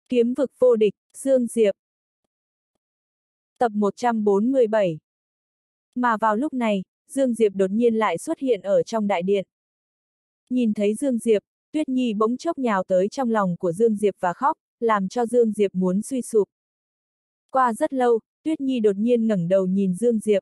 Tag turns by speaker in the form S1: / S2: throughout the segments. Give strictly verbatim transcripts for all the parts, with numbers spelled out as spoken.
S1: Kiếm vực vô địch, Dương Diệp. Tập một trăm bốn mươi bảy. Mà vào lúc này, Dương Diệp đột nhiên lại xuất hiện ở trong đại điện. Nhìn thấy Dương Diệp, Tuyết Nhi bỗng chốc nhào tới trong lòng của Dương Diệp và khóc, làm cho Dương Diệp muốn suy sụp. Qua rất lâu, Tuyết Nhi đột nhiên ngẩng đầu nhìn Dương Diệp.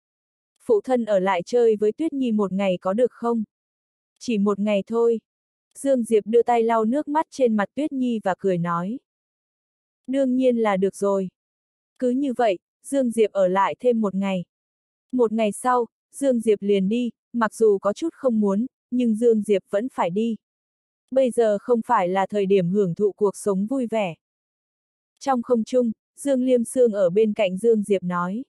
S1: Phụ thân ở lại chơi với Tuyết Nhi một ngày có được không? Chỉ một ngày thôi. Dương Diệp đưa tay lau nước mắt trên mặt Tuyết Nhi và cười nói. Đương nhiên là được rồi. Cứ như vậy, Dương Diệp ở lại thêm một ngày. Một ngày sau, Dương Diệp liền đi, mặc dù có chút không muốn, nhưng Dương Diệp vẫn phải đi. Bây giờ không phải là thời điểm hưởng thụ cuộc sống vui vẻ. Trong không trung, Dương Liêm Sương ở bên cạnh Dương Diệp nói.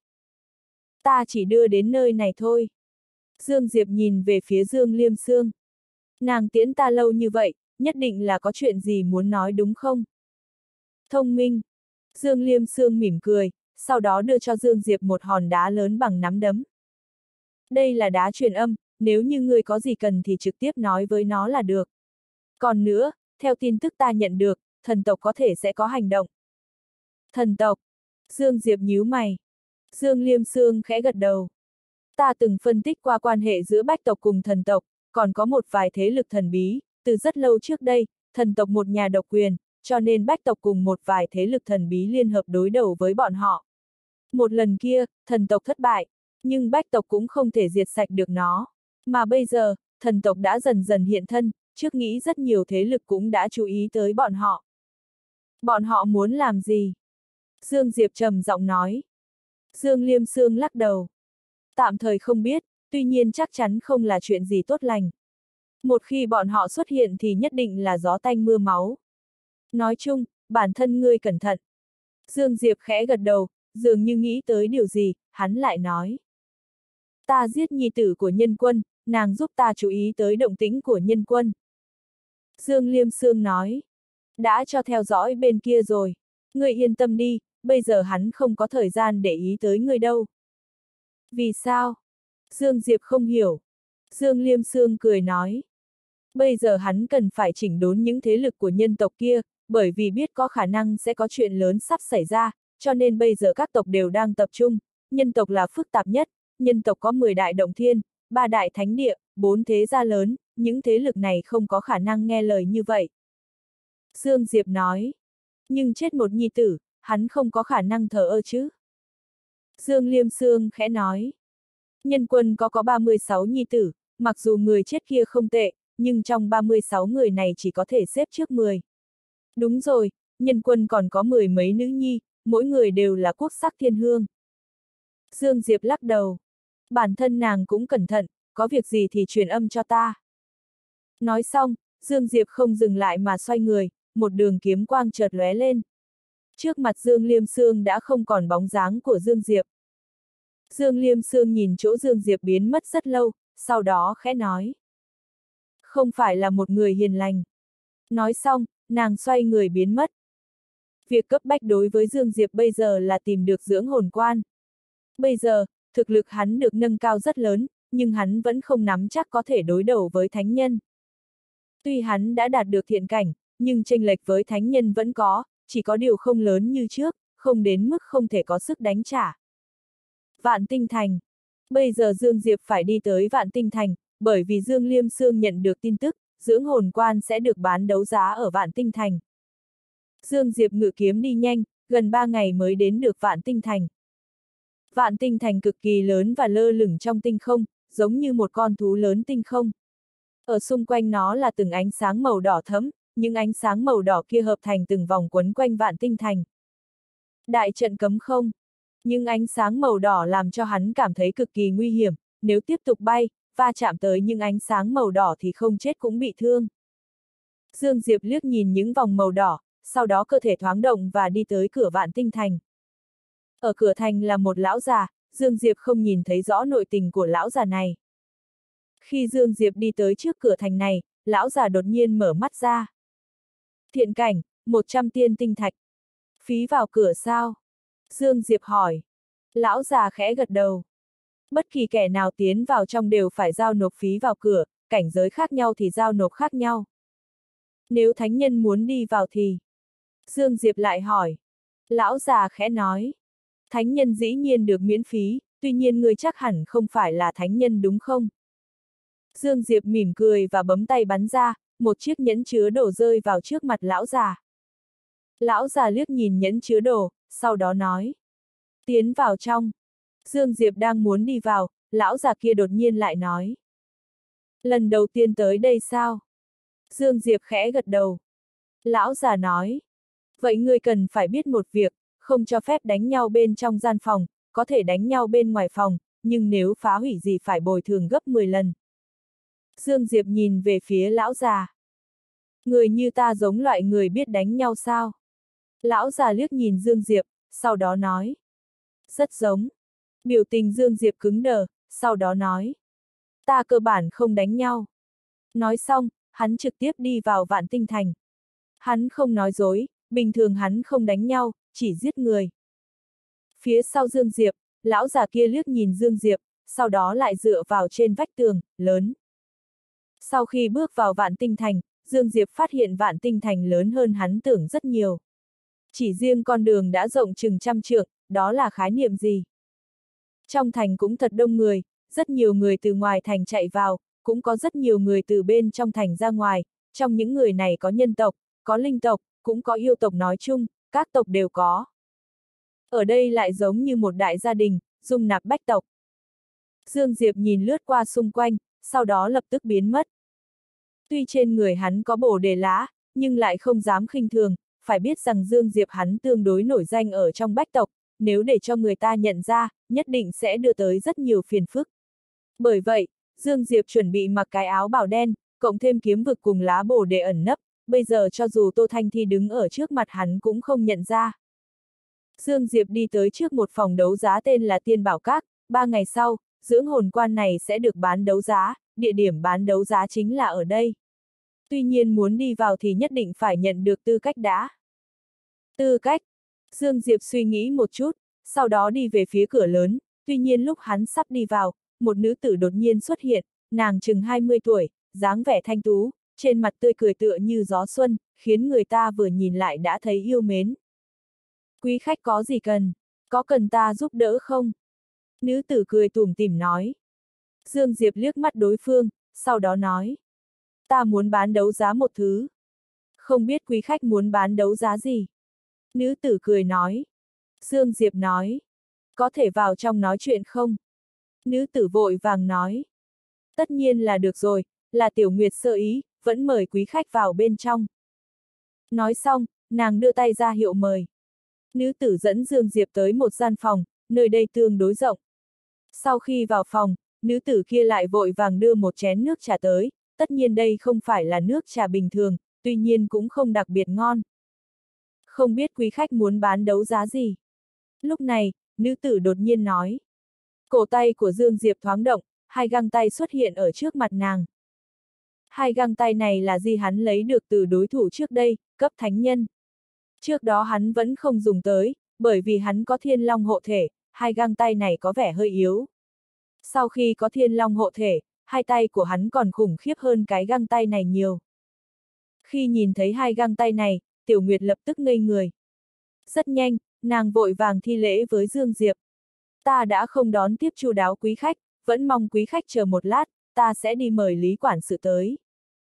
S1: Ta chỉ đưa đến nơi này thôi. Dương Diệp nhìn về phía Dương Liêm Sương. Nàng tiễn ta lâu như vậy, nhất định là có chuyện gì muốn nói đúng không? Thông minh. Dương Liêm Sương mỉm cười, sau đó đưa cho Dương Diệp một hòn đá lớn bằng nắm đấm. Đây là đá truyền âm, nếu như ngươi có gì cần thì trực tiếp nói với nó là được. Còn nữa, theo tin tức ta nhận được, thần tộc có thể sẽ có hành động. Thần tộc. Dương Diệp nhíu mày. Dương Liêm Sương khẽ gật đầu. Ta từng phân tích qua quan hệ giữa bách tộc cùng thần tộc, còn có một vài thế lực thần bí, từ rất lâu trước đây, thần tộc một nhà độc quyền, cho nên bách tộc cùng một vài thế lực thần bí liên hợp đối đầu với bọn họ. Một lần kia, thần tộc thất bại, nhưng bách tộc cũng không thể diệt sạch được nó. Mà bây giờ, thần tộc đã dần dần hiện thân, trước nghĩ rất nhiều thế lực cũng đã chú ý tới bọn họ. Bọn họ muốn làm gì? Dương Diệp trầm giọng nói. Dương Liêm Sương lắc đầu. Tạm thời không biết, tuy nhiên chắc chắn không là chuyện gì tốt lành. Một khi bọn họ xuất hiện thì nhất định là gió tanh mưa máu. Nói chung, bản thân ngươi cẩn thận. Dương Diệp khẽ gật đầu, dường như nghĩ tới điều gì, hắn lại nói. Ta giết nhi tử của Nhân Quân, nàng giúp ta chú ý tới động tĩnh của Nhân Quân. Dương Liêm Sương nói. Đã cho theo dõi bên kia rồi. Ngươi yên tâm đi, bây giờ hắn không có thời gian để ý tới ngươi đâu. Vì sao? Dương Diệp không hiểu. Dương Liêm Sương cười nói. Bây giờ hắn cần phải chỉnh đốn những thế lực của nhân tộc kia, bởi vì biết có khả năng sẽ có chuyện lớn sắp xảy ra, cho nên bây giờ các tộc đều đang tập trung. Nhân tộc là phức tạp nhất, nhân tộc có mười đại động thiên, ba đại thánh địa, bốn thế gia lớn, những thế lực này không có khả năng nghe lời như vậy. Dương Diệp nói. Nhưng chết một nhi tử, hắn không có khả năng thờ ơ chứ. Dương Liêm Sương khẽ nói. Nhân Quân có có ba mươi sáu nhi tử, mặc dù người chết kia không tệ, nhưng trong ba mươi sáu người này chỉ có thể xếp trước mười. Đúng rồi, Nhân Quân còn có mười mấy nữ nhi, mỗi người đều là quốc sắc thiên hương. Dương Diệp lắc đầu. Bản thân nàng cũng cẩn thận, có việc gì thì truyền âm cho ta. Nói xong, Dương Diệp không dừng lại mà xoay người, một đường kiếm quang chợt lóe lên. Trước mặt Dương Liêm Sương đã không còn bóng dáng của Dương Diệp. Dương Liêm Sương nhìn chỗ Dương Diệp biến mất rất lâu, sau đó khẽ nói. Không phải là một người hiền lành. Nói xong, nàng xoay người biến mất. Việc cấp bách đối với Dương Diệp bây giờ là tìm được dưỡng hồn quan. Bây giờ, thực lực hắn được nâng cao rất lớn, nhưng hắn vẫn không nắm chắc có thể đối đầu với thánh nhân. Tuy hắn đã đạt được thiện cảnh, nhưng chênh lệch với thánh nhân vẫn có, chỉ có điều không lớn như trước, không đến mức không thể có sức đánh trả. Vạn Tinh Thành. Bây giờ Dương Diệp phải đi tới Vạn Tinh Thành, bởi vì Dương Liêm Sương nhận được tin tức, dưỡng hồn quan sẽ được bán đấu giá ở Vạn Tinh Thành. Dương Diệp ngự kiếm đi nhanh, gần ba ngày mới đến được Vạn Tinh Thành. Vạn Tinh Thành cực kỳ lớn và lơ lửng trong tinh không, giống như một con thú lớn tinh không. Ở xung quanh nó là từng ánh sáng màu đỏ thẫm, những ánh sáng màu đỏ kia hợp thành từng vòng quấn quanh Vạn Tinh Thành. Đại trận cấm không. Nhưng ánh sáng màu đỏ làm cho hắn cảm thấy cực kỳ nguy hiểm, nếu tiếp tục bay, va chạm tới những ánh sáng màu đỏ thì không chết cũng bị thương. Dương Diệp liếc nhìn những vòng màu đỏ, sau đó cơ thể thoáng động và đi tới cửa Vạn Tinh Thành. Ở cửa thành là một lão già, Dương Diệp không nhìn thấy rõ nội tình của lão già này. Khi Dương Diệp đi tới trước cửa thành này, lão già đột nhiên mở mắt ra. Thiện cảnh, một trăm tiên tinh thạch. Phí vào cửa sao? Dương Diệp hỏi. Lão già khẽ gật đầu. Bất kỳ kẻ nào tiến vào trong đều phải giao nộp phí vào cửa, cảnh giới khác nhau thì giao nộp khác nhau. Nếu thánh nhân muốn đi vào thì... Dương Diệp lại hỏi. Lão già khẽ nói. Thánh nhân dĩ nhiên được miễn phí, tuy nhiên ngươi chắc hẳn không phải là thánh nhân đúng không? Dương Diệp mỉm cười và bấm tay bắn ra, một chiếc nhẫn chứa đồ rơi vào trước mặt lão già. Lão già liếc nhìn nhẫn chứa đồ, sau đó nói. Tiến vào trong. Dương Diệp đang muốn đi vào, lão già kia đột nhiên lại nói. Lần đầu tiên tới đây sao? Dương Diệp khẽ gật đầu. Lão già nói. Vậy ngươi cần phải biết một việc, không cho phép đánh nhau bên trong gian phòng, có thể đánh nhau bên ngoài phòng, nhưng nếu phá hủy gì phải bồi thường gấp mười lần. Dương Diệp nhìn về phía lão già. Người như ta giống loại người biết đánh nhau sao? Lão già liếc nhìn Dương Diệp, sau đó nói. Rất giống. Biểu tình Dương Diệp cứng đờ, sau đó nói. Ta cơ bản không đánh nhau. Nói xong, hắn trực tiếp đi vào Vạn Tinh Thành. Hắn không nói dối, bình thường hắn không đánh nhau, chỉ giết người. Phía sau Dương Diệp, lão già kia liếc nhìn Dương Diệp, sau đó lại dựa vào trên vách tường, lớn. Sau khi bước vào Vạn Tinh Thành, Dương Diệp phát hiện Vạn Tinh Thành lớn hơn hắn tưởng rất nhiều. Chỉ riêng con đường đã rộng chừng trăm trượng, đó là khái niệm gì? Trong thành cũng thật đông người, rất nhiều người từ ngoài thành chạy vào, cũng có rất nhiều người từ bên trong thành ra ngoài, trong những người này có nhân tộc, có linh tộc, cũng có yêu tộc nói chung, các tộc đều có. Ở đây lại giống như một đại gia đình, dung nạp bách tộc. Dương Diệp nhìn lướt qua xung quanh, sau đó lập tức biến mất. Tuy trên người hắn có bổ đề lá, nhưng lại không dám khinh thường, phải biết rằng Dương Diệp hắn tương đối nổi danh ở trong bách tộc, nếu để cho người ta nhận ra, nhất định sẽ đưa tới rất nhiều phiền phức. Bởi vậy, Dương Diệp chuẩn bị mặc cái áo bào đen, cộng thêm kiếm vực cùng lá bổ để ẩn nấp, bây giờ cho dù Tô Thanh Thi đứng ở trước mặt hắn cũng không nhận ra. Dương Diệp đi tới trước một phòng đấu giá tên là Tiên Bảo Các, ba ngày sau, dưỡng hồn quan này sẽ được bán đấu giá, địa điểm bán đấu giá chính là ở đây. Tuy nhiên muốn đi vào thì nhất định phải nhận được tư cách đã. Tư cách? Dương Diệp suy nghĩ một chút, sau đó đi về phía cửa lớn, tuy nhiên lúc hắn sắp đi vào, một nữ tử đột nhiên xuất hiện, nàng chừng hai mươi tuổi, dáng vẻ thanh tú, trên mặt tươi cười tựa như gió xuân, khiến người ta vừa nhìn lại đã thấy yêu mến. Quý khách có gì cần? Có cần ta giúp đỡ không? Nữ tử cười tủm tỉm nói. Dương Diệp liếc mắt đối phương, sau đó nói. Ta muốn bán đấu giá một thứ. Không biết quý khách muốn bán đấu giá gì? Nữ tử cười nói. Dương Diệp nói. Có thể vào trong nói chuyện không? Nữ tử vội vàng nói. Tất nhiên là được rồi, là Tiểu Nguyệt sơ ý, vẫn mời quý khách vào bên trong. Nói xong, nàng đưa tay ra hiệu mời. Nữ tử dẫn Dương Diệp tới một gian phòng, nơi đây tương đối rộng. Sau khi vào phòng, nữ tử kia lại vội vàng đưa một chén nước trà tới, tất nhiên đây không phải là nước trà bình thường, tuy nhiên cũng không đặc biệt ngon. Không biết quý khách muốn bán đấu giá gì? Lúc này, nữ tử đột nhiên nói. Cổ tay của Dương Diệp thoáng động, hai găng tay xuất hiện ở trước mặt nàng. Hai găng tay này là gì hắn lấy được từ đối thủ trước đây, cấp thánh nhân. Trước đó hắn vẫn không dùng tới, bởi vì hắn có thiên long hộ thể, hai găng tay này có vẻ hơi yếu. Sau khi có thiên long hộ thể, hai tay của hắn còn khủng khiếp hơn cái găng tay này nhiều. Khi nhìn thấy hai găng tay này, Tiểu Nguyệt lập tức ngây người. Rất nhanh, nàng vội vàng thi lễ với Dương Diệp. Ta đã không đón tiếp chu đáo quý khách, vẫn mong quý khách chờ một lát, ta sẽ đi mời Lý quản sự tới.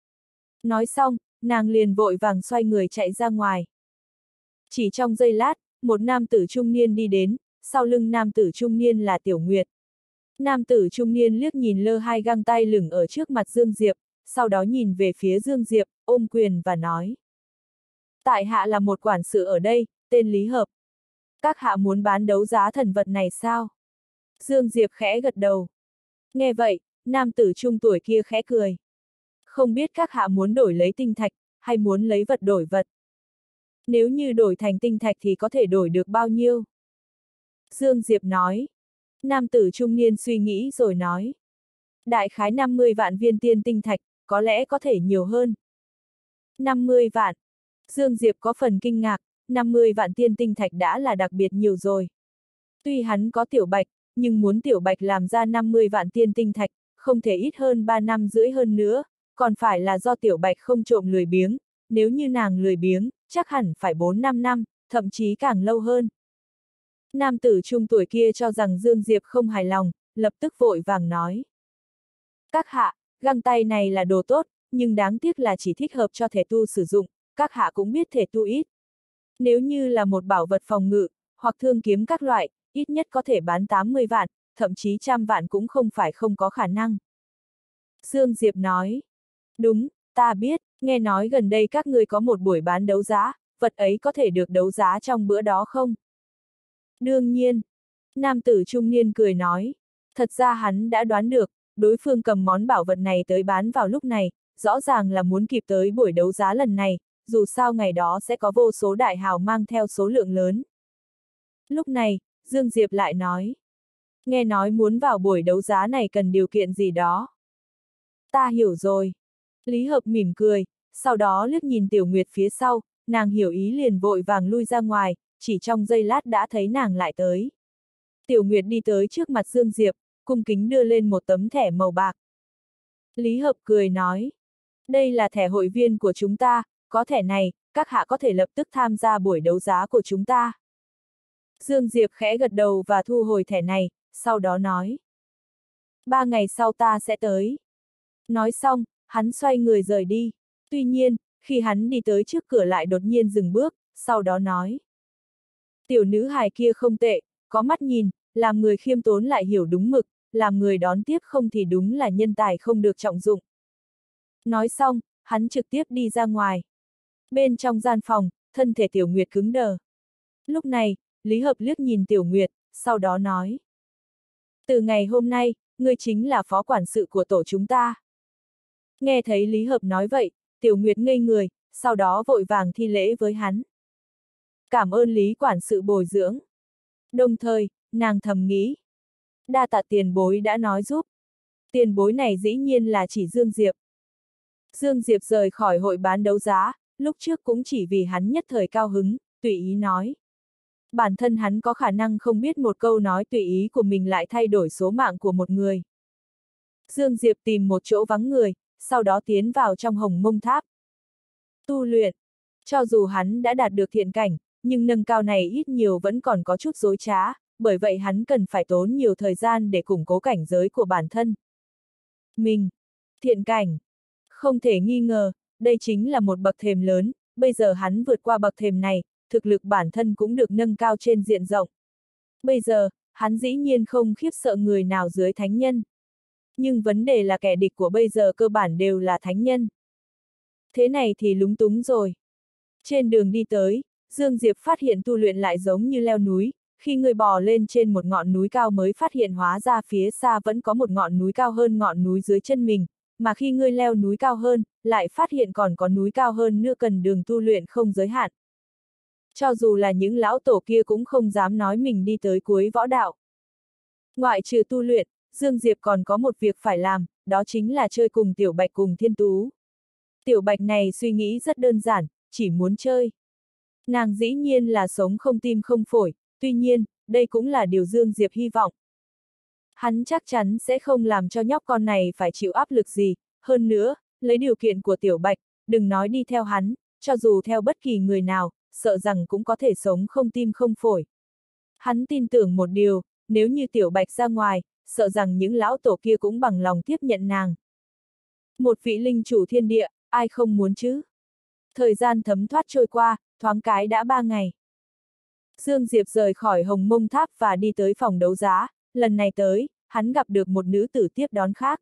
S1: Nói xong, nàng liền vội vàng xoay người chạy ra ngoài. Chỉ trong giây lát, một nam tử trung niên đi đến, sau lưng nam tử trung niên là Tiểu Nguyệt. Nam tử trung niên liếc nhìn lơ hai găng tay lửng ở trước mặt Dương Diệp, sau đó nhìn về phía Dương Diệp, ôm quyền và nói. Tại hạ là một quản sự ở đây, tên Lý Hợp. Các hạ muốn bán đấu giá thần vật này sao? Dương Diệp khẽ gật đầu. Nghe vậy, nam tử trung tuổi kia khẽ cười. Không biết các hạ muốn đổi lấy tinh thạch, hay muốn lấy vật đổi vật? Nếu như đổi thành tinh thạch thì có thể đổi được bao nhiêu? Dương Diệp nói. Nam tử trung niên suy nghĩ rồi nói. Đại khái năm mươi vạn viên tiên tinh thạch, có lẽ có thể nhiều hơn. năm mươi vạn. Dương Diệp có phần kinh ngạc, năm mươi vạn tiên tinh thạch đã là đặc biệt nhiều rồi. Tuy hắn có Tiểu Bạch, nhưng muốn Tiểu Bạch làm ra năm mươi vạn tiên tinh thạch, không thể ít hơn ba năm rưỡi hơn nữa, còn phải là do Tiểu Bạch không trộm lười biếng, nếu như nàng lười biếng, chắc hẳn phải bốn năm năm, thậm chí càng lâu hơn. Nam tử trung tuổi kia cho rằng Dương Diệp không hài lòng, lập tức vội vàng nói. Các hạ, găng tay này là đồ tốt, nhưng đáng tiếc là chỉ thích hợp cho thể tu sử dụng, các hạ cũng biết thể tu ít. Nếu như là một bảo vật phòng ngự, hoặc thương kiếm các loại, ít nhất có thể bán tám mươi vạn, thậm chí trăm vạn cũng không phải không có khả năng. Dương Diệp nói. Đúng, ta biết, nghe nói gần đây các ngươi có một buổi bán đấu giá, vật ấy có thể được đấu giá trong bữa đó không? Đương nhiên. Nam tử trung niên cười nói. Thật ra hắn đã đoán được, đối phương cầm món bảo vật này tới bán vào lúc này, rõ ràng là muốn kịp tới buổi đấu giá lần này, dù sao ngày đó sẽ có vô số đại hào mang theo số lượng lớn. Lúc này, Dương Diệp lại nói. Nghe nói muốn vào buổi đấu giá này cần điều kiện gì đó. Ta hiểu rồi. Lý Hợp mỉm cười, sau đó liếc nhìn Tiểu Nguyệt phía sau, nàng hiểu ý liền vội vàng lui ra ngoài, chỉ trong giây lát đã thấy nàng lại tới. Tiểu Nguyệt đi tới trước mặt Dương Diệp, cung kính đưa lên một tấm thẻ màu bạc. Lý Hợp cười nói, đây là thẻ hội viên của chúng ta, có thẻ này, các hạ có thể lập tức tham gia buổi đấu giá của chúng ta. Dương Diệp khẽ gật đầu và thu hồi thẻ này, sau đó nói. Ba ngày sau ta sẽ tới. Nói xong, hắn xoay người rời đi. Tuy nhiên, khi hắn đi tới trước cửa lại đột nhiên dừng bước, sau đó nói. Tiểu nữ hài kia không tệ, có mắt nhìn, làm người khiêm tốn lại hiểu đúng mực, làm người đón tiếp không thì đúng là nhân tài không được trọng dụng. Nói xong, hắn trực tiếp đi ra ngoài. Bên trong gian phòng, thân thể Tiểu Nguyệt cứng đờ. Lúc này, Lý Hợp liếc nhìn Tiểu Nguyệt, sau đó nói. Từ ngày hôm nay, ngươi chính là phó quản sự của tổ chúng ta. Nghe thấy Lý Hợp nói vậy, Tiểu Nguyệt ngây người, sau đó vội vàng thi lễ với hắn. Cảm ơn Lý quản sự bồi dưỡng. Đồng thời, nàng thầm nghĩ. Đa tạ tiền bối đã nói giúp. Tiền bối này dĩ nhiên là chỉ Dương Diệp. Dương Diệp rời khỏi hội bán đấu giá, lúc trước cũng chỉ vì hắn nhất thời cao hứng, tùy ý nói. Bản thân hắn có khả năng không biết một câu nói tùy ý của mình lại thay đổi số mạng của một người. Dương Diệp tìm một chỗ vắng người, sau đó tiến vào trong Hồng Mông Tháp. Tu luyện. Cho dù hắn đã đạt được thiện cảnh, nhưng nâng cao này ít nhiều vẫn còn có chút dối trá, bởi vậy hắn cần phải tốn nhiều thời gian để củng cố cảnh giới của bản thân. Mình. Thiện cảnh. Không thể nghi ngờ, đây chính là một bậc thềm lớn, bây giờ hắn vượt qua bậc thềm này, thực lực bản thân cũng được nâng cao trên diện rộng. Bây giờ, hắn dĩ nhiên không khiếp sợ người nào dưới thánh nhân. Nhưng vấn đề là kẻ địch của bây giờ cơ bản đều là thánh nhân. Thế này thì lúng túng rồi. Trên đường đi tới, Dương Diệp phát hiện tu luyện lại giống như leo núi, khi người bò lên trên một ngọn núi cao mới phát hiện hóa ra phía xa vẫn có một ngọn núi cao hơn ngọn núi dưới chân mình, mà khi ngươi leo núi cao hơn, lại phát hiện còn có núi cao hơn nữa cần đường tu luyện không giới hạn. Cho dù là những lão tổ kia cũng không dám nói mình đi tới cuối võ đạo. Ngoại trừ tu luyện, Dương Diệp còn có một việc phải làm, đó chính là chơi cùng Tiểu Bạch cùng Thiên Tú. Tiểu Bạch này suy nghĩ rất đơn giản, chỉ muốn chơi. Nàng dĩ nhiên là sống không tim không phổi, tuy nhiên, đây cũng là điều Dương Diệp hy vọng. Hắn chắc chắn sẽ không làm cho nhóc con này phải chịu áp lực gì, hơn nữa, lấy điều kiện của Tiểu Bạch, đừng nói đi theo hắn, cho dù theo bất kỳ người nào, sợ rằng cũng có thể sống không tim không phổi. Hắn tin tưởng một điều, nếu như Tiểu Bạch ra ngoài, sợ rằng những lão tổ kia cũng bằng lòng tiếp nhận nàng. Một vị linh chủ thiên địa, ai không muốn chứ? Thời gian thấm thoát trôi qua, thoáng cái đã ba ngày. Dương Diệp rời khỏi Hồng Mông Tháp và đi tới phòng đấu giá, lần này tới, hắn gặp được một nữ tử tiếp đón khác.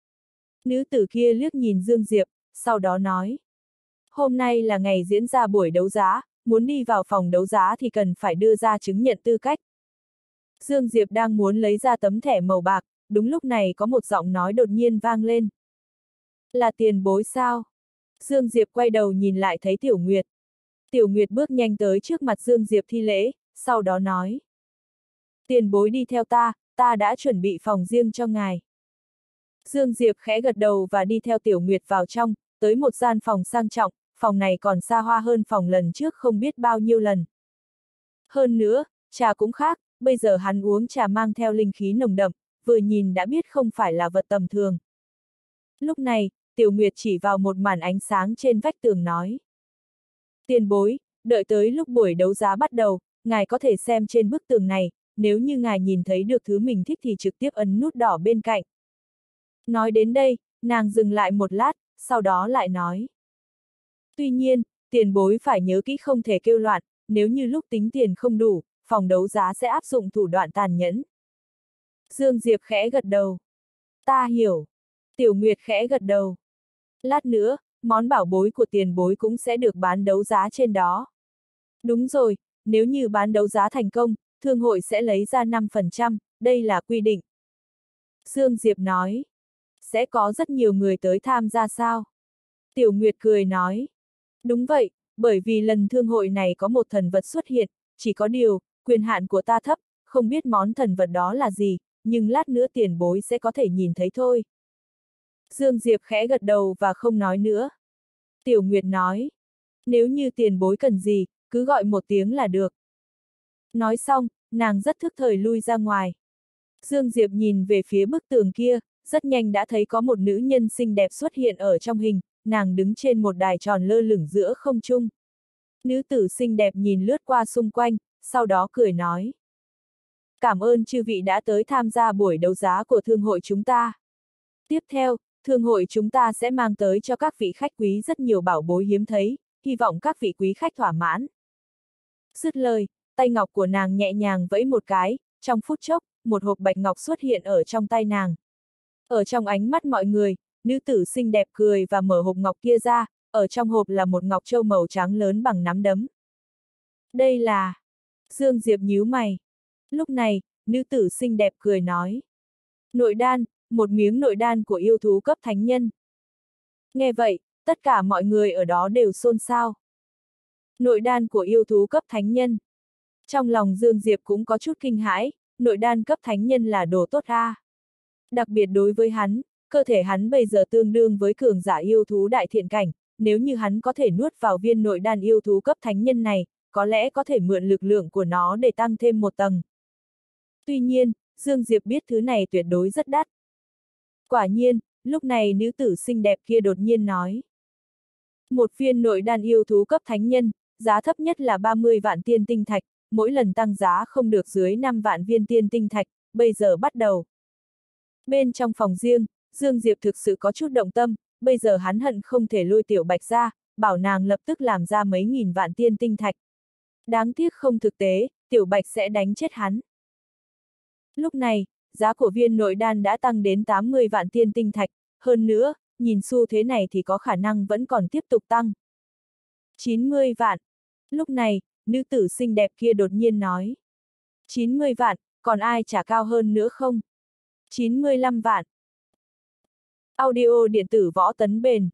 S1: Nữ tử kia liếc nhìn Dương Diệp, sau đó nói. Hôm nay là ngày diễn ra buổi đấu giá, muốn đi vào phòng đấu giá thì cần phải đưa ra chứng nhận tư cách. Dương Diệp đang muốn lấy ra tấm thẻ màu bạc, đúng lúc này có một giọng nói đột nhiên vang lên. Là tiền bối sao? Dương Diệp quay đầu nhìn lại thấy Tiểu Nguyệt. Tiểu Nguyệt bước nhanh tới trước mặt Dương Diệp thi lễ, sau đó nói. Tiền bối đi theo ta, ta đã chuẩn bị phòng riêng cho ngài. Dương Diệp khẽ gật đầu và đi theo Tiểu Nguyệt vào trong, tới một gian phòng sang trọng, phòng này còn xa hoa hơn phòng lần trước không biết bao nhiêu lần. Hơn nữa, trà cũng khác, bây giờ hắn uống trà mang theo linh khí nồng đậm, vừa nhìn đã biết không phải là vật tầm thường. Lúc này, Tiểu Nguyệt chỉ vào một màn ánh sáng trên vách tường nói. Tiền bối, đợi tới lúc buổi đấu giá bắt đầu, ngài có thể xem trên bức tường này, nếu như ngài nhìn thấy được thứ mình thích thì trực tiếp ấn nút đỏ bên cạnh. Nói đến đây, nàng dừng lại một lát, sau đó lại nói. Tuy nhiên, tiền bối phải nhớ kỹ không thể kêu loạn, nếu như lúc tính tiền không đủ, phòng đấu giá sẽ áp dụng thủ đoạn tàn nhẫn. Dương Diệp khẽ gật đầu. Ta hiểu. Tiểu Nguyệt khẽ gật đầu. Lát nữa, món bảo bối của tiền bối cũng sẽ được bán đấu giá trên đó. Đúng rồi, nếu như bán đấu giá thành công, thương hội sẽ lấy ra năm phần trăm, đây là quy định. Dương Diệp nói. Sẽ có rất nhiều người tới tham gia sao? Tiểu Nguyệt cười nói. Đúng vậy, bởi vì lần thương hội này có một thần vật xuất hiện, chỉ có điều, quyền hạn của ta thấp, không biết món thần vật đó là gì, nhưng lát nữa tiền bối sẽ có thể nhìn thấy thôi. Dương Diệp khẽ gật đầu và không nói nữa. Tiểu Nguyệt nói, nếu như tiền bối cần gì, cứ gọi một tiếng là được. Nói xong, nàng rất thức thời lui ra ngoài. Dương Diệp nhìn về phía bức tường kia, rất nhanh đã thấy có một nữ nhân xinh đẹp xuất hiện ở trong hình, nàng đứng trên một đài tròn lơ lửng giữa không trung. Nữ tử xinh đẹp nhìn lướt qua xung quanh, sau đó cười nói. Cảm ơn chư vị đã tới tham gia buổi đấu giá của thương hội chúng ta. Tiếp theo, thương hội chúng ta sẽ mang tới cho các vị khách quý rất nhiều bảo bối hiếm thấy, hy vọng các vị quý khách thỏa mãn. Dứt lời, tay ngọc của nàng nhẹ nhàng vẫy một cái, trong phút chốc, một hộp bạch ngọc xuất hiện ở trong tay nàng. Ở trong ánh mắt mọi người, nữ tử xinh đẹp cười và mở hộp ngọc kia ra, ở trong hộp là một ngọc châu màu trắng lớn bằng nắm đấm. Đây là... Dương Diệp nhíu mày. Lúc này, nữ tử xinh đẹp cười nói. Nội đan, một miếng nội đan của yêu thú cấp thánh nhân. Nghe vậy, tất cả mọi người ở đó đều xôn xao. Nội đan của yêu thú cấp thánh nhân. Trong lòng Dương Diệp cũng có chút kinh hãi, nội đan cấp thánh nhân là đồ tốt a. Đặc biệt đối với hắn, cơ thể hắn bây giờ tương đương với cường giả yêu thú đại thiện cảnh, nếu như hắn có thể nuốt vào viên nội đan yêu thú cấp thánh nhân này, có lẽ có thể mượn lực lượng của nó để tăng thêm một tầng. Tuy nhiên, Dương Diệp biết thứ này tuyệt đối rất đắt. Quả nhiên, lúc này nữ tử xinh đẹp kia đột nhiên nói. Một viên nội đan yêu thú cấp thánh nhân, giá thấp nhất là ba mươi vạn tiên tinh thạch, mỗi lần tăng giá không được dưới năm vạn viên tiên tinh thạch, bây giờ bắt đầu. Bên trong phòng riêng, Dương Diệp thực sự có chút động tâm, bây giờ hắn hận không thể lôi Tiểu Bạch ra, bảo nàng lập tức làm ra mấy nghìn vạn tiên tinh thạch. Đáng tiếc không thực tế, Tiểu Bạch sẽ đánh chết hắn. Lúc này, giá của viên nội đan đã tăng đến tám mươi vạn tiên tinh thạch, hơn nữa, nhìn xu thế này thì có khả năng vẫn còn tiếp tục tăng. chín mươi vạn. Lúc này, nữ tử xinh đẹp kia đột nhiên nói. chín mươi vạn, còn ai trả cao hơn nữa không? chín mươi lăm vạn. Audio điện tử võ tấn bền.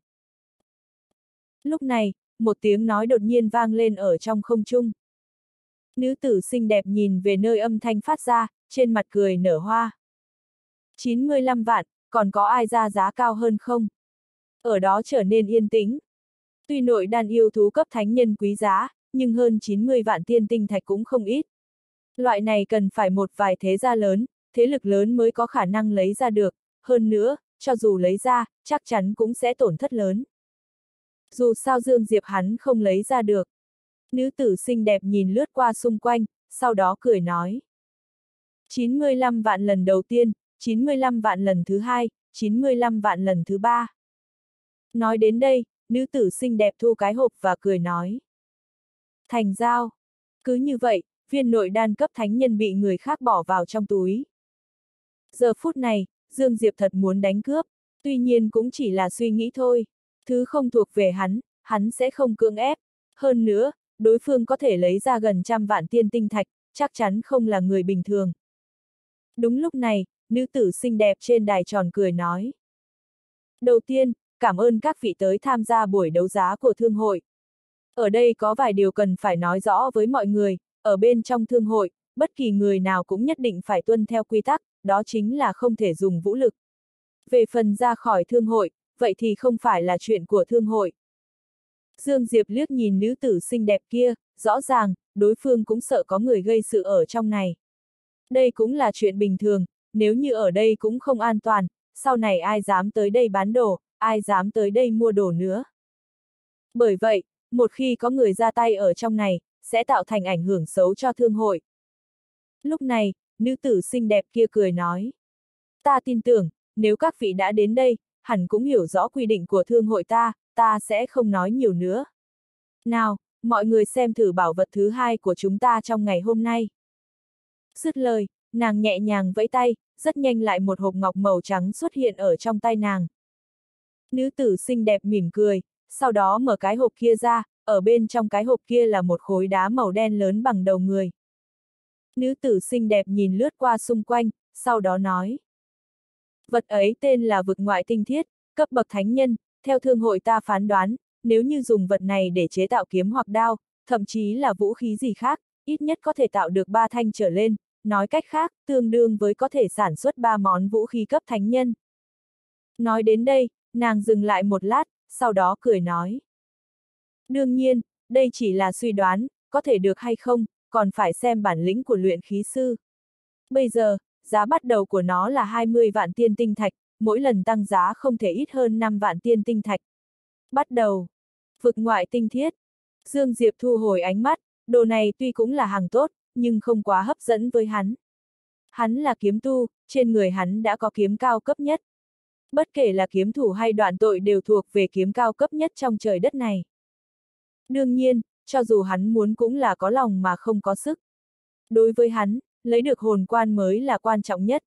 S1: Lúc này, một tiếng nói đột nhiên vang lên ở trong không trung. Nữ tử xinh đẹp nhìn về nơi âm thanh phát ra, trên mặt cười nở hoa. chín mươi lăm vạn, còn có ai ra giá cao hơn không? Ở đó trở nên yên tĩnh. Tuy nội đan yêu thú cấp thánh nhân quý giá, nhưng hơn chín mươi vạn tiên tinh thạch cũng không ít. Loại này cần phải một vài thế gia lớn, thế lực lớn mới có khả năng lấy ra được, hơn nữa, cho dù lấy ra, chắc chắn cũng sẽ tổn thất lớn. Dù sao Dương Diệp hắn không lấy ra được. Nữ tử xinh đẹp nhìn lướt qua xung quanh, sau đó cười nói. chín mươi lăm vạn lần đầu tiên, chín mươi lăm vạn lần thứ hai, chín mươi lăm vạn lần thứ ba. Nói đến đây, nữ tử xinh đẹp thu cái hộp và cười nói. Thành giao. Cứ như vậy, viên nội đan cấp thánh nhân bị người khác bỏ vào trong túi. Giờ phút này, Dương Diệp thật muốn đánh cướp, tuy nhiên cũng chỉ là suy nghĩ thôi. Thứ không thuộc về hắn, hắn sẽ không cưỡng ép. Hơn nữa, đối phương có thể lấy ra gần trăm vạn tiên tinh thạch, chắc chắn không là người bình thường. Đúng lúc này, nữ tử xinh đẹp trên đài tròn cười nói. Đầu tiên, cảm ơn các vị tới tham gia buổi đấu giá của thương hội. Ở đây có vài điều cần phải nói rõ với mọi người, ở bên trong thương hội, bất kỳ người nào cũng nhất định phải tuân theo quy tắc, đó chính là không thể dùng vũ lực. Về phần ra khỏi thương hội, vậy thì không phải là chuyện của thương hội. Dương Diệp liếc nhìn nữ tử xinh đẹp kia, rõ ràng, đối phương cũng sợ có người gây sự ở trong này. Đây cũng là chuyện bình thường, nếu như ở đây cũng không an toàn, sau này ai dám tới đây bán đồ, ai dám tới đây mua đồ nữa. Bởi vậy, một khi có người ra tay ở trong này, sẽ tạo thành ảnh hưởng xấu cho thương hội. Lúc này, nữ tử xinh đẹp kia cười nói. Ta tin tưởng, nếu các vị đã đến đây, hẳn cũng hiểu rõ quy định của thương hội ta, ta sẽ không nói nhiều nữa. Nào, mọi người xem thử bảo vật thứ hai của chúng ta trong ngày hôm nay. Dứt lời, nàng nhẹ nhàng vẫy tay, rất nhanh lại một hộp ngọc màu trắng xuất hiện ở trong tay nàng. Nữ tử xinh đẹp mỉm cười, sau đó mở cái hộp kia ra, ở bên trong cái hộp kia là một khối đá màu đen lớn bằng đầu người. Nữ tử xinh đẹp nhìn lướt qua xung quanh, sau đó nói. Vật ấy tên là vực ngoại tinh thiết, cấp bậc thánh nhân, theo thương hội ta phán đoán, nếu như dùng vật này để chế tạo kiếm hoặc đao, thậm chí là vũ khí gì khác, ít nhất có thể tạo được ba thanh trở lên, nói cách khác, tương đương với có thể sản xuất ba món vũ khí cấp thánh nhân. Nói đến đây, nàng dừng lại một lát, sau đó cười nói. Đương nhiên, đây chỉ là suy đoán, có thể được hay không, còn phải xem bản lĩnh của luyện khí sư. Bây giờ, giá bắt đầu của nó là hai mươi vạn tiên tinh thạch, mỗi lần tăng giá không thể ít hơn năm vạn tiên tinh thạch. Bắt đầu. Vực ngoại tinh thiết. Dương Diệp thu hồi ánh mắt, đồ này tuy cũng là hàng tốt, nhưng không quá hấp dẫn với hắn. Hắn là kiếm tu, trên người hắn đã có kiếm cao cấp nhất. Bất kể là kiếm thủ hay đoạn tội đều thuộc về kiếm cao cấp nhất trong trời đất này. Đương nhiên, cho dù hắn muốn cũng là có lòng mà không có sức. Đối với hắn, lấy được hồn quan mới là quan trọng nhất.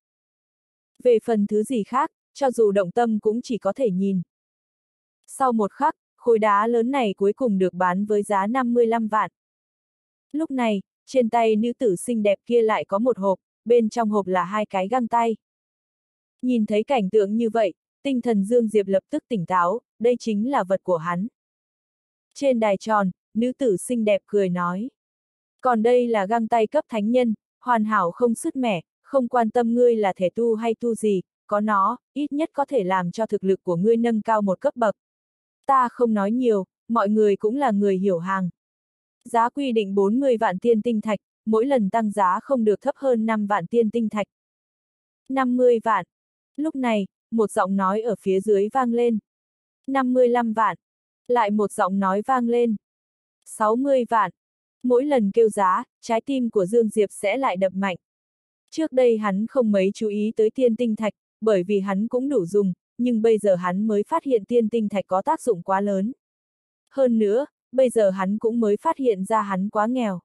S1: Về phần thứ gì khác, cho dù động tâm cũng chỉ có thể nhìn. Sau một khắc, khối đá lớn này cuối cùng được bán với giá năm mươi lăm vạn. Lúc này, trên tay nữ tử xinh đẹp kia lại có một hộp, bên trong hộp là hai cái găng tay. Nhìn thấy cảnh tượng như vậy, tinh thần Dương Diệp lập tức tỉnh táo, đây chính là vật của hắn. Trên đài tròn, nữ tử xinh đẹp cười nói. Còn đây là găng tay cấp thánh nhân, hoàn hảo không sứt mẻ, không quan tâm ngươi là thể tu hay tu gì, có nó, ít nhất có thể làm cho thực lực của ngươi nâng cao một cấp bậc. Ta không nói nhiều, mọi người cũng là người hiểu hàng. Giá quy định bốn mươi vạn tiên tinh thạch, mỗi lần tăng giá không được thấp hơn năm vạn tiên tinh thạch. năm mươi vạn. Lúc này, một giọng nói ở phía dưới vang lên. năm mươi lăm vạn. Lại một giọng nói vang lên. sáu mươi vạn. Mỗi lần kêu giá, trái tim của Dương Diệp sẽ lại đập mạnh. Trước đây hắn không mấy chú ý tới tiên tinh thạch, bởi vì hắn cũng đủ dùng, nhưng bây giờ hắn mới phát hiện tiên tinh thạch có tác dụng quá lớn. Hơn nữa, bây giờ hắn cũng mới phát hiện ra hắn quá nghèo.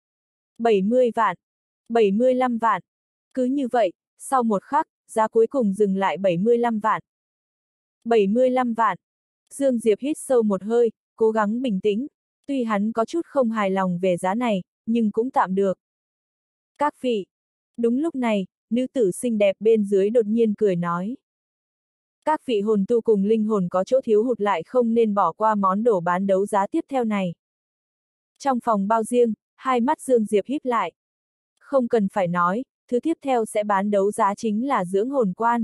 S1: bảy mươi vạn. bảy mươi lăm vạn. Cứ như vậy, sau một khắc, giá cuối cùng dừng lại bảy mươi lăm vạn. bảy mươi lăm vạn. Dương Diệp hít sâu một hơi, cố gắng bình tĩnh. Tuy hắn có chút không hài lòng về giá này, nhưng cũng tạm được. Các vị. Đúng lúc này, nữ tử xinh đẹp bên dưới đột nhiên cười nói. Các vị hồn tu cùng linh hồn có chỗ thiếu hụt lại không nên bỏ qua món đồ bán đấu giá tiếp theo này. Trong phòng bao riêng, hai mắt Dương Diệp híp lại. Không cần phải nói, thứ tiếp theo sẽ bán đấu giá chính là dưỡng hồn quan.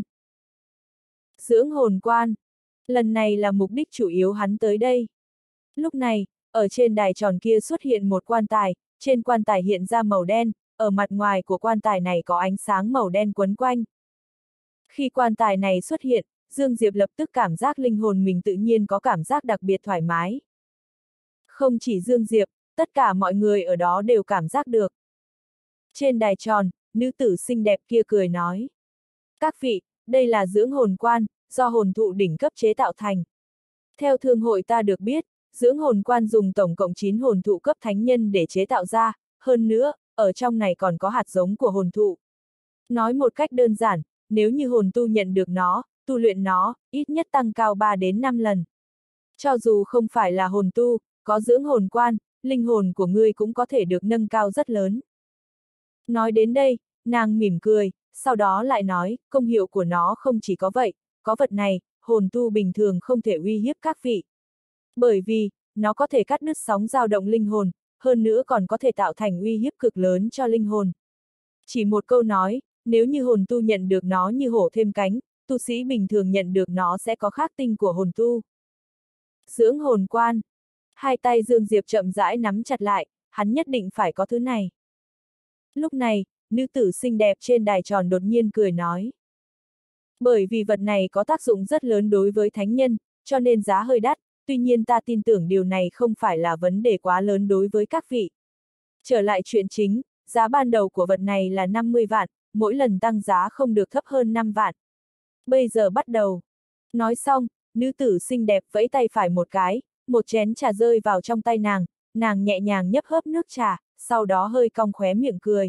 S1: Dưỡng hồn quan. Lần này là mục đích chủ yếu hắn tới đây. Lúc này, ở trên đài tròn kia xuất hiện một quan tài, trên quan tài hiện ra màu đen, ở mặt ngoài của quan tài này có ánh sáng màu đen quấn quanh. Khi quan tài này xuất hiện, Dương Diệp lập tức cảm giác linh hồn mình tự nhiên có cảm giác đặc biệt thoải mái. Không chỉ Dương Diệp, tất cả mọi người ở đó đều cảm giác được. Trên đài tròn, nữ tử xinh đẹp kia cười nói. Các vị, đây là dưỡng hồn quan, do hồn thụ đỉnh cấp chế tạo thành. Theo thương hội ta được biết, dưỡng hồn quan dùng tổng cộng chín hồn thụ cấp thánh nhân để chế tạo ra, hơn nữa, ở trong này còn có hạt giống của hồn thụ. Nói một cách đơn giản, nếu như hồn tu nhận được nó, tu luyện nó, ít nhất tăng cao ba đến năm lần. Cho dù không phải là hồn tu, có dưỡng hồn quan, linh hồn của ngươi cũng có thể được nâng cao rất lớn. Nói đến đây, nàng mỉm cười, sau đó lại nói, công hiệu của nó không chỉ có vậy, có vật này, hồn tu bình thường không thể uy hiếp các vị. Bởi vì, nó có thể cắt đứt sóng dao động linh hồn, hơn nữa còn có thể tạo thành uy hiếp cực lớn cho linh hồn. Chỉ một câu nói, nếu như hồn tu nhận được nó như hổ thêm cánh, tu sĩ bình thường nhận được nó sẽ có khắc tinh của hồn tu. Dưỡng hồn quan. Hai tay Dương Diệp chậm rãi nắm chặt lại, hắn nhất định phải có thứ này. Lúc này, nữ tử xinh đẹp trên đài tròn đột nhiên cười nói. Bởi vì vật này có tác dụng rất lớn đối với thánh nhân, cho nên giá hơi đắt, tuy nhiên ta tin tưởng điều này không phải là vấn đề quá lớn đối với các vị. Trở lại chuyện chính, giá ban đầu của vật này là năm mươi vạn, mỗi lần tăng giá không được thấp hơn năm vạn. Bây giờ bắt đầu. Nói xong, nữ tử xinh đẹp vẫy tay phải một cái, một chén trà rơi vào trong tay nàng, nàng nhẹ nhàng nhấp hớp nước trà, sau đó hơi cong khóe miệng cười.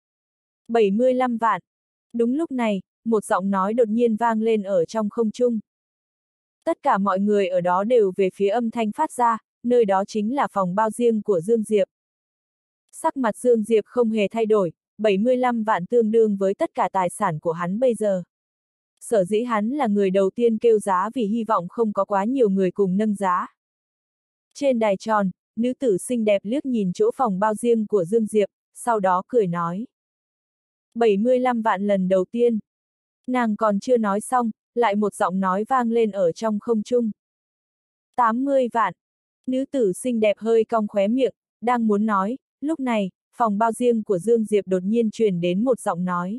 S1: bảy mươi lăm vạn. Đúng lúc này, một giọng nói đột nhiên vang lên ở trong không trung. Tất cả mọi người ở đó đều về phía âm thanh phát ra, nơi đó chính là phòng bao riêng của Dương Diệp. Sắc mặt Dương Diệp không hề thay đổi, bảy mươi lăm vạn tương đương với tất cả tài sản của hắn bây giờ. Sở dĩ hắn là người đầu tiên kêu giá vì hy vọng không có quá nhiều người cùng nâng giá. Trên đài tròn, nữ tử xinh đẹp liếc nhìn chỗ phòng bao riêng của Dương Diệp, sau đó cười nói. bảy mươi lăm vạn lần đầu tiên. Nàng còn chưa nói xong, lại một giọng nói vang lên ở trong không trung. tám mươi vạn. Nữ tử xinh đẹp hơi cong khóe miệng, đang muốn nói, lúc này, phòng bao riêng của Dương Diệp đột nhiên truyền đến một giọng nói.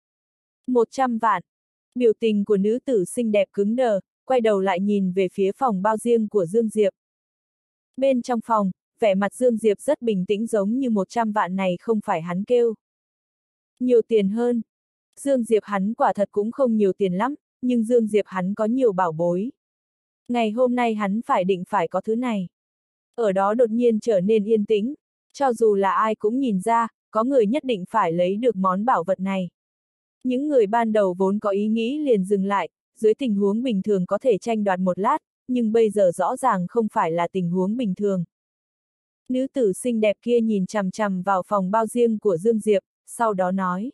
S1: một trăm vạn. Biểu tình của nữ tử xinh đẹp cứng đờ, quay đầu lại nhìn về phía phòng bao riêng của Dương Diệp. Bên trong phòng, vẻ mặt Dương Diệp rất bình tĩnh giống như một trăm vạn này không phải hắn kêu. Nhiều tiền hơn. Dương Diệp hắn quả thật cũng không nhiều tiền lắm, nhưng Dương Diệp hắn có nhiều bảo bối. Ngày hôm nay hắn phải định phải có thứ này. Ở đó đột nhiên trở nên yên tĩnh, cho dù là ai cũng nhìn ra, có người nhất định phải lấy được món bảo vật này. Những người ban đầu vốn có ý nghĩ liền dừng lại, dưới tình huống bình thường có thể tranh đoạt một lát, nhưng bây giờ rõ ràng không phải là tình huống bình thường. Nữ tử xinh đẹp kia nhìn chằm chằm vào phòng bao riêng của Dương Diệp, sau đó nói.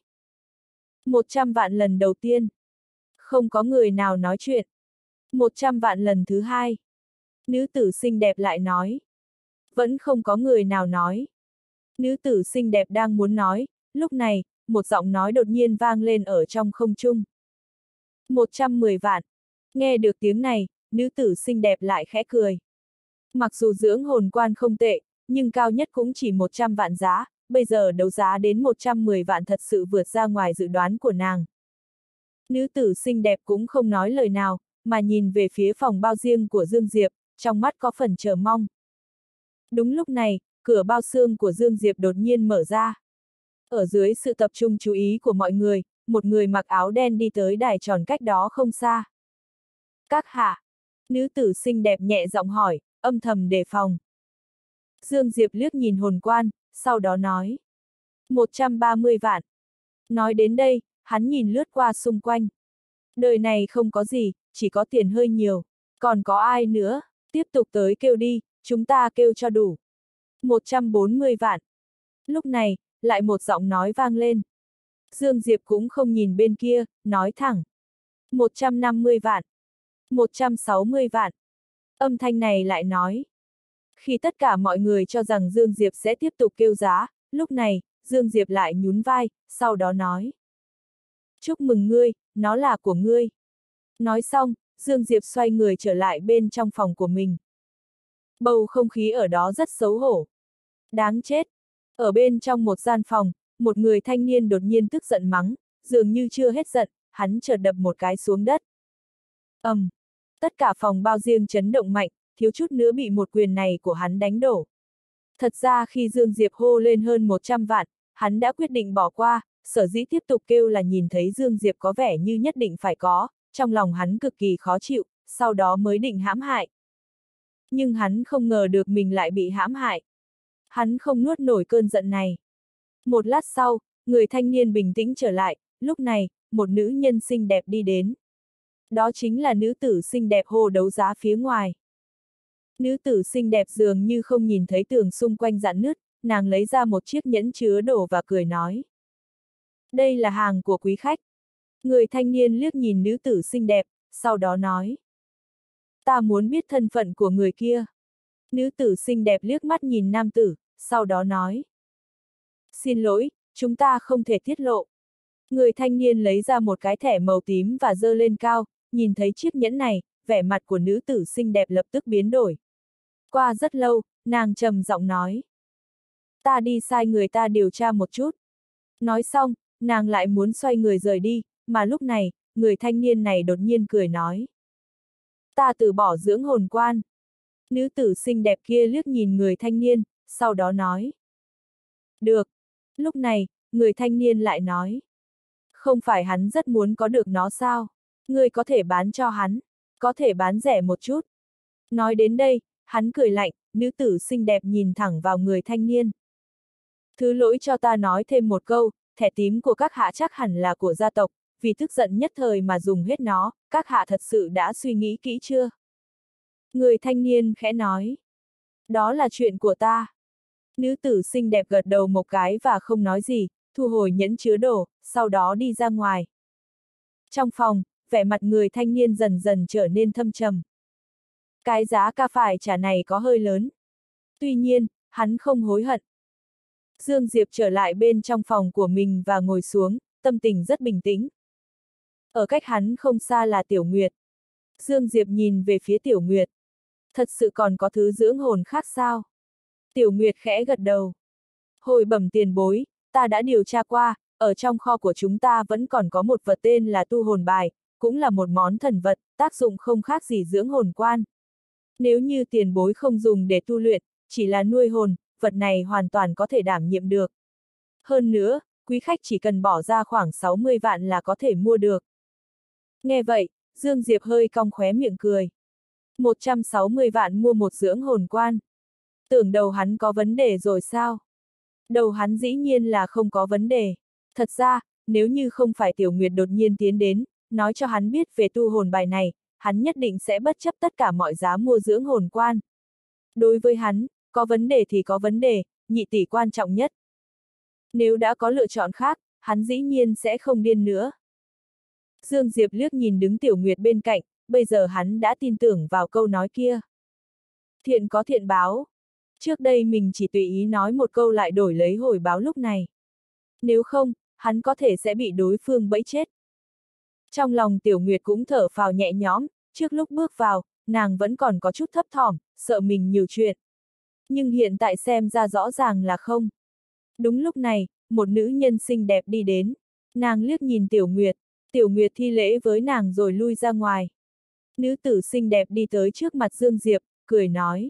S1: một trăm vạn lần đầu tiên. Không có người nào nói chuyện. một trăm vạn lần thứ hai. Nữ tử xinh đẹp lại nói. Vẫn không có người nào nói. Nữ tử xinh đẹp đang muốn nói, lúc này, một giọng nói đột nhiên vang lên ở trong không trung. một trăm mười vạn. Nghe được tiếng này, nữ tử xinh đẹp lại khẽ cười. Mặc dù dưỡng hồn quan không tệ, nhưng cao nhất cũng chỉ một trăm vạn giá, bây giờ đấu giá đến một trăm mười vạn thật sự vượt ra ngoài dự đoán của nàng. Nữ tử xinh đẹp cũng không nói lời nào, mà nhìn về phía phòng bao riêng của Dương Diệp, trong mắt có phần chờ mong. Đúng lúc này, cửa bao xương của Dương Diệp đột nhiên mở ra. Ở dưới sự tập trung chú ý của mọi người, một người mặc áo đen đi tới đài tròn cách đó không xa. Các hạ. Nữ tử xinh đẹp nhẹ giọng hỏi, âm thầm đề phòng. Dương Diệp liếc nhìn hồn quan, sau đó nói. một trăm ba mươi vạn. Nói đến đây, hắn nhìn lướt qua xung quanh. Đời này không có gì, chỉ có tiền hơi nhiều. Còn có ai nữa, tiếp tục tới kêu đi, chúng ta kêu cho đủ. một trăm bốn mươi vạn. Lúc này, lại một giọng nói vang lên. Dương Diệp cũng không nhìn bên kia, nói thẳng. một trăm năm mươi vạn. một trăm sáu mươi vạn. Âm thanh này lại nói. Khi tất cả mọi người cho rằng Dương Diệp sẽ tiếp tục kêu giá, lúc này, Dương Diệp lại nhún vai, sau đó nói. Chúc mừng ngươi, nó là của ngươi. Nói xong, Dương Diệp xoay người trở lại bên trong phòng của mình. Bầu không khí ở đó rất xấu hổ. Đáng chết. Ở bên trong một gian phòng, một người thanh niên đột nhiên tức giận mắng, dường như chưa hết giận, hắn chợt đập một cái xuống đất. ầm, um, tất cả phòng bao riêng chấn động mạnh, thiếu chút nữa bị một quyền này của hắn đánh đổ. Thật ra khi Dương Diệp hô lên hơn một trăm vạn, hắn đã quyết định bỏ qua, sở dĩ tiếp tục kêu là nhìn thấy Dương Diệp có vẻ như nhất định phải có, trong lòng hắn cực kỳ khó chịu, sau đó mới định hãm hại. Nhưng hắn không ngờ được mình lại bị hãm hại. Hắn không nuốt nổi cơn giận này. Một lát sau, người thanh niên bình tĩnh trở lại, lúc này, một nữ nhân xinh đẹp đi đến. Đó chính là nữ tử xinh đẹp hô đấu giá phía ngoài. Nữ tử xinh đẹp dường như không nhìn thấy tường xung quanh rạn nứt, nàng lấy ra một chiếc nhẫn chứa đồ và cười nói. Đây là hàng của quý khách. Người thanh niên liếc nhìn nữ tử xinh đẹp, sau đó nói. Ta muốn biết thân phận của người kia. Nữ tử xinh đẹp liếc mắt nhìn nam tử, sau đó nói. Xin lỗi, chúng ta không thể tiết lộ. Người thanh niên lấy ra một cái thẻ màu tím và giơ lên cao, nhìn thấy chiếc nhẫn này, vẻ mặt của nữ tử xinh đẹp lập tức biến đổi. Qua rất lâu, nàng trầm giọng nói. Ta đi sai người ta điều tra một chút. Nói xong, nàng lại muốn xoay người rời đi, mà lúc này, người thanh niên này đột nhiên cười nói. Ta từ bỏ dưỡng hồn quan. Nữ tử xinh đẹp kia liếc nhìn người thanh niên, sau đó nói. Được. Lúc này, người thanh niên lại nói. Không phải hắn rất muốn có được nó sao? Ngươi có thể bán cho hắn, có thể bán rẻ một chút. Nói đến đây, hắn cười lạnh, nữ tử xinh đẹp nhìn thẳng vào người thanh niên. Thứ lỗi cho ta nói thêm một câu, thẻ tím của các hạ chắc hẳn là của gia tộc, vì tức giận nhất thời mà dùng hết nó, các hạ thật sự đã suy nghĩ kỹ chưa? Người thanh niên khẽ nói. Đó là chuyện của ta. Nữ tử xinh đẹp gật đầu một cái và không nói gì, thu hồi nhẫn chứa đồ, sau đó đi ra ngoài. Trong phòng, vẻ mặt người thanh niên dần dần trở nên thâm trầm. Cái giá ca phải trả này có hơi lớn. Tuy nhiên, hắn không hối hận. Dương Diệp trở lại bên trong phòng của mình và ngồi xuống, tâm tình rất bình tĩnh. Ở cách hắn không xa là Tiểu Nguyệt. Dương Diệp nhìn về phía Tiểu Nguyệt. Thật sự còn có thứ dưỡng hồn khác sao? Tiểu Nguyệt khẽ gật đầu. Hồi bẩm tiền bối, ta đã điều tra qua, ở trong kho của chúng ta vẫn còn có một vật tên là tu hồn bài, cũng là một món thần vật, tác dụng không khác gì dưỡng hồn quan. Nếu như tiền bối không dùng để tu luyện, chỉ là nuôi hồn, vật này hoàn toàn có thể đảm nhiệm được. Hơn nữa, quý khách chỉ cần bỏ ra khoảng sáu mươi vạn là có thể mua được. Nghe vậy, Dương Diệp hơi cong khóe miệng cười. một trăm sáu mươi vạn mua một dưỡng hồn quan. Tưởng đầu hắn có vấn đề rồi sao? Đầu hắn dĩ nhiên là không có vấn đề. Thật ra, nếu như không phải Tiểu Nguyệt đột nhiên tiến đến, nói cho hắn biết về tu hồn bài này, hắn nhất định sẽ bất chấp tất cả mọi giá mua dưỡng hồn quan. Đối với hắn, có vấn đề thì có vấn đề, nhị tỷ quan trọng nhất. Nếu đã có lựa chọn khác, hắn dĩ nhiên sẽ không điên nữa. Dương Diệp liếc nhìn đứng Tiểu Nguyệt bên cạnh, bây giờ hắn đã tin tưởng vào câu nói kia. Thiện có thiện báo. Trước đây mình chỉ tùy ý nói một câu lại đổi lấy hồi báo lúc này. Nếu không, hắn có thể sẽ bị đối phương bẫy chết. Trong lòng Tiểu Nguyệt cũng thở phào nhẹ nhõm, trước lúc bước vào, nàng vẫn còn có chút thấp thỏm, sợ mình nhiều chuyện. Nhưng hiện tại xem ra rõ ràng là không. Đúng lúc này, một nữ nhân xinh đẹp đi đến. Nàng liếc nhìn Tiểu Nguyệt, Tiểu Nguyệt thi lễ với nàng rồi lui ra ngoài. Nữ tử xinh đẹp đi tới trước mặt Dương Diệp, cười nói.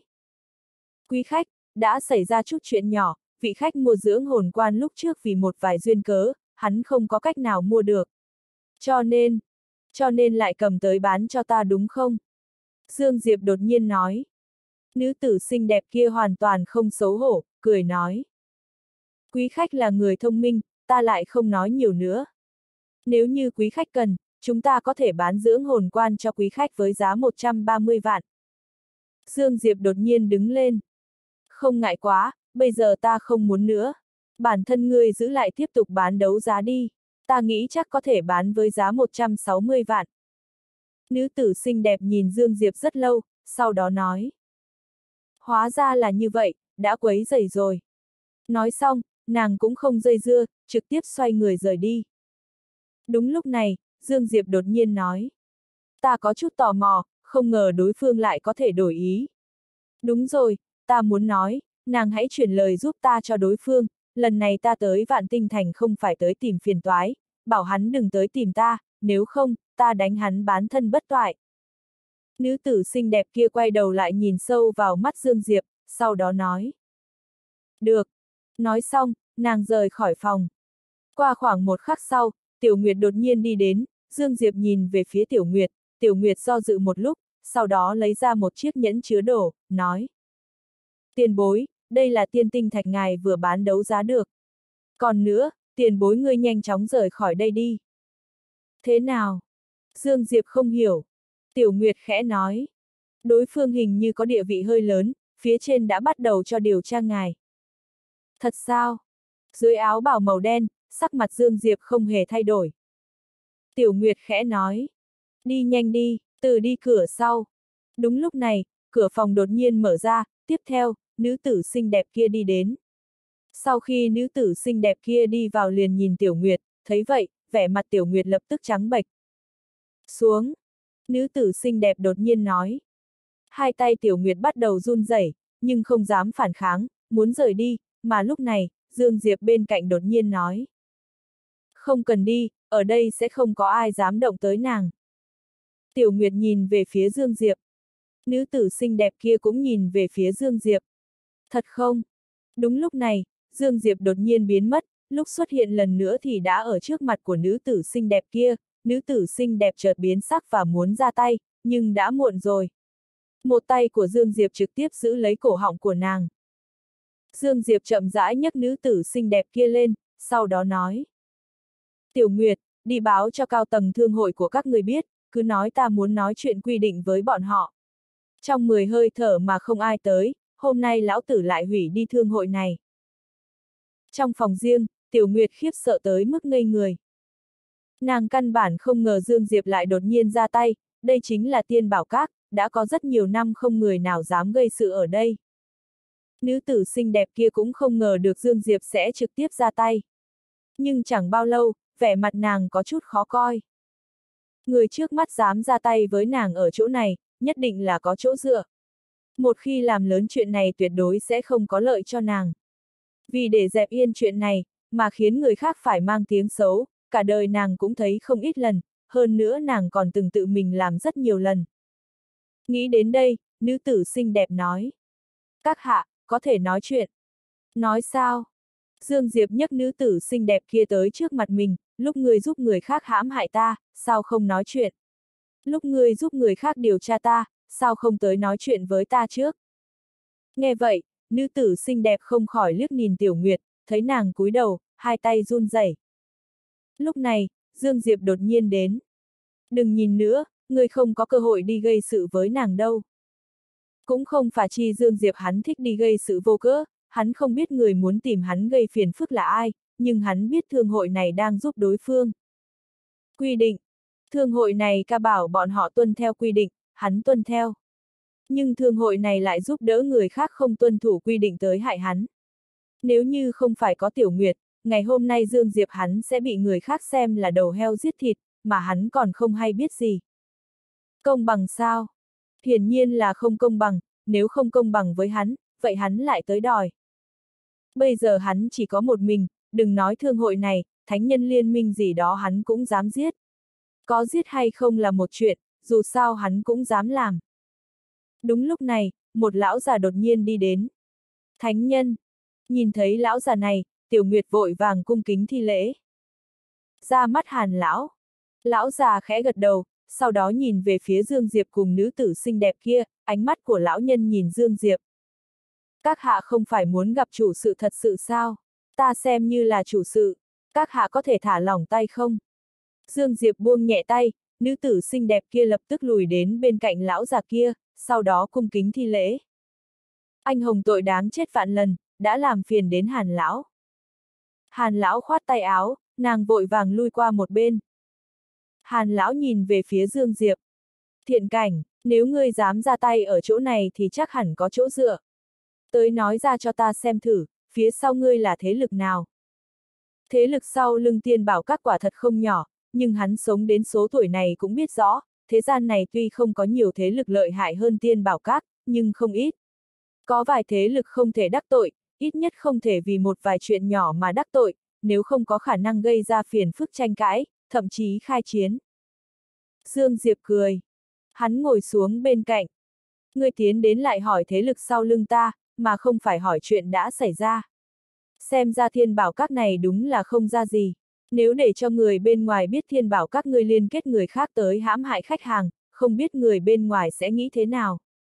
S1: Quý khách, đã xảy ra chút chuyện nhỏ, vị khách mua dưỡng hồn quan lúc trước vì một vài duyên cớ, hắn không có cách nào mua được. Cho nên, cho nên lại cầm tới bán cho ta đúng không? Dương Diệp đột nhiên nói. Nữ tử xinh đẹp kia hoàn toàn không xấu hổ, cười nói. Quý khách là người thông minh, ta lại không nói nhiều nữa. Nếu như quý khách cần, chúng ta có thể bán dưỡng hồn quan cho quý khách với giá một trăm ba mươi vạn. Dương Diệp đột nhiên đứng lên. Không ngại quá, bây giờ ta không muốn nữa. Bản thân ngươi giữ lại tiếp tục bán đấu giá đi. Ta nghĩ chắc có thể bán với giá một trăm sáu mươi vạn. Nữ tử xinh đẹp nhìn Dương Diệp rất lâu, sau đó nói. Hóa ra là như vậy, đã quấy rầy rồi. Nói xong, nàng cũng không dây dưa, trực tiếp xoay người rời đi. Đúng lúc này, Dương Diệp đột nhiên nói. Ta có chút tò mò, không ngờ đối phương lại có thể đổi ý. Đúng rồi, ta muốn nói, nàng hãy chuyển lời giúp ta cho đối phương, lần này ta tới Vạn Tinh Thành không phải tới tìm phiền toái, bảo hắn đừng tới tìm ta, nếu không, ta đánh hắn bán thân bất toại. Nữ tử xinh đẹp kia quay đầu lại nhìn sâu vào mắt Dương Diệp, sau đó nói. Được. Nói xong, nàng rời khỏi phòng. Qua khoảng một khắc sau, Tiểu Nguyệt đột nhiên đi đến, Dương Diệp nhìn về phía Tiểu Nguyệt, Tiểu Nguyệt do dự một lúc, sau đó lấy ra một chiếc nhẫn chứa đồ, nói. Tiền bối, đây là tiên tinh thạch ngài vừa bán đấu giá được. Còn nữa, tiền bối ngươi nhanh chóng rời khỏi đây đi. Thế nào? Dương Diệp không hiểu. Tiểu Nguyệt khẽ nói. Đối phương hình như có địa vị hơi lớn, phía trên đã bắt đầu cho điều tra ngài. Thật sao? Dưới áo bào màu đen, sắc mặt Dương Diệp không hề thay đổi. Tiểu Nguyệt khẽ nói. Đi nhanh đi, từ đi cửa sau. Đúng lúc này, cửa phòng đột nhiên mở ra, tiếp theo, nữ tử xinh đẹp kia đi đến. Sau khi nữ tử xinh đẹp kia đi vào liền nhìn Tiểu Nguyệt, thấy vậy, vẻ mặt Tiểu Nguyệt lập tức trắng bệch. Xuống. Nữ tử xinh đẹp đột nhiên nói. Hai tay Tiểu Nguyệt bắt đầu run rẩy, nhưng không dám phản kháng, muốn rời đi, mà lúc này, Dương Diệp bên cạnh đột nhiên nói. Không cần đi, ở đây sẽ không có ai dám động tới nàng. Tiểu Nguyệt nhìn về phía Dương Diệp. Nữ tử xinh đẹp kia cũng nhìn về phía Dương Diệp. Thật không? Đúng lúc này, Dương Diệp đột nhiên biến mất, lúc xuất hiện lần nữa thì đã ở trước mặt của nữ tử xinh đẹp kia, nữ tử xinh đẹp chợt biến sắc và muốn ra tay, nhưng đã muộn rồi. Một tay của Dương Diệp trực tiếp giữ lấy cổ họng của nàng. Dương Diệp chậm rãi nhấc nữ tử xinh đẹp kia lên, sau đó nói. Tiểu Nguyệt, đi báo cho cao tầng thương hội của các người biết, cứ nói ta muốn nói chuyện quy định với bọn họ. Trong mười hơi thở mà không ai tới, hôm nay lão tử lại hủy đi thương hội này. Trong phòng riêng, Tiểu Nguyệt khiếp sợ tới mức ngây người. Nàng căn bản không ngờ Dương Diệp lại đột nhiên ra tay, đây chính là Tiên Bảo Các, đã có rất nhiều năm không người nào dám gây sự ở đây. Nữ tử xinh đẹp kia cũng không ngờ được Dương Diệp sẽ trực tiếp ra tay. Nhưng chẳng bao lâu, vẻ mặt nàng có chút khó coi. Người trước mắt dám ra tay với nàng ở chỗ này, nhất định là có chỗ dựa. Một khi làm lớn chuyện này tuyệt đối sẽ không có lợi cho nàng. Vì để dẹp yên chuyện này, mà khiến người khác phải mang tiếng xấu, cả đời nàng cũng thấy không ít lần, hơn nữa nàng còn từng tự mình làm rất nhiều lần. Nghĩ đến đây, nữ tử xinh đẹp nói. Các hạ, có thể nói chuyện. Nói sao? Dương Diệp nhấc nữ tử xinh đẹp kia tới trước mặt mình, lúc người giúp người khác hãm hại ta, sao không nói chuyện? Lúc người giúp người khác điều tra ta, sao không tới nói chuyện với ta trước? Nghe vậy, nữ tử xinh đẹp không khỏi liếc nhìn Tiểu Nguyệt, thấy nàng cúi đầu, hai tay run rẩy. Lúc này, Dương Diệp đột nhiên đến. Đừng nhìn nữa, người không có cơ hội đi gây sự với nàng đâu. Cũng không phải chi Dương Diệp hắn thích đi gây sự vô cớ, hắn không biết người muốn tìm hắn gây phiền phức là ai, nhưng hắn biết thương hội này đang giúp đối phương. Quy định. Thương hội này ca bảo bọn họ tuân theo quy định, hắn tuân theo. Nhưng thương hội này lại giúp đỡ người khác không tuân thủ quy định tới hại hắn. Nếu như không phải có Tiểu Nguyệt, ngày hôm nay Dương Diệp hắn sẽ bị người khác xem là đầu heo giết thịt, mà hắn còn không hay biết gì. Công bằng sao? Hiển nhiên là không công bằng, nếu không công bằng với hắn, vậy hắn lại tới đòi. Bây giờ hắn chỉ có một mình, đừng nói thương hội này, thánh nhân liên minh gì đó hắn cũng dám giết. Có giết hay không là một chuyện, dù sao hắn cũng dám làm. Đúng lúc này, một lão già đột nhiên đi đến. Thánh nhân! Nhìn thấy lão già này, Tiểu Nguyệt vội vàng cung kính thi lễ. Ra mắt Hàn lão. Lão già khẽ gật đầu, sau đó nhìn về phía Dương Diệp cùng nữ tử xinh đẹp kia, ánh mắt của lão nhân nhìn Dương Diệp. Các hạ không phải muốn gặp chủ sự thật sự sao? Ta xem như là chủ sự, các hạ có thể thả lỏng tay không? Dương Diệp buông nhẹ tay, nữ tử xinh đẹp kia lập tức lùi đến bên cạnh lão già kia, sau đó cung kính thi lễ. Anh hùng tội đáng chết vạn lần, đã làm phiền đến Hàn lão. Hàn lão khoát tay áo, nàng vội vàng lui qua một bên. Hàn lão nhìn về phía Dương Diệp. Thiện cảnh, nếu ngươi dám ra tay ở chỗ này thì chắc hẳn có chỗ dựa. Tới nói ra cho ta xem thử, phía sau ngươi là thế lực nào? Thế lực sau lưng Tiên Bảo Các quả thật không nhỏ, nhưng hắn sống đến số tuổi này cũng biết rõ, thế gian này tuy không có nhiều thế lực lợi hại hơn Tiên Bảo Các, nhưng không ít. Có vài thế lực không thể đắc tội, ít nhất không thể vì một vài chuyện nhỏ mà đắc tội, nếu không có khả năng gây ra phiền phức tranh cãi, thậm chí khai chiến. Dương Diệp cười. Hắn ngồi xuống bên cạnh. Ngươi tiến đến lại hỏi thế lực sau lưng ta, mà không phải hỏi chuyện đã xảy ra. Xem ra Thiên Bảo Các này đúng là không ra gì. Nếu để cho người bên ngoài biết Thiên Bảo Các ngươi liên kết người khác tới hãm hại khách hàng, không biết người bên ngoài sẽ nghĩ thế nào.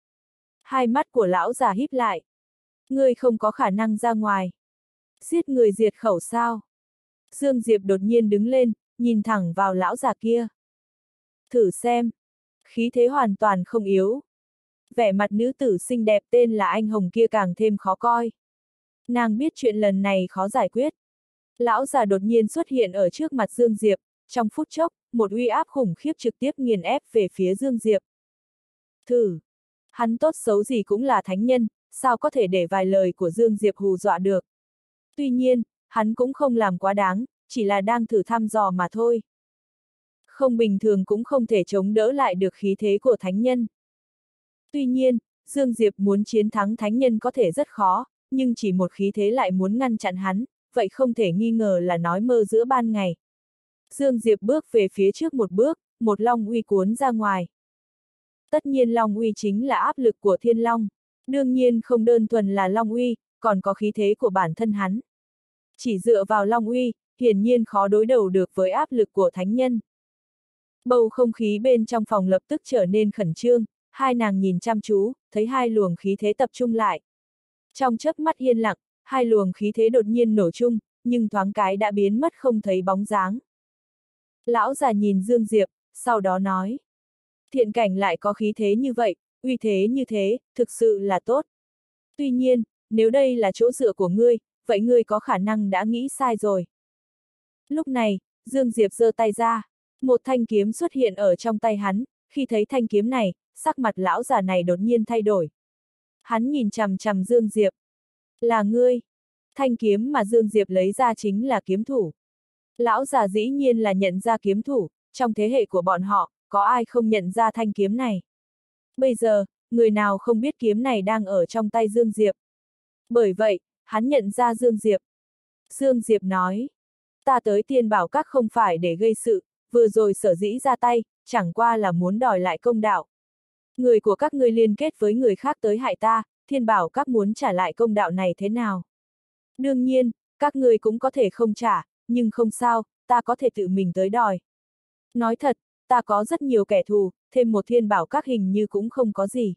S1: Hai mắt của lão già híp lại. Ngươi không có khả năng ra ngoài. Giết người diệt khẩu sao? Dương Diệp đột nhiên đứng lên, nhìn thẳng vào lão già kia. Thử xem. Khí thế hoàn toàn không yếu. Vẻ mặt nữ tử xinh đẹp tên là Anh Hồng kia càng thêm khó coi. Nàng biết chuyện lần này khó giải quyết. Lão già đột nhiên xuất hiện ở trước mặt Dương Diệp, trong phút chốc, một uy áp khủng khiếp trực tiếp nghiền ép về phía Dương Diệp. Thử. Hắn tốt xấu gì cũng là thánh nhân, sao có thể để vài lời của Dương Diệp hù dọa được. Tuy nhiên, hắn cũng không làm quá đáng, chỉ là đang thử thăm dò mà thôi. Không bình thường cũng không thể chống đỡ lại được khí thế của thánh nhân. Tuy nhiên, Dương Diệp muốn chiến thắng thánh nhân có thể rất khó, nhưng chỉ một khí thế lại muốn ngăn chặn hắn, vậy không thể nghi ngờ là nói mơ giữa ban ngày. Dương Diệp bước về phía trước một bước, một long uy cuốn ra ngoài. Tất nhiên Long uy chính là áp lực của Thiên Long. Đương nhiên không đơn thuần là Long uy, còn có khí thế của bản thân hắn. Chỉ dựa vào Long uy, hiển nhiên khó đối đầu được với áp lực của thánh nhân. Bầu không khí bên trong phòng lập tức trở nên khẩn trương, hai nàng nhìn chăm chú, thấy hai luồng khí thế tập trung lại. Trong chớp mắt yên lặng, hai luồng khí thế đột nhiên nổ chung, nhưng thoáng cái đã biến mất không thấy bóng dáng. Lão già nhìn Dương Diệp, sau đó nói. Thiện cảnh lại có khí thế như vậy, uy thế như thế, thực sự là tốt. Tuy nhiên, nếu đây là chỗ dựa của ngươi, vậy ngươi có khả năng đã nghĩ sai rồi. Lúc này, Dương Diệp giơ tay ra, một thanh kiếm xuất hiện ở trong tay hắn, khi thấy thanh kiếm này, sắc mặt lão già này đột nhiên thay đổi. Hắn nhìn chằm chằm Dương Diệp. Là ngươi. Thanh kiếm mà Dương Diệp lấy ra chính là kiếm thủ. Lão già dĩ nhiên là nhận ra kiếm thủ, trong thế hệ của bọn họ, có ai không nhận ra thanh kiếm này. Bây giờ, người nào không biết kiếm này đang ở trong tay Dương Diệp. Bởi vậy, hắn nhận ra Dương Diệp. Dương Diệp nói, ta tới Tiên Bảo Các không phải để gây sự, vừa rồi sở dĩ ra tay, chẳng qua là muốn đòi lại công đạo. Người của các ngươi liên kết với người khác tới hại ta, Thiên Bảo Các muốn trả lại công đạo này thế nào? Đương nhiên, các ngươi cũng có thể không trả, nhưng không sao, ta có thể tự mình tới đòi. Nói thật, ta có rất nhiều kẻ thù, thêm một Thiên Bảo Các hình như cũng không có gì.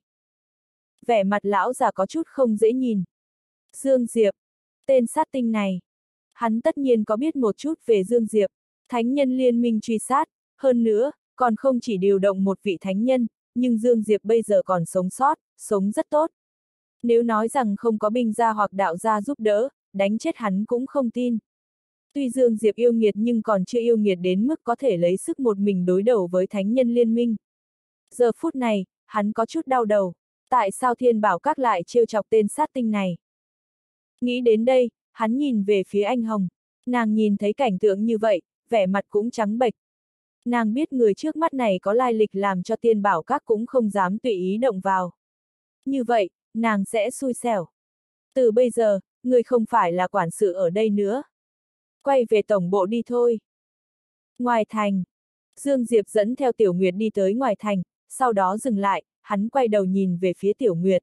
S1: Vẻ mặt lão già có chút không dễ nhìn. Dương Diệp, tên sát tinh này. Hắn tất nhiên có biết một chút về Dương Diệp, thánh nhân liên minh truy sát, hơn nữa, còn không chỉ điều động một vị thánh nhân, nhưng Dương Diệp bây giờ còn sống sót, sống rất tốt. Nếu nói rằng không có binh gia hoặc đạo gia giúp đỡ, đánh chết hắn cũng không tin. Tuy Dương Diệp yêu nghiệt nhưng còn chưa yêu nghiệt đến mức có thể lấy sức một mình đối đầu với thánh nhân liên minh. Giờ phút này, hắn có chút đau đầu. Tại sao Thiên Bảo Các lại trêu chọc tên sát tinh này? Nghĩ đến đây, hắn nhìn về phía Anh Hồng. Nàng nhìn thấy cảnh tượng như vậy, vẻ mặt cũng trắng bệch. Nàng biết người trước mắt này có lai lịch làm cho Thiên Bảo Các cũng không dám tùy ý động vào. Như vậy, nàng sẽ xui xẻo. Từ bây giờ, người không phải là quản sự ở đây nữa. Quay về tổng bộ đi thôi. Ngoài thành, Dương Diệp dẫn theo Tiểu Nguyệt đi tới ngoài thành, sau đó dừng lại, hắn quay đầu nhìn về phía Tiểu Nguyệt.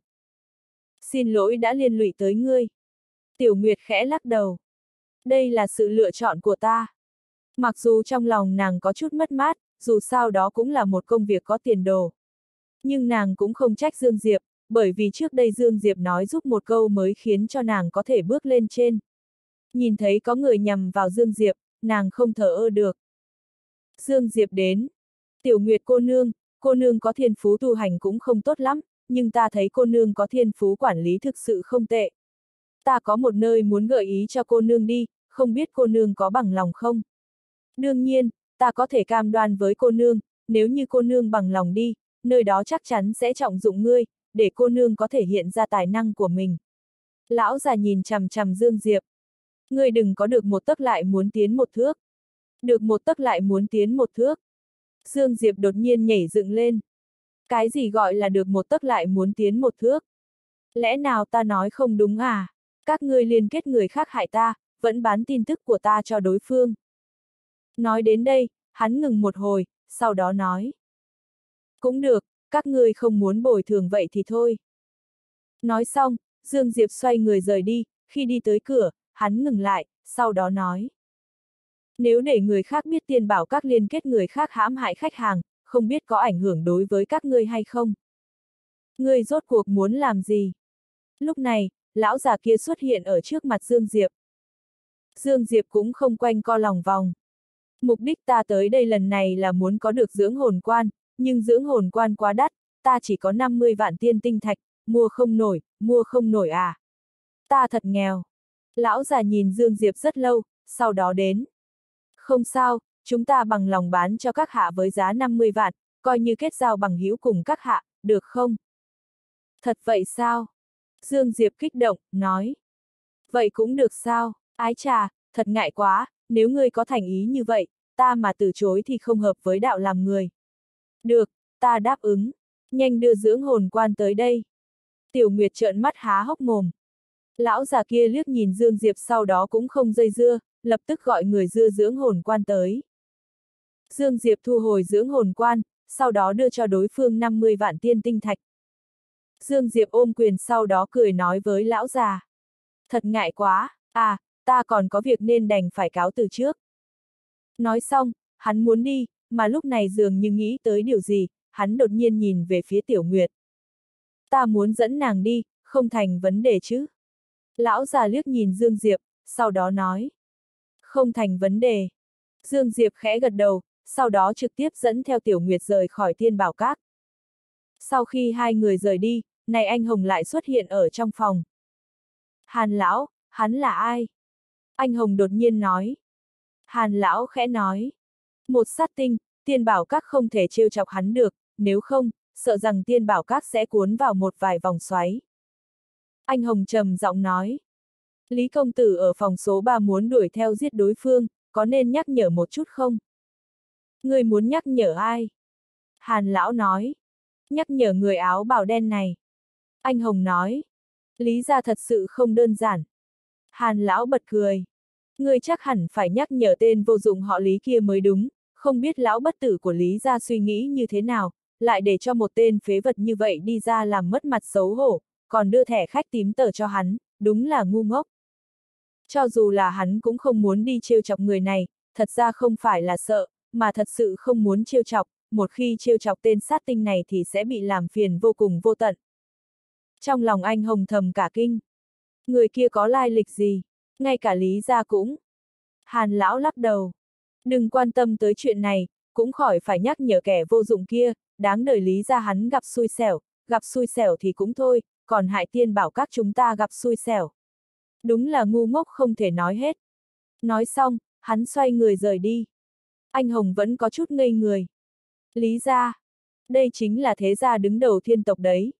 S1: Xin lỗi đã liên lụy tới ngươi. Tiểu Nguyệt khẽ lắc đầu. Đây là sự lựa chọn của ta. Mặc dù trong lòng nàng có chút mất mát, dù sao đó cũng là một công việc có tiền đồ. Nhưng nàng cũng không trách Dương Diệp, bởi vì trước đây Dương Diệp nói giúp một câu mới khiến cho nàng có thể bước lên trên. Nhìn thấy có người nhằm vào Dương Diệp, nàng không thờ ơ được. Dương Diệp đến. Tiểu Nguyệt cô nương, cô nương có thiên phú tu hành cũng không tốt lắm, nhưng ta thấy cô nương có thiên phú quản lý thực sự không tệ. Ta có một nơi muốn gợi ý cho cô nương đi, không biết cô nương có bằng lòng không? Đương nhiên, ta có thể cam đoan với cô nương, nếu như cô nương bằng lòng đi, nơi đó chắc chắn sẽ trọng dụng ngươi, để cô nương có thể hiện ra tài năng của mình. Lão già nhìn chằm chằm Dương Diệp. Ngươi đừng có được một tấc lại muốn tiến một thước. Được một tấc lại muốn tiến một thước. Dương Diệp đột nhiên nhảy dựng lên. Cái gì gọi là được một tấc lại muốn tiến một thước? Lẽ nào ta nói không đúng à? Các ngươi liên kết người khác hại ta, vẫn bán tin tức của ta cho đối phương. Nói đến đây, hắn ngừng một hồi, sau đó nói. Cũng được, các ngươi không muốn bồi thường vậy thì thôi. Nói xong, Dương Diệp xoay người rời đi, khi đi tới cửa, hắn ngừng lại, sau đó nói. Nếu để người khác biết Tiên Bảo Các liên kết người khác hãm hại khách hàng, không biết có ảnh hưởng đối với các ngươi hay không? Ngươi rốt cuộc muốn làm gì? Lúc này, lão già kia xuất hiện ở trước mặt Dương Diệp. Dương Diệp cũng không quanh co lòng vòng. Mục đích ta tới đây lần này là muốn có được dưỡng hồn quan, nhưng dưỡng hồn quan quá đắt, ta chỉ có năm mươi vạn tiên tinh thạch, mua không nổi, mua không nổi à? Ta thật nghèo. Lão già nhìn Dương Diệp rất lâu, sau đó đến. Không sao, chúng ta bằng lòng bán cho các hạ với giá năm mươi vạn, coi như kết giao bằng hữu cùng các hạ, được không? Thật vậy sao? Dương Diệp kích động, nói. Vậy cũng được sao? Ái chà, thật ngại quá, nếu ngươi có thành ý như vậy, ta mà từ chối thì không hợp với đạo làm người. Được, ta đáp ứng. Nhanh đưa dưỡng hồn quan tới đây. Tiểu Nguyệt trợn mắt há hốc mồm. Lão già kia liếc nhìn Dương Diệp sau đó cũng không dây dưa, lập tức gọi người đưa dưỡng hồn quan tới. Dương Diệp thu hồi dưỡng hồn quan, sau đó đưa cho đối phương năm mươi vạn tiên tinh thạch. Dương Diệp ôm quyền sau đó cười nói với lão già. Thật ngại quá, à, ta còn có việc nên đành phải cáo từ trước. Nói xong, hắn muốn đi, mà lúc này dường như nghĩ tới điều gì, hắn đột nhiên nhìn về phía Tiểu Nguyệt. Ta muốn dẫn nàng đi, không thành vấn đề chứ. Lão già liếc nhìn Dương Diệp, sau đó nói. Không thành vấn đề. Dương Diệp khẽ gật đầu, sau đó trực tiếp dẫn theo Tiểu Nguyệt rời khỏi Thiên Bảo Các. Sau khi hai người rời đi, này anh Hồng lại xuất hiện ở trong phòng. Hàn lão, hắn là ai? Anh Hồng đột nhiên nói. Hàn lão khẽ nói. Một sát tinh, Thiên Bảo Các không thể trêu chọc hắn được, nếu không, sợ rằng Thiên Bảo Các sẽ cuốn vào một vài vòng xoáy. Anh Hồng trầm giọng nói. Lý công tử ở phòng số ba muốn đuổi theo giết đối phương, có nên nhắc nhở một chút không? Người muốn nhắc nhở ai? Hàn lão nói. Nhắc nhở người áo bào đen này. Anh Hồng nói. Lý gia thật sự không đơn giản. Hàn lão bật cười. Người chắc hẳn phải nhắc nhở tên vô dụng họ Lý kia mới đúng, không biết lão bất tử của Lý gia suy nghĩ như thế nào, lại để cho một tên phế vật như vậy đi ra làm mất mặt xấu hổ, còn đưa thẻ khách tím tờ cho hắn, đúng là ngu ngốc. Cho dù là hắn cũng không muốn đi trêu chọc người này, thật ra không phải là sợ, mà thật sự không muốn trêu chọc, một khi trêu chọc tên sát tinh này thì sẽ bị làm phiền vô cùng vô tận. Trong lòng anh Hồng thầm cả kinh. Người kia có lai lịch gì? Ngay cả Lý gia cũng. Hàn lão lắc đầu. Đừng quan tâm tới chuyện này, cũng khỏi phải nhắc nhở kẻ vô dụng kia, đáng đời Lý gia hắn gặp xui xẻo, gặp xui xẻo thì cũng thôi, còn hại Thiên Bảo Các chúng ta gặp xui xẻo. Đúng là ngu ngốc không thể nói hết. Nói xong, hắn xoay người rời đi. Anh Hồng vẫn có chút ngây người. Lý gia. Đây chính là thế gia đứng đầu thiên tộc đấy.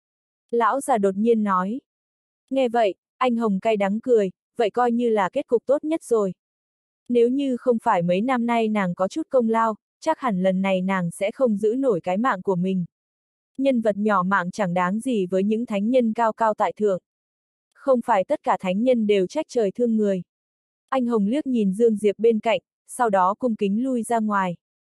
S1: Lão già đột nhiên nói. Nghe vậy, anh Hồng cay đắng cười, vậy coi như là kết cục tốt nhất rồi. Nếu như không phải mấy năm nay nàng có chút công lao, chắc hẳn lần này nàng sẽ không giữ nổi cái mạng của mình. Nhân vật nhỏ mạng chẳng đáng gì với những thánh nhân cao cao tại thượng. Không phải tất cả thánh nhân đều trách trời thương người. Anh Hồng liếc nhìn Dương Diệp bên cạnh, sau đó cung kính lui ra ngoài.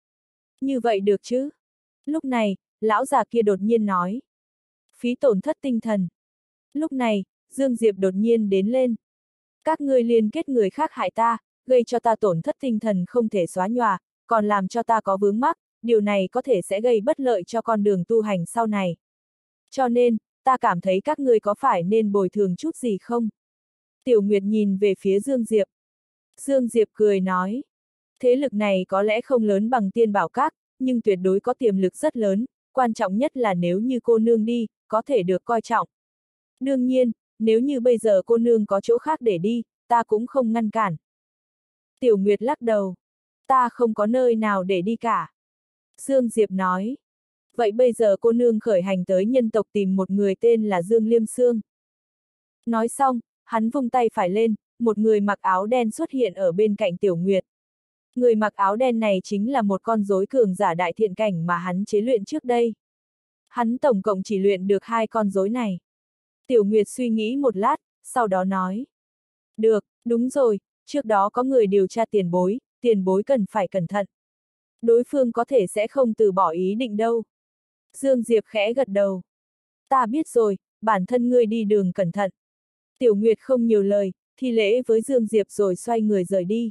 S1: Như vậy được chứ? Lúc này, lão già kia đột nhiên nói. Phí tổn thất tinh thần. Lúc này, Dương Diệp đột nhiên đến lên. Các ngươi liên kết người khác hại ta, gây cho ta tổn thất tinh thần không thể xóa nhòa, còn làm cho ta có vướng mắc, điều này có thể sẽ gây bất lợi cho con đường tu hành sau này. Cho nên, ta cảm thấy các ngươi có phải nên bồi thường chút gì không? Tiểu Nguyệt nhìn về phía Dương Diệp. Dương Diệp cười nói. Thế lực này có lẽ không lớn bằng Thiên Bảo Các, nhưng tuyệt đối có tiềm lực rất lớn, quan trọng nhất là nếu như cô nương đi, có thể được coi trọng. Đương nhiên, nếu như bây giờ cô nương có chỗ khác để đi, ta cũng không ngăn cản. Tiểu Nguyệt lắc đầu. Ta không có nơi nào để đi cả. Dương Diệp nói. Vậy bây giờ cô nương khởi hành tới nhân tộc tìm một người tên là Dương Liêm Sương. Nói xong, hắn vung tay phải lên, một người mặc áo đen xuất hiện ở bên cạnh Tiểu Nguyệt. Người mặc áo đen này chính là một con rối cường giả đại thiện cảnh mà hắn chế luyện trước đây. Hắn tổng cộng chỉ luyện được hai con rối này. Tiểu Nguyệt suy nghĩ một lát, sau đó nói. Được, đúng rồi, trước đó có người điều tra tiền bối, tiền bối cần phải cẩn thận. Đối phương có thể sẽ không từ bỏ ý định đâu. Dương Diệp khẽ gật đầu. Ta biết rồi, bản thân ngươi đi đường cẩn thận. Tiểu Nguyệt không nhiều lời, thi lễ với Dương Diệp rồi xoay người rời đi.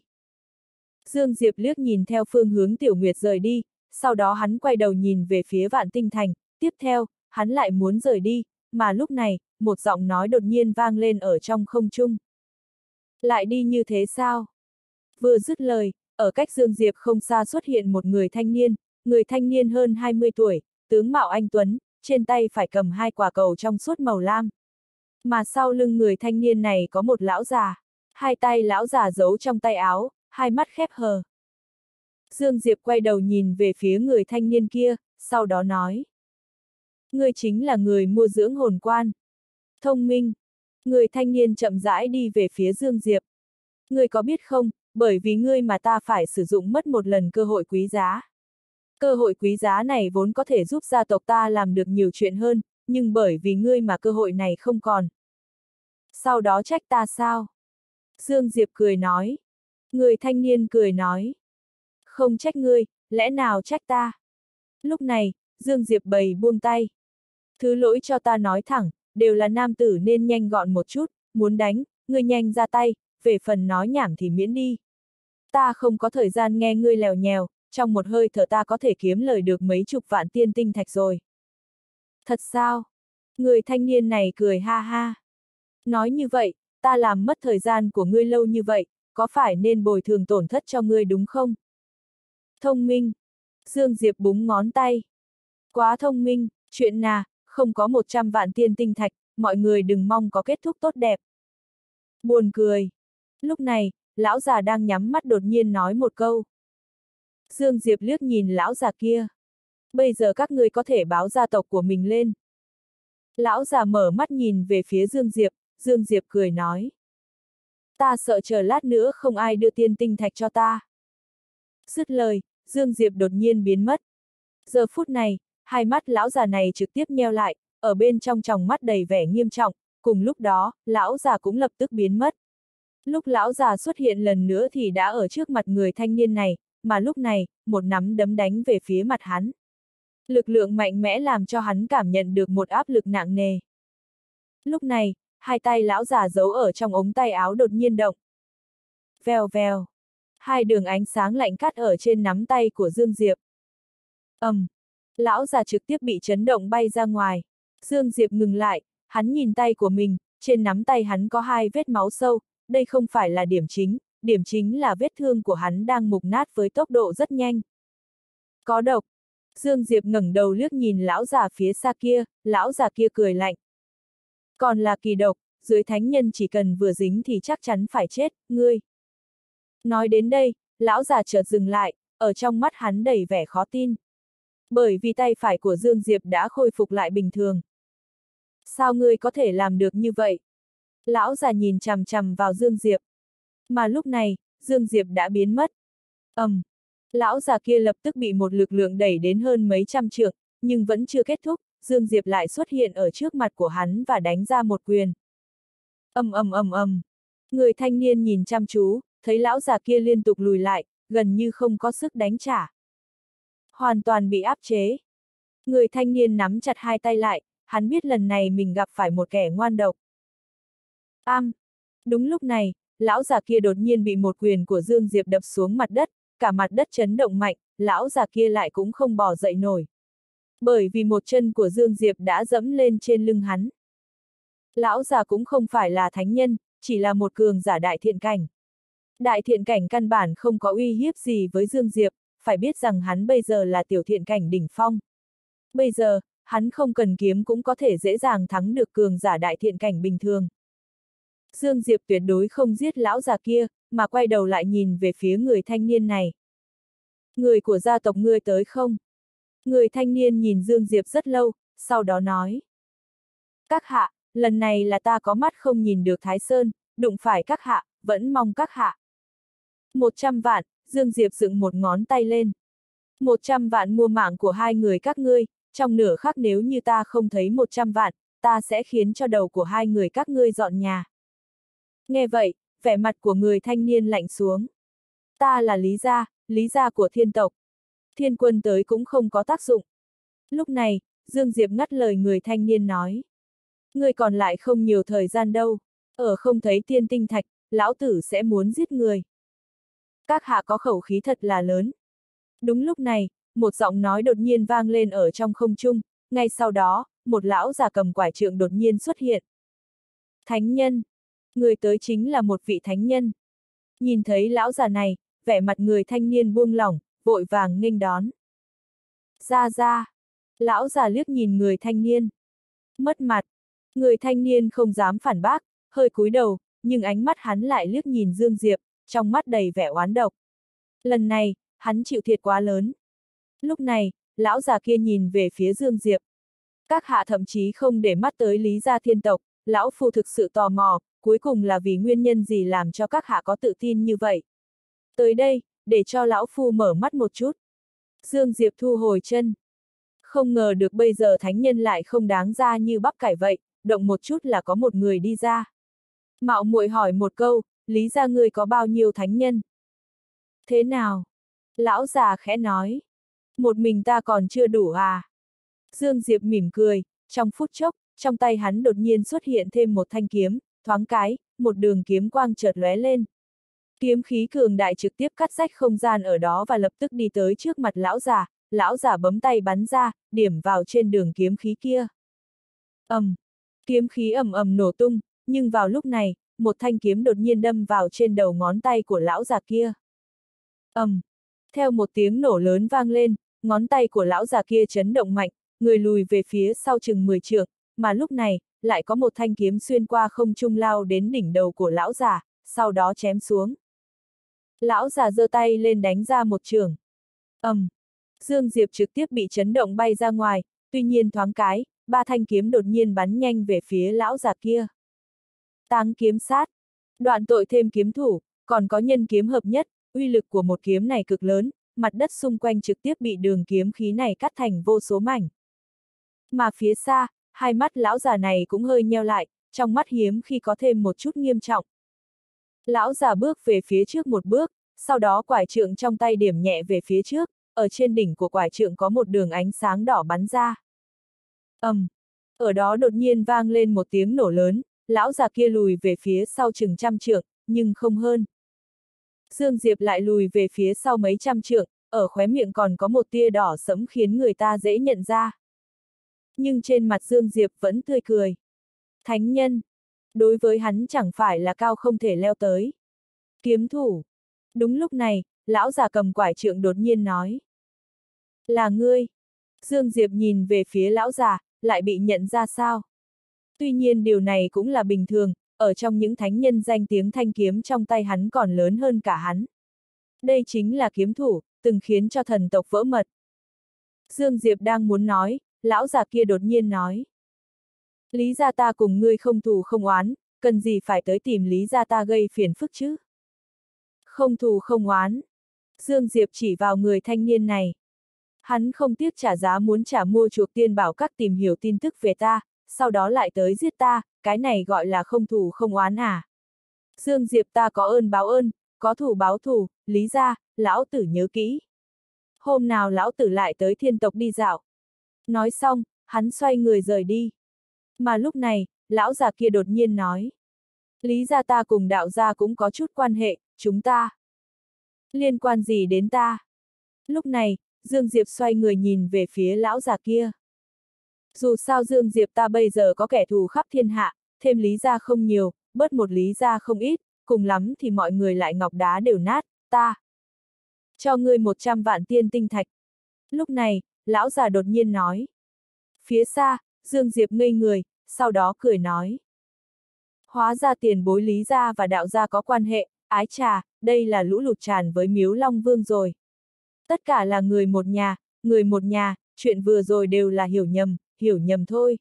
S1: Dương Diệp liếc nhìn theo phương hướng Tiểu Nguyệt rời đi, sau đó hắn quay đầu nhìn về phía Vạn Tinh Thành, tiếp theo, hắn lại muốn rời đi, mà lúc này, một giọng nói đột nhiên vang lên ở trong không trung. Lại đi như thế sao? Vừa dứt lời, ở cách Dương Diệp không xa xuất hiện một người thanh niên, người thanh niên hơn hai mươi tuổi, tướng mạo anh tuấn, trên tay phải cầm hai quả cầu trong suốt màu lam. Mà sau lưng người thanh niên này có một lão già, hai tay lão già giấu trong tay áo, hai mắt khép hờ. Dương Diệp quay đầu nhìn về phía người thanh niên kia, sau đó nói. Ngươi chính là người mua dưỡng hồn quan. Thông minh. Người thanh niên chậm rãi đi về phía Dương Diệp. Ngươi có biết không, bởi vì ngươi mà ta phải sử dụng mất một lần cơ hội quý giá. Cơ hội quý giá này vốn có thể giúp gia tộc ta làm được nhiều chuyện hơn, nhưng bởi vì ngươi mà cơ hội này không còn. Sau đó trách ta sao? Dương Diệp cười nói. Người thanh niên cười nói. Không trách ngươi, lẽ nào trách ta? Lúc này, Dương Diệp bày buông tay. Thứ lỗi cho ta nói thẳng, đều là nam tử nên nhanh gọn một chút, muốn đánh, ngươi nhanh ra tay, về phần nói nhảm thì miễn đi. Ta không có thời gian nghe ngươi lèo nhèo, trong một hơi thở ta có thể kiếm lời được mấy chục vạn tiên tinh thạch rồi. Thật sao? Người thanh niên này cười ha ha. Nói như vậy, ta làm mất thời gian của ngươi lâu như vậy, có phải nên bồi thường tổn thất cho ngươi đúng không? Thông minh. Dương Diệp búng ngón tay. Quá thông minh, chuyện nà, không có một trăm vạn tiên tinh thạch, mọi người đừng mong có kết thúc tốt đẹp. Buồn cười. Lúc này, lão già đang nhắm mắt đột nhiên nói một câu. Dương Diệp liếc nhìn lão già kia. Bây giờ các ngươi có thể báo gia tộc của mình lên. Lão già mở mắt nhìn về phía Dương Diệp, Dương Diệp cười nói. Ta sợ chờ lát nữa không ai đưa tiên tinh thạch cho ta. Dứt lời, Dương Diệp đột nhiên biến mất. Giờ phút này, hai mắt lão già này trực tiếp nheo lại, ở bên trong tròng mắt đầy vẻ nghiêm trọng, cùng lúc đó, lão già cũng lập tức biến mất. Lúc lão già xuất hiện lần nữa thì đã ở trước mặt người thanh niên này, mà lúc này, một nắm đấm đánh về phía mặt hắn. Lực lượng mạnh mẽ làm cho hắn cảm nhận được một áp lực nặng nề. Lúc này, hai tay lão già giấu ở trong ống tay áo đột nhiên động. Vèo vèo. Hai đường ánh sáng lạnh cắt ở trên nắm tay của Dương Diệp. ầm, um, lão già trực tiếp bị chấn động bay ra ngoài. Dương Diệp ngừng lại, hắn nhìn tay của mình, trên nắm tay hắn có hai vết máu sâu, đây không phải là điểm chính, điểm chính là vết thương của hắn đang mục nát với tốc độ rất nhanh. Có độc. Dương Diệp ngẩng đầu liếc nhìn lão già phía xa kia, lão già kia cười lạnh. Còn là kỳ độc, dưới thánh nhân chỉ cần vừa dính thì chắc chắn phải chết, ngươi. Nói đến đây, lão già chợt dừng lại, ở trong mắt hắn đầy vẻ khó tin. Bởi vì tay phải của Dương Diệp đã khôi phục lại bình thường. Sao ngươi có thể làm được như vậy? Lão già nhìn chằm chằm vào Dương Diệp. Mà lúc này, Dương Diệp đã biến mất. ầm, um, lão già kia lập tức bị một lực lượng đẩy đến hơn mấy trăm trượng, nhưng vẫn chưa kết thúc, Dương Diệp lại xuất hiện ở trước mặt của hắn và đánh ra một quyền. ầm ầm ầm ầm. Người thanh niên nhìn chăm chú, thấy lão già kia liên tục lùi lại, gần như không có sức đánh trả. Hoàn toàn bị áp chế. Người thanh niên nắm chặt hai tay lại, hắn biết lần này mình gặp phải một kẻ ngoan độc. Am! Đúng lúc này, lão già kia đột nhiên bị một quyền của Dương Diệp đập xuống mặt đất, cả mặt đất chấn động mạnh, lão già kia lại cũng không bò dậy nổi. Bởi vì một chân của Dương Diệp đã dẫm lên trên lưng hắn. Lão già cũng không phải là thánh nhân, chỉ là một cường giả đại thiện cảnh. Đại thiện cảnh căn bản không có uy hiếp gì với Dương Diệp, phải biết rằng hắn bây giờ là tiểu thiện cảnh đỉnh phong. Bây giờ, hắn không cần kiếm cũng có thể dễ dàng thắng được cường giả đại thiện cảnh bình thường. Dương Diệp tuyệt đối không giết lão già kia, mà quay đầu lại nhìn về phía người thanh niên này. Người của gia tộc ngươi tới không? Người thanh niên nhìn Dương Diệp rất lâu, sau đó nói. Các hạ, lần này là ta có mắt không nhìn được Thái Sơn, đụng phải các hạ, vẫn mong các hạ. Một trăm vạn, Dương Diệp dựng một ngón tay lên. Một trăm vạn mua mạng của hai người các ngươi, trong nửa khắc nếu như ta không thấy một trăm vạn, ta sẽ khiến cho đầu của hai người các ngươi dọn nhà. Nghe vậy, vẻ mặt của người thanh niên lạnh xuống. Ta là Lý gia, Lý gia của thiên tộc. Thiên quân tới cũng không có tác dụng. Lúc này, Dương Diệp ngắt lời người thanh niên nói. Người còn lại không nhiều thời gian đâu, ở không thấy tiên tinh thạch, lão tử sẽ muốn giết người. Các hạ có khẩu khí thật là lớn. Đúng lúc này, một giọng nói đột nhiên vang lên ở trong không trung, ngay sau đó, một lão già cầm quải trượng đột nhiên xuất hiện. Thánh nhân! Người tới chính là một vị thánh nhân. Nhìn thấy lão già này, vẻ mặt người thanh niên buông lỏng, vội vàng nghênh đón. Ra ra! Lão già liếc nhìn người thanh niên. Mất mặt! Người thanh niên không dám phản bác, hơi cúi đầu, nhưng ánh mắt hắn lại liếc nhìn Dương Diệp, trong mắt đầy vẻ oán độc. Lần này, hắn chịu thiệt quá lớn. Lúc này, lão già kia nhìn về phía Dương Diệp. Các hạ thậm chí không để mắt tới Lý gia thiên tộc, lão phu thực sự tò mò, cuối cùng là vì nguyên nhân gì làm cho các hạ có tự tin như vậy. Tới đây, để cho lão phu mở mắt một chút. Dương Diệp thu hồi chân. Không ngờ được bây giờ thánh nhân lại không đáng ra như bắp cải vậy, động một chút là có một người đi ra. Mạo muội hỏi một câu, Lý gia ngươi có bao nhiêu thánh nhân? Thế nào? Lão già khẽ nói. Một mình ta còn chưa đủ à? Dương Diệp mỉm cười, trong phút chốc, trong tay hắn đột nhiên xuất hiện thêm một thanh kiếm, thoáng cái, một đường kiếm quang chợt lóe lên. Kiếm khí cường đại trực tiếp cắt rách không gian ở đó và lập tức đi tới trước mặt lão già, lão già bấm tay bắn ra, điểm vào trên đường kiếm khí kia. ầm, um, kiếm khí ầm ầm nổ tung, nhưng vào lúc này, một thanh kiếm đột nhiên đâm vào trên đầu ngón tay của lão già kia. ầm, um, theo một tiếng nổ lớn vang lên, ngón tay của lão già kia chấn động mạnh, người lùi về phía sau chừng mười trượng, mà lúc này, lại có một thanh kiếm xuyên qua không trung lao đến đỉnh đầu của lão già, sau đó chém xuống. Lão già giơ tay lên đánh ra một chưởng. ầm, um, Dương Diệp trực tiếp bị chấn động bay ra ngoài, tuy nhiên thoáng cái, ba thanh kiếm đột nhiên bắn nhanh về phía lão già kia. Táng kiếm sát, đoạn tội thêm kiếm thủ, còn có nhân kiếm hợp nhất, uy lực của một kiếm này cực lớn, mặt đất xung quanh trực tiếp bị đường kiếm khí này cắt thành vô số mảnh. Mà phía xa, hai mắt lão già này cũng hơi nheo lại, trong mắt hiếm khi có thêm một chút nghiêm trọng. Lão già bước về phía trước một bước, sau đó quải trượng trong tay điểm nhẹ về phía trước, ở trên đỉnh của quải trượng có một đường ánh sáng đỏ bắn ra. ầm, um, ở đó đột nhiên vang lên một tiếng nổ lớn, lão già kia lùi về phía sau chừng trăm trượng, nhưng không hơn. Dương Diệp lại lùi về phía sau mấy trăm trượng, ở khóe miệng còn có một tia đỏ sẫm khiến người ta dễ nhận ra. Nhưng trên mặt Dương Diệp vẫn tươi cười. Thánh nhân. Đối với hắn chẳng phải là cao không thể leo tới. Kiếm thủ. Đúng lúc này, lão già cầm quải trượng đột nhiên nói. Là ngươi. Dương Diệp nhìn về phía lão già, lại bị nhận ra sao? Tuy nhiên điều này cũng là bình thường, ở trong những thánh nhân danh tiếng thanh kiếm trong tay hắn còn lớn hơn cả hắn. Đây chính là kiếm thủ, từng khiến cho thần tộc vỡ mật. Dương Diệp đang muốn nói, lão già kia đột nhiên nói. Lý gia ta cùng ngươi không thù không oán, cần gì phải tới tìm Lý gia ta gây phiền phức chứ? Không thù không oán. Dương Diệp chỉ vào người thanh niên này. Hắn không tiếc trả giá muốn trả mua chuộc tiên bảo các tìm hiểu tin tức về ta, sau đó lại tới giết ta, cái này gọi là không thù không oán à? Dương Diệp ta có ơn báo ơn, có thù báo thù, Lý gia, lão tử nhớ kỹ. Hôm nào lão tử lại tới thiên tộc đi dạo. Nói xong, hắn xoay người rời đi. Mà lúc này, lão già kia đột nhiên nói. Lý gia ta cùng đạo gia cũng có chút quan hệ, chúng ta. Liên quan gì đến ta? Lúc này, Dương Diệp xoay người nhìn về phía lão già kia. Dù sao Dương Diệp ta bây giờ có kẻ thù khắp thiên hạ, thêm Lý gia không nhiều, bớt một Lý gia không ít, cùng lắm thì mọi người lại ngọc đá đều nát, ta. Cho ngươi một trăm vạn tiên tinh thạch. Lúc này, lão già đột nhiên nói. Phía xa, Dương Diệp ngây người, sau đó cười nói. Hóa ra tiền bối Lý gia và đạo gia có quan hệ, ái trà, đây là lũ lụt tràn với Miếu Long Vương rồi. Tất cả là người một nhà, người một nhà, chuyện vừa rồi đều là hiểu nhầm, hiểu nhầm thôi.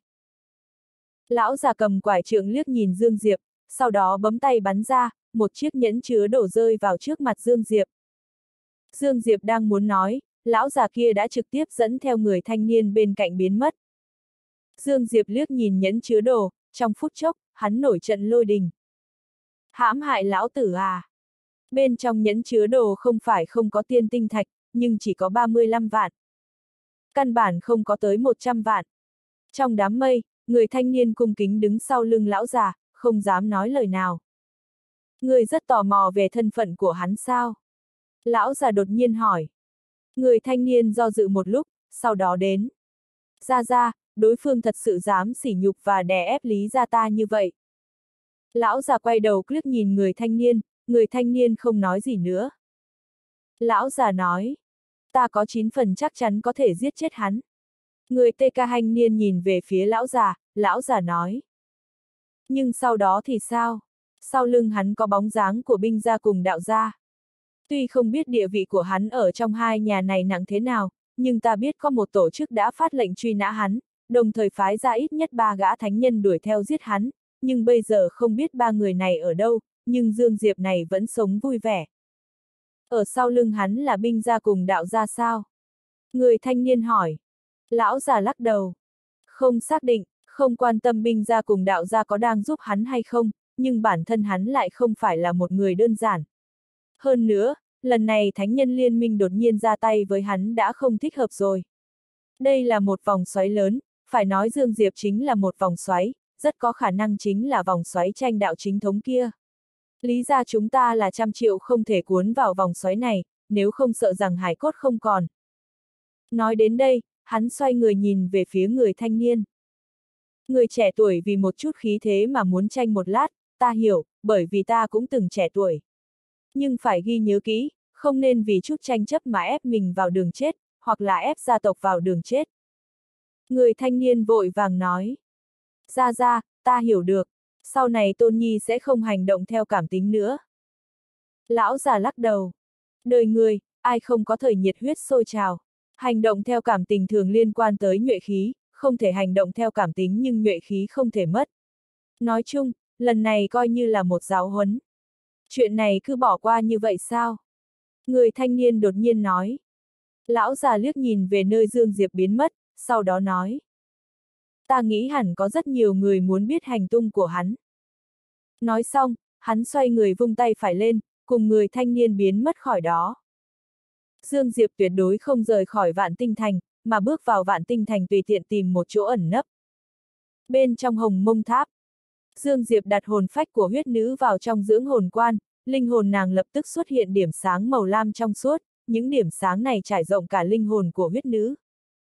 S1: Lão già cầm quải trượng liếc nhìn Dương Diệp, sau đó bấm tay bắn ra, một chiếc nhẫn chứa đổ rơi vào trước mặt Dương Diệp. Dương Diệp đang muốn nói, lão già kia đã trực tiếp dẫn theo người thanh niên bên cạnh biến mất. Dương Diệp liếc nhìn nhẫn chứa đồ, trong phút chốc, hắn nổi trận lôi đình. Hãm hại lão tử à? Bên trong nhẫn chứa đồ không phải không có tiên tinh thạch, nhưng chỉ có ba mươi lăm vạn. Căn bản không có tới một trăm vạn. Trong đám mây, người thanh niên cung kính đứng sau lưng lão già, không dám nói lời nào. Người rất tò mò về thân phận của hắn sao? Lão già đột nhiên hỏi. Người thanh niên do dự một lúc, sau đó đến. Ra ra, đối phương thật sự dám sỉ nhục và đè ép Lý gia ta như vậy. Lão già quay đầu liếc nhìn người thanh niên, người thanh niên không nói gì nữa. Lão già nói, ta có chín phần chắc chắn có thể giết chết hắn. Người tê ca thanh niên nhìn về phía lão già, lão già nói. Nhưng sau đó thì sao? Sau lưng hắn có bóng dáng của binh gia cùng đạo gia. Tuy không biết địa vị của hắn ở trong hai nhà này nặng thế nào, nhưng ta biết có một tổ chức đã phát lệnh truy nã hắn, đồng thời phái ra ít nhất ba gã thánh nhân đuổi theo giết hắn, nhưng bây giờ không biết ba người này ở đâu, nhưng Dương Diệp này vẫn sống vui vẻ. Ở sau lưng hắn là binh gia cùng đạo gia sao? Người thanh niên hỏi. Lão già lắc đầu. Không xác định, không quan tâm binh gia cùng đạo gia có đang giúp hắn hay không, nhưng bản thân hắn lại không phải là một người đơn giản. Hơn nữa, lần này thánh nhân liên minh đột nhiên ra tay với hắn đã không thích hợp rồi. Đây là một vòng xoáy lớn, phải nói Dương Diệp chính là một vòng xoáy, rất có khả năng chính là vòng xoáy tranh đạo chính thống kia. Lý ra chúng ta là trăm triệu không thể cuốn vào vòng xoáy này, nếu không sợ rằng hải cốt không còn. Nói đến đây, hắn xoay người nhìn về phía người thanh niên. Người trẻ tuổi vì một chút khí thế mà muốn tranh một lát, ta hiểu, bởi vì ta cũng từng trẻ tuổi. Nhưng phải ghi nhớ kỹ, không nên vì chút tranh chấp mà ép mình vào đường chết, hoặc là ép gia tộc vào đường chết. Người thanh niên vội vàng nói. Ra ra, ta hiểu được, sau này Tôn Nhi sẽ không hành động theo cảm tính nữa. Lão già lắc đầu. Đời người, ai không có thời nhiệt huyết sôi trào. Hành động theo cảm tình thường liên quan tới nhuệ khí, không thể hành động theo cảm tính nhưng nhuệ khí không thể mất. Nói chung, lần này coi như là một giáo huấn. Chuyện này cứ bỏ qua như vậy sao? Người thanh niên đột nhiên nói. Lão già liếc nhìn về nơi Dương Diệp biến mất, sau đó nói. Ta nghĩ hẳn có rất nhiều người muốn biết hành tung của hắn. Nói xong, hắn xoay người vung tay phải lên, cùng người thanh niên biến mất khỏi đó. Dương Diệp tuyệt đối không rời khỏi Vạn Tinh Thành, mà bước vào Vạn Tinh Thành tùy tiện tìm một chỗ ẩn nấp. Bên trong Hồng Mông Tháp, Dương Diệp đặt hồn phách của huyết nữ vào trong dưỡng hồn quan, linh hồn nàng lập tức xuất hiện điểm sáng màu lam trong suốt, những điểm sáng này trải rộng cả linh hồn của huyết nữ.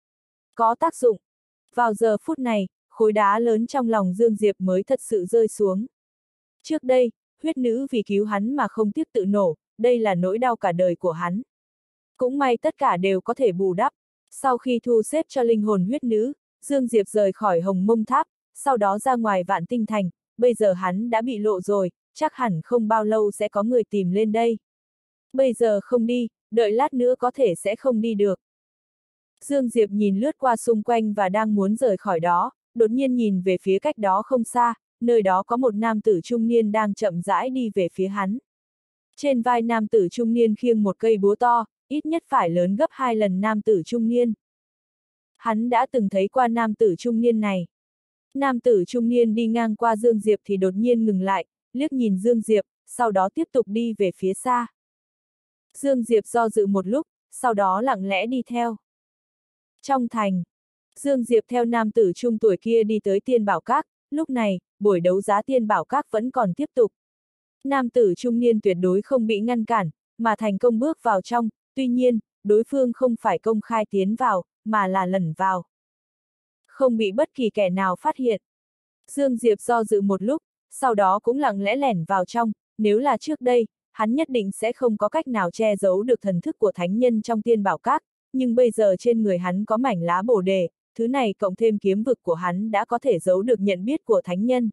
S1: Có tác dụng. Vào giờ phút này, khối đá lớn trong lòng Dương Diệp mới thật sự rơi xuống. Trước đây, huyết nữ vì cứu hắn mà không tiếc tự nổ, đây là nỗi đau cả đời của hắn. Cũng may tất cả đều có thể bù đắp. Sau khi thu xếp cho linh hồn huyết nữ, Dương Diệp rời khỏi Hồng Mông Tháp, sau đó ra ngoài Vạn Tinh Thành, bây giờ hắn đã bị lộ rồi, chắc hẳn không bao lâu sẽ có người tìm lên đây. Bây giờ không đi, đợi lát nữa có thể sẽ không đi được. Dương Diệp nhìn lướt qua xung quanh và đang muốn rời khỏi đó, đột nhiên nhìn về phía cách đó không xa, nơi đó có một nam tử trung niên đang chậm rãi đi về phía hắn. Trên vai nam tử trung niên khiêng một cây búa to, ít nhất phải lớn gấp hai lần nam tử trung niên. Hắn đã từng thấy qua nam tử trung niên này. Nam tử trung niên đi ngang qua Dương Diệp thì đột nhiên ngừng lại, liếc nhìn Dương Diệp, sau đó tiếp tục đi về phía xa. Dương Diệp do dự một lúc, sau đó lặng lẽ đi theo. Trong thành, Dương Diệp theo nam tử trung tuổi kia đi tới Tiên Bảo Các, lúc này, buổi đấu giá Tiên Bảo Các vẫn còn tiếp tục. Nam tử trung niên tuyệt đối không bị ngăn cản, mà thành công bước vào trong, tuy nhiên, đối phương không phải công khai tiến vào, mà là lẩn vào. Không bị bất kỳ kẻ nào phát hiện. Dương Diệp do dự một lúc, sau đó cũng lặng lẽ lẻn vào trong, nếu là trước đây, hắn nhất định sẽ không có cách nào che giấu được thần thức của thánh nhân trong Tiên Bảo Các, nhưng bây giờ trên người hắn có mảnh lá bồ đề, thứ này cộng thêm kiếm vực của hắn đã có thể giấu được nhận biết của thánh nhân.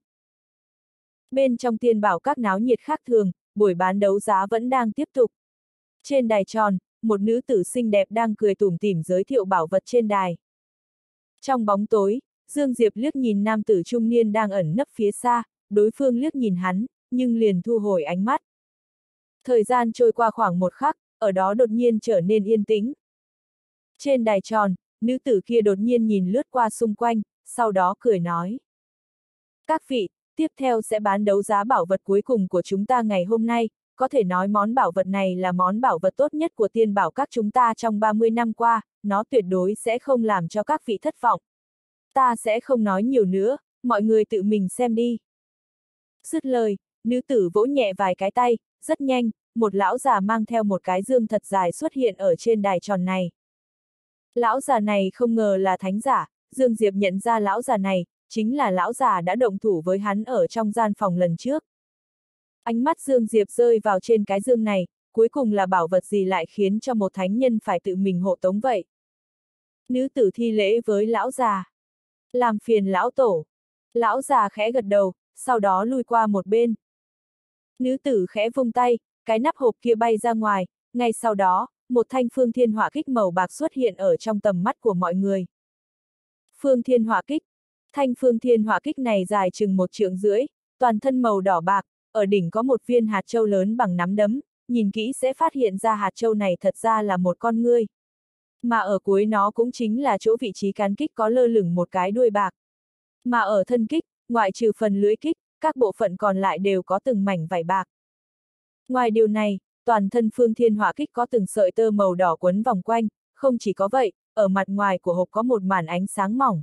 S1: Bên trong Tiên Bảo Các náo nhiệt khác thường, buổi bán đấu giá vẫn đang tiếp tục. Trên đài tròn, một nữ tử xinh đẹp đang cười tủm tỉm giới thiệu bảo vật trên đài. Trong bóng tối, Dương Diệp liếc nhìn nam tử trung niên đang ẩn nấp phía xa, đối phương liếc nhìn hắn, nhưng liền thu hồi ánh mắt. Thời gian trôi qua khoảng một khắc, ở đó đột nhiên trở nên yên tĩnh. Trên đài tròn, nữ tử kia đột nhiên nhìn lướt qua xung quanh, sau đó cười nói. Các vị, tiếp theo sẽ bán đấu giá bảo vật cuối cùng của chúng ta ngày hôm nay, có thể nói món bảo vật này là món bảo vật tốt nhất của Tiên Bảo Các chúng ta trong ba mươi năm qua, nó tuyệt đối sẽ không làm cho các vị thất vọng. Ta sẽ không nói nhiều nữa, mọi người tự mình xem đi. Dứt lời, nữ tử vỗ nhẹ vài cái tay, rất nhanh, một lão già mang theo một cái dương thật dài xuất hiện ở trên đài tròn này. Lão già này không ngờ là thánh giả, Dương Diệp nhận ra lão già này, chính là lão già đã động thủ với hắn ở trong gian phòng lần trước. Ánh mắt Dương Diệp rơi vào trên cái dương này, cuối cùng là bảo vật gì lại khiến cho một thánh nhân phải tự mình hộ tống vậy? Nữ tử thi lễ với lão già. Làm phiền lão tổ. Lão già khẽ gật đầu, sau đó lui qua một bên. Nữ tử khẽ vung tay, cái nắp hộp kia bay ra ngoài, ngay sau đó, một thanh phương thiên hỏa kích màu bạc xuất hiện ở trong tầm mắt của mọi người. Phương thiên hỏa kích. Thanh phương thiên hỏa kích này dài chừng một trượng rưỡi, toàn thân màu đỏ bạc, ở đỉnh có một viên hạt châu lớn bằng nắm đấm, nhìn kỹ sẽ phát hiện ra hạt châu này thật ra là một con ngươi. Mà ở cuối nó cũng chính là chỗ vị trí cán kích có lơ lửng một cái đuôi bạc. Mà ở thân kích, ngoại trừ phần lưỡi kích, các bộ phận còn lại đều có từng mảnh vảy bạc. Ngoài điều này, toàn thân phương thiên hỏa kích có từng sợi tơ màu đỏ quấn vòng quanh, không chỉ có vậy, ở mặt ngoài của hộp có một màn ánh sáng mỏng.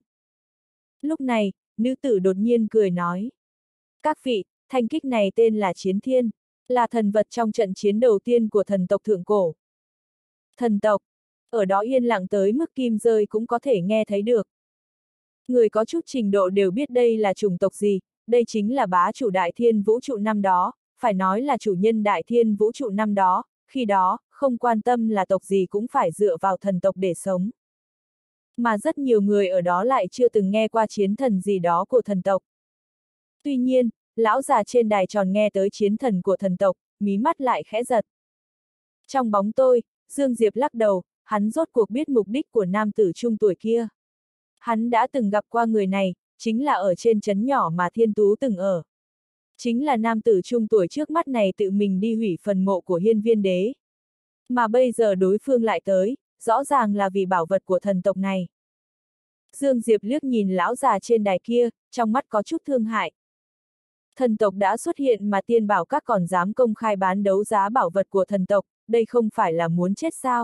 S1: Lúc này, nữ tử đột nhiên cười nói. Các vị, thanh kích này tên là Chiến Thiên, là thần vật trong trận chiến đầu tiên của thần tộc thượng cổ. Thần tộc, ở đó yên lặng tới mức kim rơi cũng có thể nghe thấy được. Người có chút trình độ đều biết đây là chủng tộc gì, đây chính là bá chủ đại thiên vũ trụ năm đó, phải nói là chủ nhân đại thiên vũ trụ năm đó, khi đó, không quan tâm là tộc gì cũng phải dựa vào thần tộc để sống. Mà rất nhiều người ở đó lại chưa từng nghe qua chiến thần gì đó của thần tộc. Tuy nhiên, lão già trên đài tròn nghe tới chiến thần của thần tộc, mí mắt lại khẽ giật. Trong bóng tôi, Dương Diệp lắc đầu, hắn rốt cuộc biết mục đích của nam tử trung tuổi kia. Hắn đã từng gặp qua người này, chính là ở trên trấn nhỏ mà Thiên Tú từng ở. Chính là nam tử trung tuổi trước mắt này tự mình đi hủy phần mộ của Hiên Viên Đế. Mà bây giờ đối phương lại tới, rõ ràng là vì bảo vật của thần tộc này. Dương Diệp liếc nhìn lão già trên đài kia, trong mắt có chút thương hại. Thần tộc đã xuất hiện mà tiên bảo các còn dám công khai bán đấu giá bảo vật của thần tộc, đây không phải là muốn chết sao?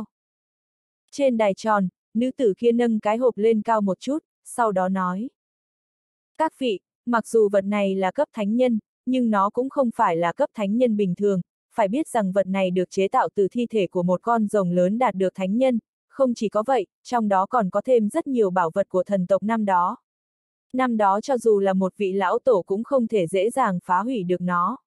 S1: Trên đài tròn, nữ tử kia nâng cái hộp lên cao một chút, sau đó nói. Các vị, mặc dù vật này là cấp thánh nhân, nhưng nó cũng không phải là cấp thánh nhân bình thường, phải biết rằng vật này được chế tạo từ thi thể của một con rồng lớn đạt được thánh nhân, không chỉ có vậy, trong đó còn có thêm rất nhiều bảo vật của thần tộc năm đó. Năm đó cho dù là một vị lão tổ cũng không thể dễ dàng phá hủy được nó.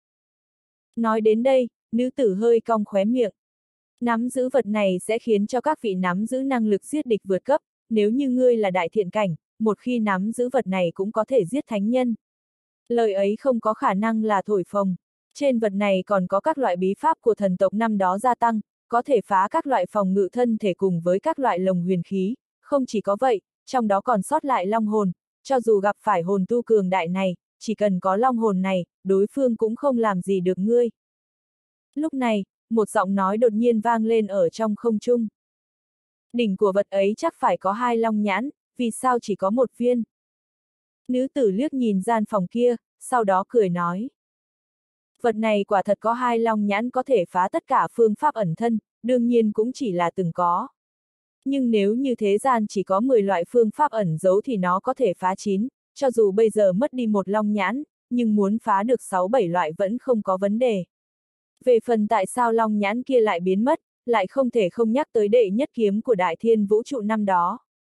S1: Nói đến đây, nữ tử hơi cong khóe miệng. Nắm giữ vật này sẽ khiến cho các vị nắm giữ năng lực giết địch vượt cấp, nếu như ngươi là đại thiện cảnh, một khi nắm giữ vật này cũng có thể giết thánh nhân. Lời ấy không có khả năng là thổi phồng. Trên vật này còn có các loại bí pháp của thần tộc năm đó gia tăng, có thể phá các loại phòng ngự thân thể cùng với các loại lồng huyền khí, không chỉ có vậy, trong đó còn sót lại long hồn, cho dù gặp phải hồn tu cường đại này, chỉ cần có long hồn này, đối phương cũng không làm gì được ngươi. Lúc này, một giọng nói đột nhiên vang lên ở trong không trung. Đỉnh của vật ấy chắc phải có hai long nhãn, vì sao chỉ có một viên? Nữ tử liếc nhìn gian phòng kia, sau đó cười nói. Vật này quả thật có hai long nhãn có thể phá tất cả phương pháp ẩn thân, đương nhiên cũng chỉ là từng có. Nhưng nếu như thế gian chỉ có mười loại phương pháp ẩn giấu thì nó có thể phá chín, cho dù bây giờ mất đi một long nhãn, nhưng muốn phá được sáu bảy loại vẫn không có vấn đề. Về phần tại sao long nhãn kia lại biến mất, lại không thể không nhắc tới đệ nhất kiếm của đại thiên vũ trụ năm đó.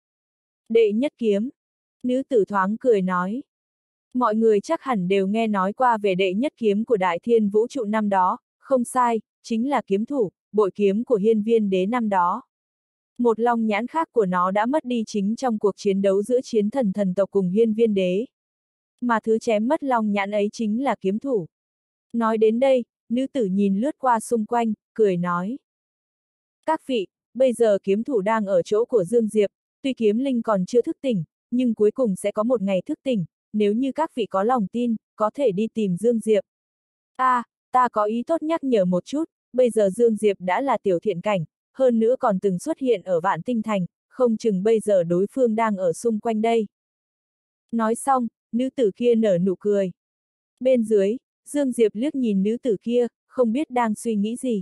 S1: Đệ nhất kiếm. Nữ tử thoáng cười nói. Mọi người chắc hẳn đều nghe nói qua về đệ nhất kiếm của đại thiên vũ trụ năm đó, không sai, chính là kiếm thủ, bội kiếm của Hiên Viên Đế năm đó. Một long nhãn khác của nó đã mất đi chính trong cuộc chiến đấu giữa chiến thần thần tộc cùng Hiên Viên Đế. Mà thứ chém mất long nhãn ấy chính là kiếm thủ. Nói đến đây, nữ tử nhìn lướt qua xung quanh, cười nói. Các vị, bây giờ kiếm thủ đang ở chỗ của Dương Diệp, tuy kiếm linh còn chưa thức tỉnh, nhưng cuối cùng sẽ có một ngày thức tỉnh, nếu như các vị có lòng tin, có thể đi tìm Dương Diệp. À, ta có ý tốt nhắc nhở một chút, bây giờ Dương Diệp đã là tiểu thiện cảnh, hơn nữa còn từng xuất hiện ở Vạn Tinh Thành, không chừng bây giờ đối phương đang ở xung quanh đây. Nói xong, nữ tử kia nở nụ cười. Bên dưới, Dương Diệp liếc nhìn nữ tử kia, không biết đang suy nghĩ gì.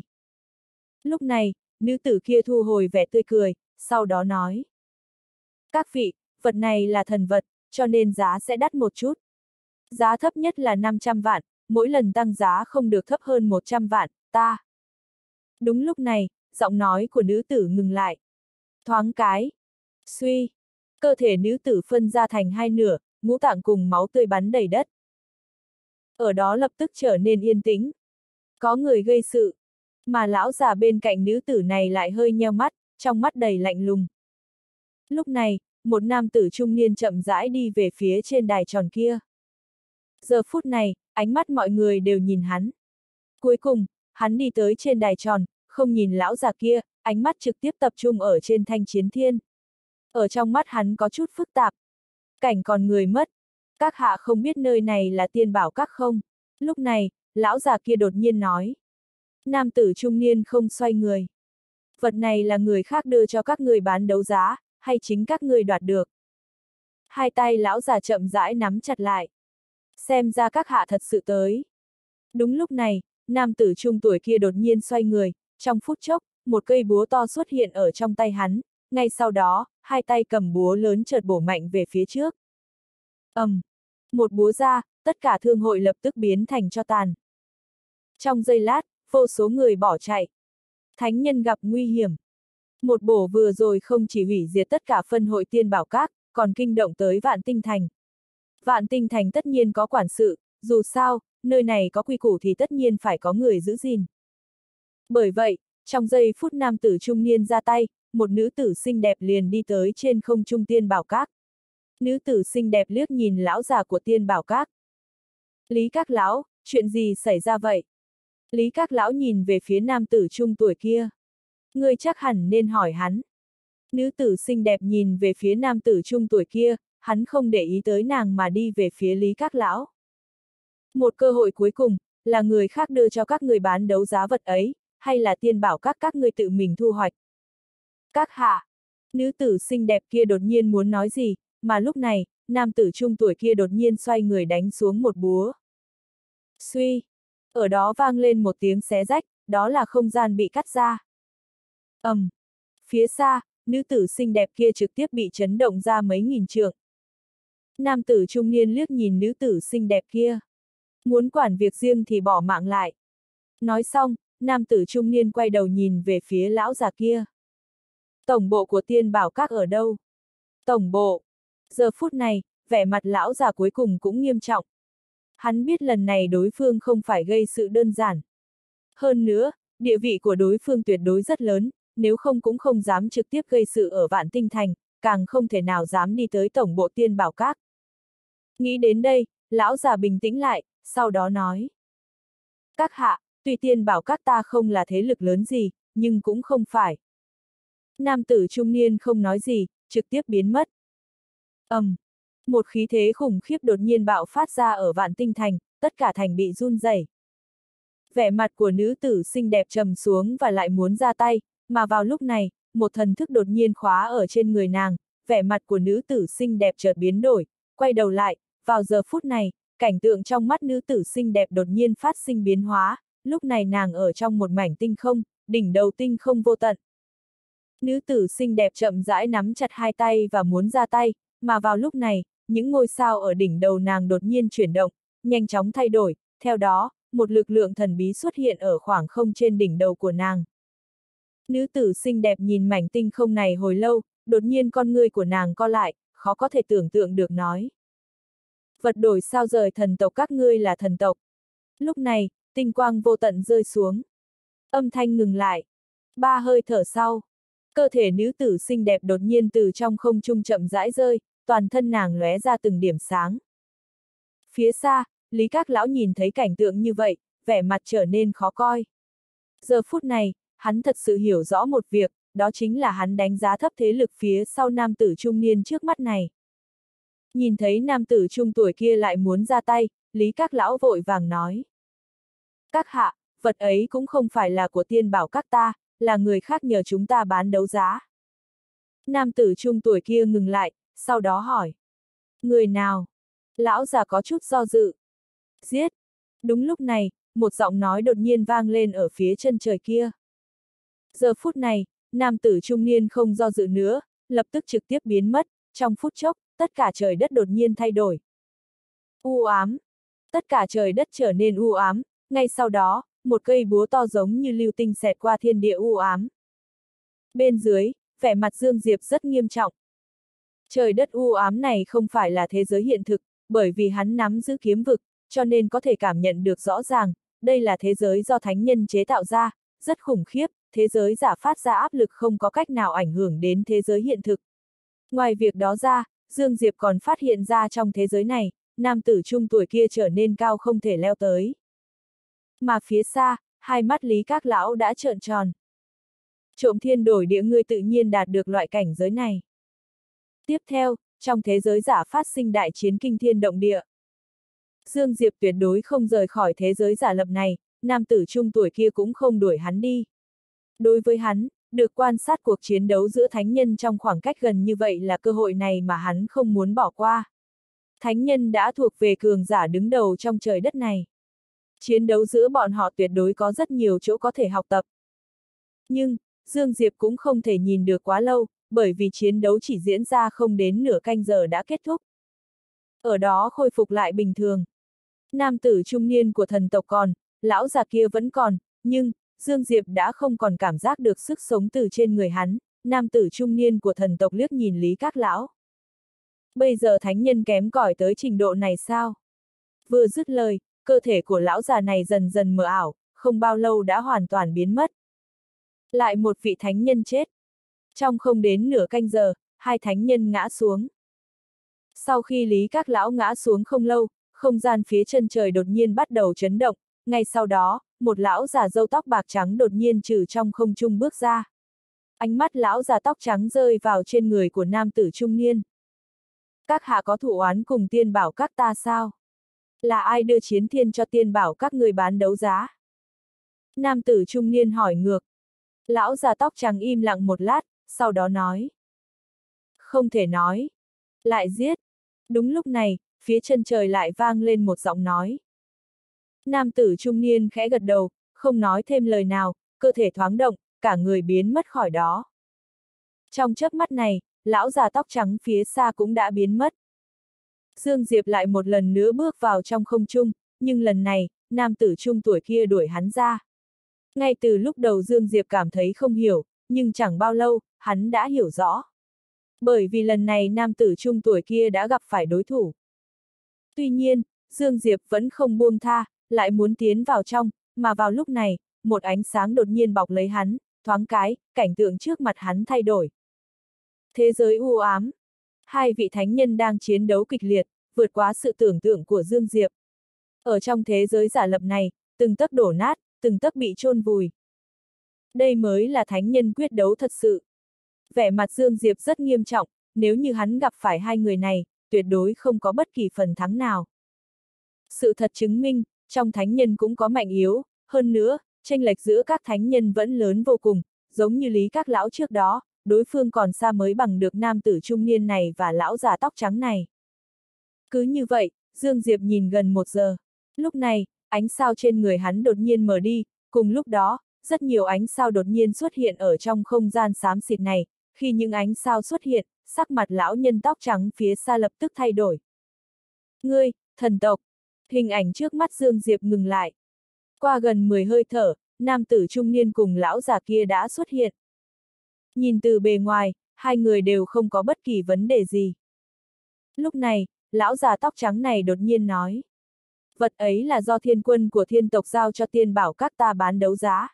S1: Lúc này, nữ tử kia thu hồi vẻ tươi cười, sau đó nói. Các vị, vật này là thần vật, cho nên giá sẽ đắt một chút. Giá thấp nhất là năm trăm vạn, mỗi lần tăng giá không được thấp hơn một trăm vạn, ta. Đúng lúc này, giọng nói của nữ tử ngừng lại. Thoáng cái. Suy. Cơ thể nữ tử phân ra thành hai nửa, ngũ tạng cùng máu tươi bắn đầy đất. Ở đó lập tức trở nên yên tĩnh. Có người gây sự. Mà lão già bên cạnh nữ tử này lại hơi nheo mắt, trong mắt đầy lạnh lùng. Lúc này, một nam tử trung niên chậm rãi đi về phía trên đài tròn kia. Giờ phút này, ánh mắt mọi người đều nhìn hắn. Cuối cùng, hắn đi tới trên đài tròn, không nhìn lão già kia, ánh mắt trực tiếp tập trung ở trên thanh chiến thiên. Ở trong mắt hắn có chút phức tạp. Cảnh còn người mất. Các hạ không biết nơi này là tiên bảo các không? Lúc này, lão già kia đột nhiên nói. Nam tử trung niên không xoay người. Vật này là người khác đưa cho các người bán đấu giá, hay chính các người đoạt được? Hai tay lão già chậm rãi nắm chặt lại. Xem ra các hạ thật sự tới. Đúng lúc này, nam tử trung tuổi kia đột nhiên xoay người, trong phút chốc, một cây búa to xuất hiện ở trong tay hắn, ngay sau đó, hai tay cầm búa lớn chợt bổ mạnh về phía trước. ầm, um, một búa ra, tất cả thương hội lập tức biến thành tro tàn. Trong giây lát, vô số người bỏ chạy. Thánh nhân gặp nguy hiểm. Một bổ vừa rồi không chỉ hủy diệt tất cả phân hội tiên bảo các, còn kinh động tới Vạn Tinh Thành. Vạn Tinh Thành tất nhiên có quản sự, dù sao, nơi này có quy củ thì tất nhiên phải có người giữ gìn. Bởi vậy, trong giây phút nam tử trung niên ra tay, một nữ tử xinh đẹp liền đi tới trên không trung tiên bảo các. Nữ tử xinh đẹp liếc nhìn lão già của tiên bảo các. Lý Các lão, chuyện gì xảy ra vậy? Lý Các lão nhìn về phía nam tử trung tuổi kia. Ngươi chắc hẳn nên hỏi hắn. Nữ tử xinh đẹp nhìn về phía nam tử trung tuổi kia, hắn không để ý tới nàng mà đi về phía Lý Các lão. Một cơ hội cuối cùng, là người khác đưa cho các người bán đấu giá vật ấy, hay là tiên bảo các các ngươi tự mình thu hoạch? Các hạ, nữ tử xinh đẹp kia đột nhiên muốn nói gì, mà lúc này, nam tử trung tuổi kia đột nhiên xoay người đánh xuống một búa. Suy, ở đó vang lên một tiếng xé rách, đó là không gian bị cắt ra. ầm, um, phía xa, nữ tử xinh đẹp kia trực tiếp bị chấn động ra mấy nghìn trượng. Nam tử trung niên liếc nhìn nữ tử xinh đẹp kia. Muốn quản việc riêng thì bỏ mạng lại. Nói xong, nam tử trung niên quay đầu nhìn về phía lão già kia. Tổng bộ của tiên bảo các ở đâu? Tổng bộ. Giờ phút này, vẻ mặt lão già cuối cùng cũng nghiêm trọng. Hắn biết lần này đối phương không phải gây sự đơn giản. Hơn nữa, địa vị của đối phương tuyệt đối rất lớn, nếu không cũng không dám trực tiếp gây sự ở Vạn Tinh Thành, càng không thể nào dám đi tới tổng bộ tiên bảo các. Nghĩ đến đây, lão già bình tĩnh lại, sau đó nói. Các hạ, tuy tiên bảo các ta không là thế lực lớn gì, nhưng cũng không phải. Nam tử trung niên không nói gì, trực tiếp biến mất. ầm, um, một khí thế khủng khiếp đột nhiên bạo phát ra ở Vạn Tinh Thành, tất cả thành bị run rẩy. Vẻ mặt của nữ tử xinh đẹp trầm xuống và lại muốn ra tay, mà vào lúc này, một thần thức đột nhiên khóa ở trên người nàng, vẻ mặt của nữ tử xinh đẹp chợt biến đổi, quay đầu lại, vào giờ phút này, cảnh tượng trong mắt nữ tử xinh đẹp đột nhiên phát sinh biến hóa, lúc này nàng ở trong một mảnh tinh không, đỉnh đầu tinh không vô tận. Nữ tử xinh đẹp chậm rãi nắm chặt hai tay và muốn ra tay, mà vào lúc này, những ngôi sao ở đỉnh đầu nàng đột nhiên chuyển động, nhanh chóng thay đổi, theo đó, một lực lượng thần bí xuất hiện ở khoảng không trên đỉnh đầu của nàng. Nữ tử xinh đẹp nhìn mảnh tinh không này hồi lâu, đột nhiên con ngươi của nàng co lại, khó có thể tưởng tượng được nói. Vật đổi sao rời thần tộc các ngươi là thần tộc. Lúc này, tinh quang vô tận rơi xuống. Âm thanh ngừng lại. Ba hơi thở sau. Cơ thể nữ tử xinh đẹp đột nhiên từ trong không trung chậm rãi rơi, toàn thân nàng lóe ra từng điểm sáng. Phía xa, Lý Các lão nhìn thấy cảnh tượng như vậy, vẻ mặt trở nên khó coi. Giờ phút này, hắn thật sự hiểu rõ một việc, đó chính là hắn đánh giá thấp thế lực phía sau nam tử trung niên trước mắt này. Nhìn thấy nam tử trung tuổi kia lại muốn ra tay, Lý Các lão vội vàng nói. Các hạ, vật ấy cũng không phải là của tiên bảo các ta, là người khác nhờ chúng ta bán đấu giá. Nam tử trung tuổi kia ngừng lại, sau đó hỏi. Người nào? Lão già có chút do dự. Giết! Đúng lúc này, một giọng nói đột nhiên vang lên ở phía chân trời kia. Giờ phút này, nam tử trung niên không do dự nữa, lập tức trực tiếp biến mất, trong phút chốc, tất cả trời đất đột nhiên thay đổi. U ám. Tất cả trời đất trở nên u ám, ngay sau đó, một cây búa to giống như lưu tinh xẹt qua thiên địa u ám. Bên dưới, vẻ mặt Dương Diệp rất nghiêm trọng. Trời đất u ám này không phải là thế giới hiện thực, bởi vì hắn nắm giữ kiếm vực, cho nên có thể cảm nhận được rõ ràng, đây là thế giới do thánh nhân chế tạo ra, rất khủng khiếp, thế giới giả phát ra áp lực không có cách nào ảnh hưởng đến thế giới hiện thực. Ngoài việc đó ra, Dương Diệp còn phát hiện ra trong thế giới này, nam tử trung tuổi kia trở nên cao không thể leo tới. Mà phía xa, hai mắt Lý Các lão đã trợn tròn. Trộm thiên đổi địa ngươi tự nhiên đạt được loại cảnh giới này. Tiếp theo, trong thế giới giả phát sinh đại chiến kinh thiên động địa. Dương Diệp tuyệt đối không rời khỏi thế giới giả lập này, nam tử trung tuổi kia cũng không đuổi hắn đi. Đối với hắn, được quan sát cuộc chiến đấu giữa thánh nhân trong khoảng cách gần như vậy là cơ hội này mà hắn không muốn bỏ qua. Thánh nhân đã thuộc về cường giả đứng đầu trong trời đất này. Chiến đấu giữa bọn họ tuyệt đối có rất nhiều chỗ có thể học tập. Nhưng, Dương Diệp cũng không thể nhìn được quá lâu, bởi vì chiến đấu chỉ diễn ra không đến nửa canh giờ đã kết thúc. Ở đó khôi phục lại bình thường. Nam tử trung niên của thần tộc còn, lão già kia vẫn còn, nhưng, Dương Diệp đã không còn cảm giác được sức sống từ trên người hắn. Nam tử trung niên của thần tộc liếc nhìn Lý Các Lão. Bây giờ thánh nhân kém cỏi tới trình độ này sao? Vừa dứt lời, cơ thể của lão già này dần dần mờ ảo, không bao lâu đã hoàn toàn biến mất. Lại một vị thánh nhân chết. Trong không đến nửa canh giờ, hai thánh nhân ngã xuống. Sau khi Lý Các Lão ngã xuống không lâu, không gian phía chân trời đột nhiên bắt đầu chấn động, ngay sau đó, một lão già râu tóc bạc trắng đột nhiên từ trong không trung bước ra. Ánh mắt lão già tóc trắng rơi vào trên người của nam tử trung niên. Các hạ có thù oán cùng tiên bảo các ta sao? Là ai đưa chiến thiên cho tiên bảo các người bán đấu giá? Nam tử trung niên hỏi ngược. Lão già tóc trắng im lặng một lát, sau đó nói. Không thể nói. Lại giết. Đúng lúc này, phía chân trời lại vang lên một giọng nói. Nam tử trung niên khẽ gật đầu, không nói thêm lời nào, cơ thể thoáng động, cả người biến mất khỏi đó. Trong chớp mắt này, lão già tóc trắng phía xa cũng đã biến mất. Dương Diệp lại một lần nữa bước vào trong không trung, nhưng lần này, nam tử trung tuổi kia đuổi hắn ra. Ngay từ lúc đầu Dương Diệp cảm thấy không hiểu, nhưng chẳng bao lâu, hắn đã hiểu rõ. Bởi vì lần này nam tử trung tuổi kia đã gặp phải đối thủ. Tuy nhiên, Dương Diệp vẫn không buông tha, lại muốn tiến vào trong, mà vào lúc này, một ánh sáng đột nhiên bọc lấy hắn, thoáng cái, cảnh tượng trước mặt hắn thay đổi. Thế giới u ám. Hai vị thánh nhân đang chiến đấu kịch liệt, vượt quá sự tưởng tượng của Dương Diệp. Ở trong thế giới giả lập này, từng tấc đổ nát, từng tấc bị chôn vùi. Đây mới là thánh nhân quyết đấu thật sự. Vẻ mặt Dương Diệp rất nghiêm trọng, nếu như hắn gặp phải hai người này, tuyệt đối không có bất kỳ phần thắng nào. Sự thật chứng minh, trong thánh nhân cũng có mạnh yếu, hơn nữa, chênh lệch giữa các thánh nhân vẫn lớn vô cùng, giống như Lý Các Lão trước đó, đối phương còn xa mới bằng được nam tử trung niên này và lão già tóc trắng này. Cứ như vậy, Dương Diệp nhìn gần một giờ. Lúc này, ánh sao trên người hắn đột nhiên mờ đi, cùng lúc đó, rất nhiều ánh sao đột nhiên xuất hiện ở trong không gian xám xịt này, khi những ánh sao xuất hiện, sắc mặt lão nhân tóc trắng phía xa lập tức thay đổi. Ngươi, thần tộc! Hình ảnh trước mắt Dương Diệp ngừng lại. Qua gần mười hơi thở, nam tử trung niên cùng lão già kia đã xuất hiện. Nhìn từ bề ngoài, hai người đều không có bất kỳ vấn đề gì. Lúc này, lão già tóc trắng này đột nhiên nói. Vật ấy là do thiên quân của thiên tộc giao cho tiên bảo các ta bán đấu giá.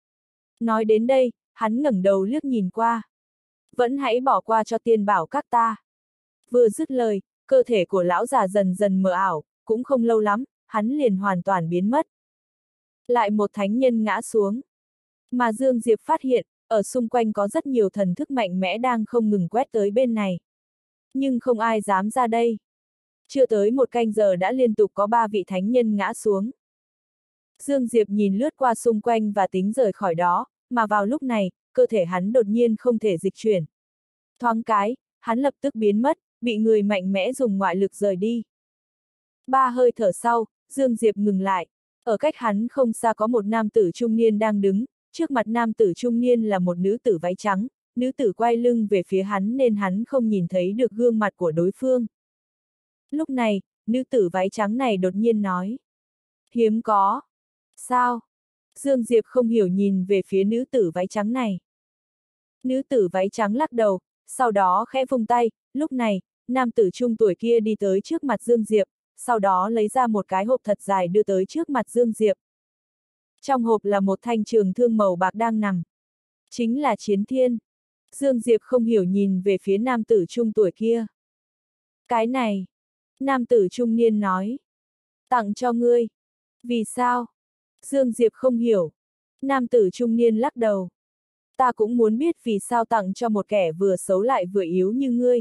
S1: Nói đến đây, hắn ngẩng đầu liếc nhìn qua. Vẫn hãy bỏ qua cho tiên bảo các ta. Vừa dứt lời, cơ thể của lão già dần dần mờ ảo, cũng không lâu lắm, hắn liền hoàn toàn biến mất. Lại một thánh nhân ngã xuống. Mà Dương Diệp phát hiện, ở xung quanh có rất nhiều thần thức mạnh mẽ đang không ngừng quét tới bên này. Nhưng không ai dám ra đây. Chưa tới một canh giờ đã liên tục có ba vị thánh nhân ngã xuống. Dương Diệp nhìn lướt qua xung quanh và tính rời khỏi đó, mà vào lúc này, cơ thể hắn đột nhiên không thể dịch chuyển. Thoáng cái, hắn lập tức biến mất, bị người mạnh mẽ dùng ngoại lực rời đi. Ba hơi thở sau, Dương Diệp ngừng lại. Ở cách hắn không xa có một nam tử trung niên đang đứng, trước mặt nam tử trung niên là một nữ tử váy trắng, nữ tử quay lưng về phía hắn nên hắn không nhìn thấy được gương mặt của đối phương. Lúc này, nữ tử váy trắng này đột nhiên nói. Hiếm có. Sao? Dương Diệp không hiểu nhìn về phía nữ tử váy trắng này. Nữ tử váy trắng lắc đầu, sau đó khẽ vung tay, lúc này, nam tử trung tuổi kia đi tới trước mặt Dương Diệp, sau đó lấy ra một cái hộp thật dài đưa tới trước mặt Dương Diệp. Trong hộp là một thanh trường thương màu bạc đang nằm. Chính là chiến thiên. Dương Diệp không hiểu nhìn về phía nam tử trung tuổi kia. Cái này. Nam tử trung niên nói. Tặng cho ngươi. Vì sao? Dương Diệp không hiểu. Nam tử trung niên lắc đầu. Ta cũng muốn biết vì sao tặng cho một kẻ vừa xấu lại vừa yếu như ngươi.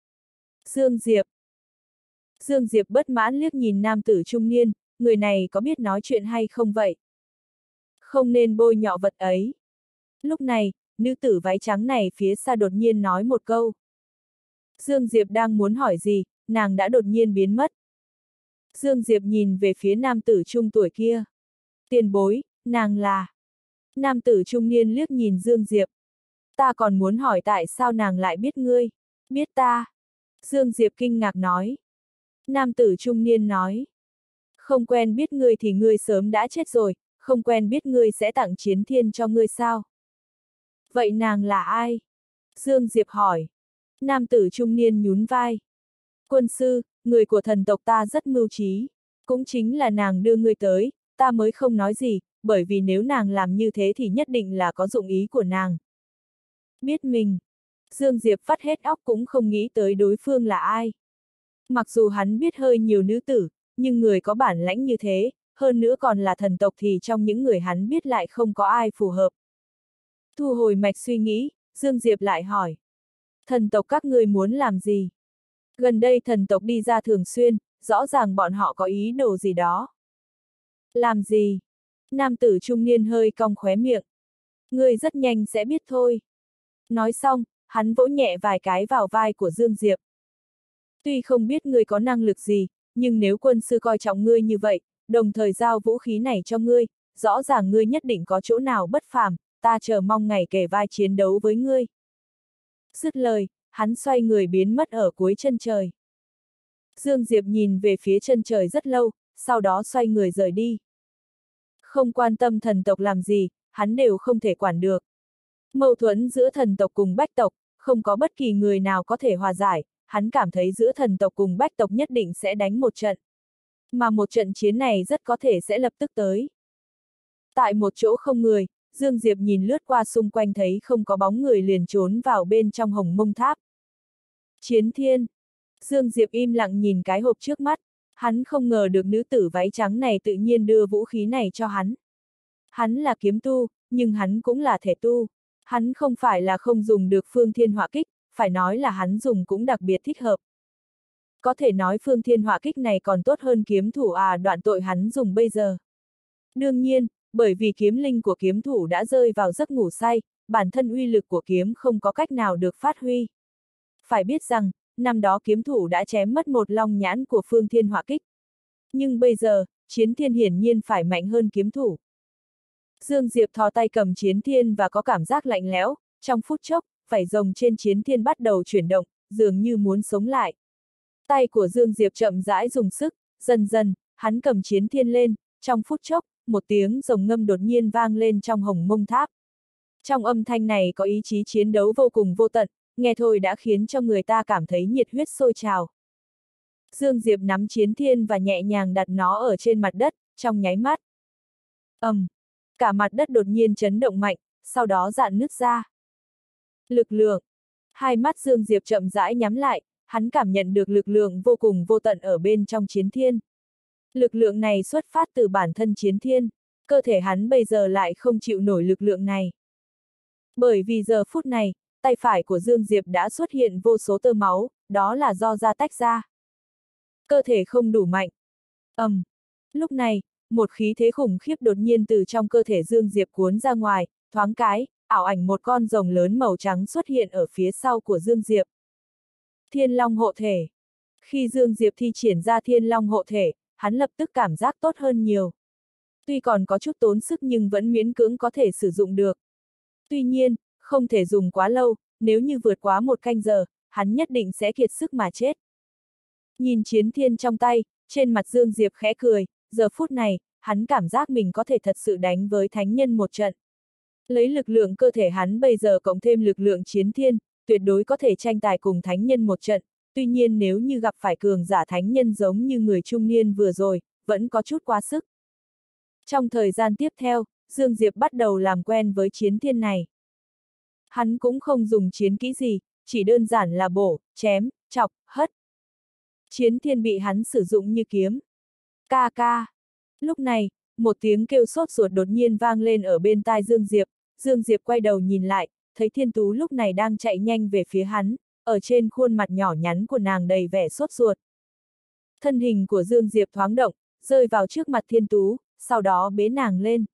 S1: Dương Diệp. Dương Diệp bất mãn liếc nhìn nam tử trung niên, người này có biết nói chuyện hay không vậy? Không nên bôi nhọ vật ấy. Lúc này, nữ tử váy trắng này phía xa đột nhiên nói một câu. Dương Diệp đang muốn hỏi gì, nàng đã đột nhiên biến mất. Dương Diệp nhìn về phía nam tử trung tuổi kia. Tiền bối, nàng là... Nam tử trung niên liếc nhìn Dương Diệp. Ta còn muốn hỏi tại sao nàng lại biết ngươi. Biết ta. Dương Diệp kinh ngạc nói. Nam tử trung niên nói. Không quen biết ngươi thì ngươi sớm đã chết rồi, không quen biết ngươi sẽ tặng chiến thiên cho ngươi sao? Vậy nàng là ai? Dương Diệp hỏi. Nam tử trung niên nhún vai. Quân sư, người của thần tộc ta rất mưu trí. Cũng chính là nàng đưa ngươi tới, ta mới không nói gì, bởi vì nếu nàng làm như thế thì nhất định là có dụng ý của nàng. Biết mình. Dương Diệp vắt hết óc cũng không nghĩ tới đối phương là ai. Mặc dù hắn biết hơi nhiều nữ tử, nhưng người có bản lãnh như thế, hơn nữa còn là thần tộc thì trong những người hắn biết lại không có ai phù hợp. Thu hồi mạch suy nghĩ, Dương Diệp lại hỏi. Thần tộc các ngươi muốn làm gì? Gần đây thần tộc đi ra thường xuyên, rõ ràng bọn họ có ý đồ gì đó. Làm gì? Nam tử trung niên hơi cong khóe miệng. Ngươi rất nhanh sẽ biết thôi. Nói xong, hắn vỗ nhẹ vài cái vào vai của Dương Diệp. Tuy không biết ngươi có năng lực gì, nhưng nếu quân sư coi trọng ngươi như vậy, đồng thời giao vũ khí này cho ngươi, rõ ràng ngươi nhất định có chỗ nào bất phàm, ta chờ mong ngày kề vai chiến đấu với ngươi. Dứt lời, hắn xoay người biến mất ở cuối chân trời. Dương Diệp nhìn về phía chân trời rất lâu, sau đó xoay người rời đi. Không quan tâm thần tộc làm gì, hắn đều không thể quản được. Mâu thuẫn giữa thần tộc cùng bách tộc, không có bất kỳ người nào có thể hòa giải, hắn cảm thấy giữa thần tộc cùng bách tộc nhất định sẽ đánh một trận. Mà một trận chiến này rất có thể sẽ lập tức tới. Tại một chỗ không người, Dương Diệp nhìn lướt qua xung quanh thấy không có bóng người liền trốn vào bên trong hồng mông tháp. Chiến thiên. Dương Diệp im lặng nhìn cái hộp trước mắt, hắn không ngờ được nữ tử váy trắng này tự nhiên đưa vũ khí này cho hắn. Hắn là kiếm tu, nhưng hắn cũng là thể tu. Hắn không phải là không dùng được phương thiên hỏa kích, phải nói là hắn dùng cũng đặc biệt thích hợp. Có thể nói phương thiên hỏa kích này còn tốt hơn kiếm thủ à đoạn tội hắn dùng bây giờ. Đương nhiên, bởi vì kiếm linh của kiếm thủ đã rơi vào giấc ngủ say, bản thân uy lực của kiếm không có cách nào được phát huy. Phải biết rằng, năm đó kiếm thủ đã chém mất một long nhãn của phương thiên hỏa kích. Nhưng bây giờ, chiến thiên hiển nhiên phải mạnh hơn kiếm thủ. Dương Diệp thò tay cầm chiến thiên và có cảm giác lạnh lẽo, trong phút chốc, vảy rồng trên chiến thiên bắt đầu chuyển động, dường như muốn sống lại. Tay của Dương Diệp chậm rãi dùng sức, dần dần, hắn cầm chiến thiên lên, trong phút chốc, một tiếng rồng ngâm đột nhiên vang lên trong hồng mông tháp. Trong âm thanh này có ý chí chiến đấu vô cùng vô tận, nghe thôi đã khiến cho người ta cảm thấy nhiệt huyết sôi trào. Dương Diệp nắm chiến thiên và nhẹ nhàng đặt nó ở trên mặt đất, trong nháy mắt. ầm, um, cả mặt đất đột nhiên chấn động mạnh, sau đó rạn nứt ra. Lực lượng. Hai mắt Dương Diệp chậm rãi nhắm lại, hắn cảm nhận được lực lượng vô cùng vô tận ở bên trong chiến thiên. Lực lượng này xuất phát từ bản thân chiến thiên, cơ thể hắn bây giờ lại không chịu nổi lực lượng này. Bởi vì giờ phút này, tay phải của Dương Diệp đã xuất hiện vô số tơ máu, đó là do da tách ra. Cơ thể không đủ mạnh. ầm, um, lúc này, một khí thế khủng khiếp đột nhiên từ trong cơ thể Dương Diệp cuốn ra ngoài, thoáng cái, ảo ảnh một con rồng lớn màu trắng xuất hiện ở phía sau của Dương Diệp. Thiên Long hộ thể. Khi Dương Diệp thi triển ra Thiên Long hộ thể, hắn lập tức cảm giác tốt hơn nhiều. Tuy còn có chút tốn sức nhưng vẫn miễn cưỡng có thể sử dụng được. Tuy nhiên, không thể dùng quá lâu, nếu như vượt quá một canh giờ, hắn nhất định sẽ kiệt sức mà chết. Nhìn chiến thiên trong tay, trên mặt Dương Diệp khẽ cười, giờ phút này, hắn cảm giác mình có thể thật sự đánh với thánh nhân một trận. Lấy lực lượng cơ thể hắn bây giờ cộng thêm lực lượng chiến thiên, tuyệt đối có thể tranh tài cùng thánh nhân một trận, tuy nhiên nếu như gặp phải cường giả thánh nhân giống như người trung niên vừa rồi, vẫn có chút quá sức. Trong thời gian tiếp theo, Dương Diệp bắt đầu làm quen với chiến thiên này. Hắn cũng không dùng chiến kỹ gì, chỉ đơn giản là bổ, chém, chọc, hất. Chiến thiên bị hắn sử dụng như kiếm. Ca ca. Lúc này, một tiếng kêu sốt ruột đột nhiên vang lên ở bên tai Dương Diệp. Dương Diệp quay đầu nhìn lại, thấy Thiên Tú lúc này đang chạy nhanh về phía hắn, ở trên khuôn mặt nhỏ nhắn của nàng đầy vẻ sốt ruột. Thân hình của Dương Diệp thoáng động, rơi vào trước mặt Thiên Tú, sau đó bế nàng lên.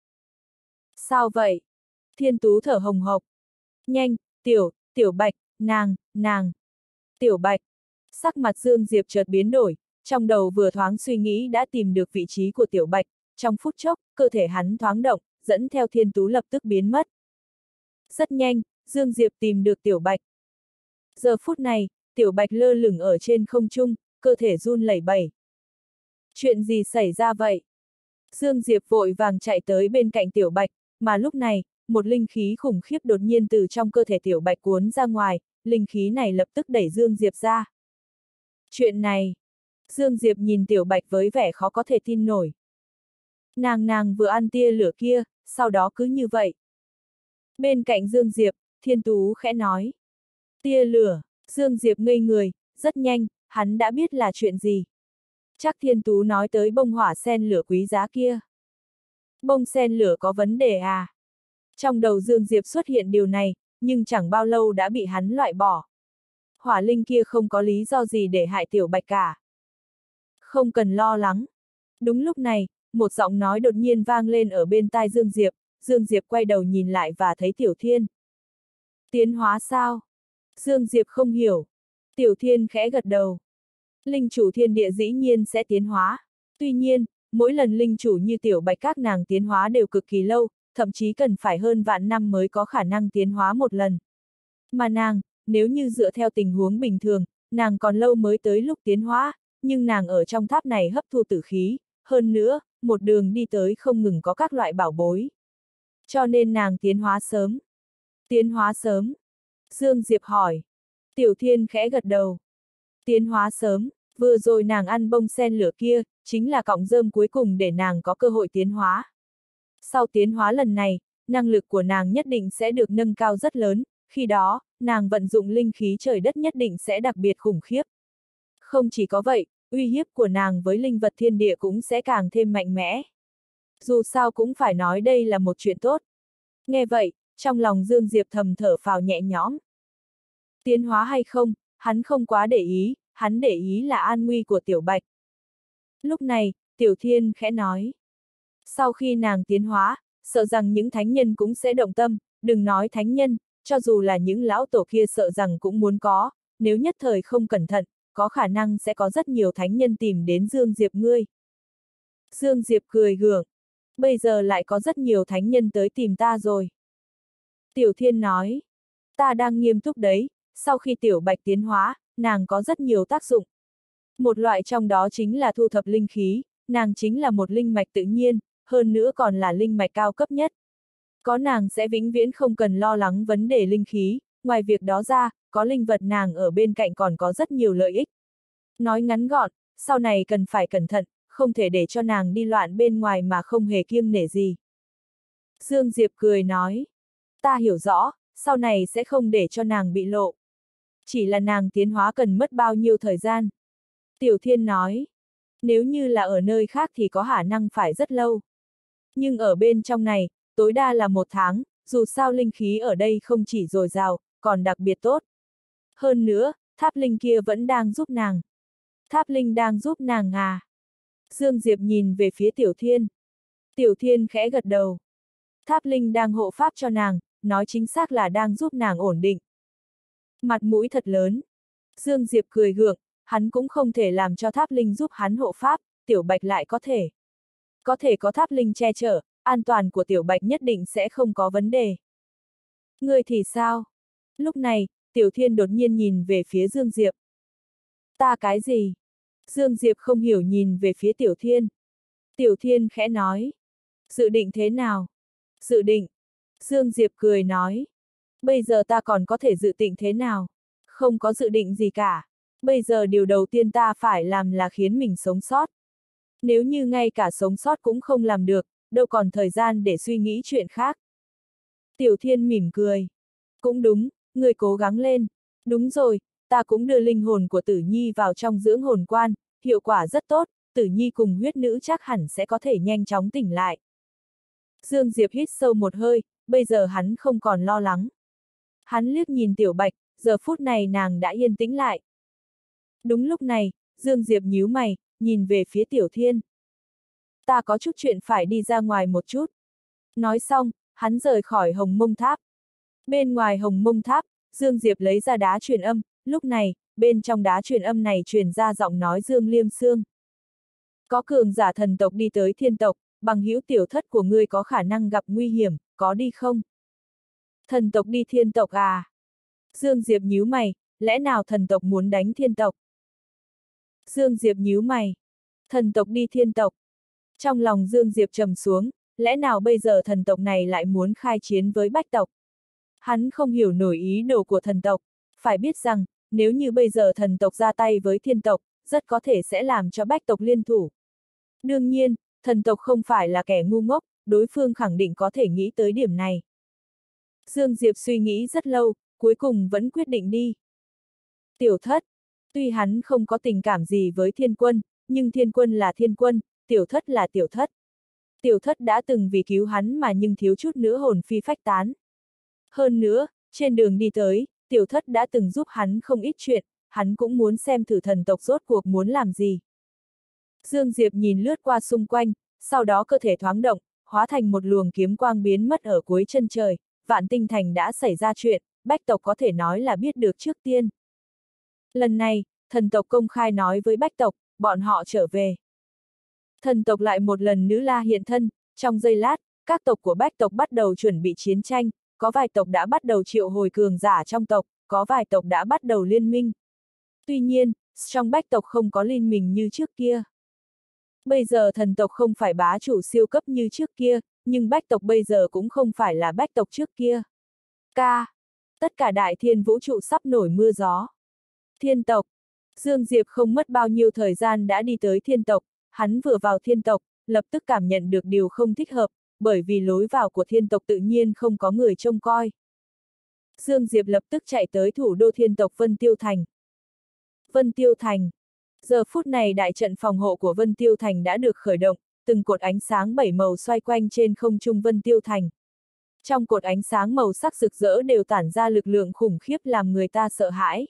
S1: Sao vậy? Thiên Tú thở hồng hộc. Nhanh, tiểu, tiểu Bạch, nàng, nàng. Tiểu Bạch. Sắc mặt Dương Diệp chợt biến đổi, trong đầu vừa thoáng suy nghĩ đã tìm được vị trí của Tiểu Bạch, trong phút chốc, cơ thể hắn thoáng động, dẫn theo Thiên Tú lập tức biến mất. Rất nhanh, Dương Diệp tìm được Tiểu Bạch. Giờ phút này, Tiểu Bạch lơ lửng ở trên không trung, cơ thể run lẩy bẩy. Chuyện gì xảy ra vậy? Dương Diệp vội vàng chạy tới bên cạnh Tiểu Bạch, mà lúc này, một linh khí khủng khiếp đột nhiên từ trong cơ thể Tiểu Bạch cuốn ra ngoài, linh khí này lập tức đẩy Dương Diệp ra. Chuyện này, Dương Diệp nhìn Tiểu Bạch với vẻ khó có thể tin nổi. Nàng nàng vừa ăn tia lửa kia, sau đó cứ như vậy. Bên cạnh Dương Diệp, Thiên Tú khẽ nói. Tia lửa, Dương Diệp ngây người, rất nhanh, hắn đã biết là chuyện gì. Chắc Thiên Tú nói tới bông hỏa sen lửa quý giá kia. Bông sen lửa có vấn đề à? Trong đầu Dương Diệp xuất hiện điều này, nhưng chẳng bao lâu đã bị hắn loại bỏ. Hỏa linh kia không có lý do gì để hại Tiểu Bạch cả. Không cần lo lắng. Đúng lúc này, một giọng nói đột nhiên vang lên ở bên tai Dương Diệp, Dương Diệp quay đầu nhìn lại và thấy Tiểu Thiên. Tiến hóa sao? Dương Diệp không hiểu. Tiểu Thiên khẽ gật đầu. Linh chủ thiên địa dĩ nhiên sẽ tiến hóa. Tuy nhiên, mỗi lần linh chủ như Tiểu Bạch các nàng tiến hóa đều cực kỳ lâu, thậm chí cần phải hơn vạn năm mới có khả năng tiến hóa một lần. Mà nàng, nếu như dựa theo tình huống bình thường, nàng còn lâu mới tới lúc tiến hóa, nhưng nàng ở trong tháp này hấp thu tử khí, hơn nữa, một đường đi tới không ngừng có các loại bảo bối. Cho nên nàng tiến hóa sớm. Tiến hóa sớm? Dương Diệp hỏi. Tiểu Thiên khẽ gật đầu. Tiến hóa sớm, vừa rồi nàng ăn bông sen lửa kia, chính là cọng rơm cuối cùng để nàng có cơ hội tiến hóa. Sau tiến hóa lần này, năng lực của nàng nhất định sẽ được nâng cao rất lớn, khi đó, nàng vận dụng linh khí trời đất nhất định sẽ đặc biệt khủng khiếp. Không chỉ có vậy, uy hiếp của nàng với linh vật thiên địa cũng sẽ càng thêm mạnh mẽ. Dù sao cũng phải nói đây là một chuyện tốt. Nghe vậy, trong lòng Dương Diệp thầm thở phào nhẹ nhõm. Tiến hóa hay không, hắn không quá để ý, hắn để ý là an nguy của Tiểu Bạch. Lúc này, Tiểu Thiên khẽ nói. Sau khi nàng tiến hóa, sợ rằng những thánh nhân cũng sẽ động tâm, đừng nói thánh nhân, cho dù là những lão tổ kia sợ rằng cũng muốn có, nếu nhất thời không cẩn thận, có khả năng sẽ có rất nhiều thánh nhân tìm đến Dương Diệp ngươi. Dương Diệp cười gượng, bây giờ lại có rất nhiều thánh nhân tới tìm ta rồi. Tiểu Thiên nói, ta đang nghiêm túc đấy, sau khi Tiểu Bạch tiến hóa, nàng có rất nhiều tác dụng. Một loại trong đó chính là thu thập linh khí, nàng chính là một linh mạch tự nhiên, hơn nữa còn là linh mạch cao cấp nhất. Có nàng sẽ vĩnh viễn không cần lo lắng vấn đề linh khí, ngoài việc đó ra, có linh vật nàng ở bên cạnh còn có rất nhiều lợi ích. Nói ngắn gọn, sau này cần phải cẩn thận, không thể để cho nàng đi loạn bên ngoài mà không hề kiêng nể gì. Dương Diệp cười nói, ta hiểu rõ, sau này sẽ không để cho nàng bị lộ. Chỉ là nàng tiến hóa cần mất bao nhiêu thời gian. Tiểu Thiên nói, nếu như là ở nơi khác thì có khả năng phải rất lâu. Nhưng ở bên trong này, tối đa là một tháng, dù sao linh khí ở đây không chỉ dồi dào, còn đặc biệt tốt. Hơn nữa, tháp linh kia vẫn đang giúp nàng. Tháp linh đang giúp nàng à? Dương Diệp nhìn về phía Tiểu Thiên. Tiểu Thiên khẽ gật đầu. Tháp linh đang hộ pháp cho nàng, nói chính xác là đang giúp nàng ổn định. Mặt mũi thật lớn. Dương Diệp cười gượng, hắn cũng không thể làm cho tháp linh giúp hắn hộ pháp, Tiểu Bạch lại có thể. Có thể có tháp linh che chở, an toàn của Tiểu Bạch nhất định sẽ không có vấn đề. Ngươi thì sao? Lúc này, Tiểu Thiên đột nhiên nhìn về phía Dương Diệp. Ta cái gì? Dương Diệp không hiểu nhìn về phía Tiểu Thiên. Tiểu Thiên khẽ nói. Dự định thế nào? Dự định. Dương Diệp cười nói. Bây giờ ta còn có thể dự định thế nào? Không có dự định gì cả. Bây giờ điều đầu tiên ta phải làm là khiến mình sống sót. Nếu như ngay cả sống sót cũng không làm được, đâu còn thời gian để suy nghĩ chuyện khác. Tiểu Thiên mỉm cười. Cũng đúng, người cố gắng lên. Đúng rồi, ta cũng đưa linh hồn của Tử Nhi vào trong dưỡng hồn quan, hiệu quả rất tốt, Tử Nhi cùng huyết nữ chắc hẳn sẽ có thể nhanh chóng tỉnh lại. Dương Diệp hít sâu một hơi, bây giờ hắn không còn lo lắng. Hắn liếc nhìn Tiểu Bạch, giờ phút này nàng đã yên tĩnh lại. Đúng lúc này, Dương Diệp nhíu mày, nhìn về phía Tiểu Thiên. Ta có chút chuyện phải đi ra ngoài một chút. Nói xong, hắn rời khỏi Hồng Mông Tháp. Bên ngoài Hồng Mông Tháp, Dương Diệp lấy ra đá truyền âm, lúc này, bên trong đá truyền âm này truyền ra giọng nói Dương Liêm Sương. Có cường giả thần tộc đi tới thiên tộc, bằng hữu tiểu thất của ngươi có khả năng gặp nguy hiểm, có đi không? Thần tộc đi thiên tộc à? Dương Diệp nhíu mày, lẽ nào thần tộc muốn đánh thiên tộc? Dương Diệp nhíu mày, thần tộc đi thiên tộc. Trong lòng Dương Diệp trầm xuống, lẽ nào bây giờ thần tộc này lại muốn khai chiến với bách tộc? Hắn không hiểu nổi ý đồ của thần tộc, phải biết rằng, nếu như bây giờ thần tộc ra tay với thiên tộc, rất có thể sẽ làm cho bách tộc liên thủ. Đương nhiên, thần tộc không phải là kẻ ngu ngốc, đối phương khẳng định có thể nghĩ tới điểm này. Dương Diệp suy nghĩ rất lâu, cuối cùng vẫn quyết định đi. Tiểu thất, tuy hắn không có tình cảm gì với thiên quân, nhưng thiên quân là thiên quân, tiểu thất là tiểu thất. Tiểu thất đã từng vì cứu hắn mà nhưng thiếu chút nữa hồn phi phách tán. Hơn nữa, trên đường đi tới, tiểu thất đã từng giúp hắn không ít chuyện, hắn cũng muốn xem thử thần tộc rốt cuộc muốn làm gì. Dương Diệp nhìn lướt qua xung quanh, sau đó cơ thể thoáng động, hóa thành một luồng kiếm quang biến mất ở cuối chân trời, Vạn Tinh Thành đã xảy ra chuyện, bách tộc có thể nói là biết được trước tiên. Lần này, thần tộc công khai nói với bách tộc, bọn họ trở về. Thần tộc lại một lần nữa la hiện thân, trong giây lát, các tộc của bách tộc bắt đầu chuẩn bị chiến tranh, có vài tộc đã bắt đầu triệu hồi cường giả trong tộc, có vài tộc đã bắt đầu liên minh. Tuy nhiên, trong bách tộc không có liên minh như trước kia. Bây giờ thần tộc không phải bá chủ siêu cấp như trước kia, nhưng bách tộc bây giờ cũng không phải là bách tộc trước kia. Ca. Tất cả đại thiên vũ trụ sắp nổi mưa gió. Thiên tộc. Dương Diệp không mất bao nhiêu thời gian đã đi tới thiên tộc, hắn vừa vào thiên tộc, lập tức cảm nhận được điều không thích hợp, bởi vì lối vào của thiên tộc tự nhiên không có người trông coi. Dương Diệp lập tức chạy tới thủ đô thiên tộc Vân Tiêu Thành. Vân Tiêu Thành. Giờ phút này đại trận phòng hộ của Vân Tiêu Thành đã được khởi động, từng cột ánh sáng bảy màu xoay quanh trên không trung Vân Tiêu Thành. Trong cột ánh sáng màu sắc rực rỡ đều tản ra lực lượng khủng khiếp làm người ta sợ hãi.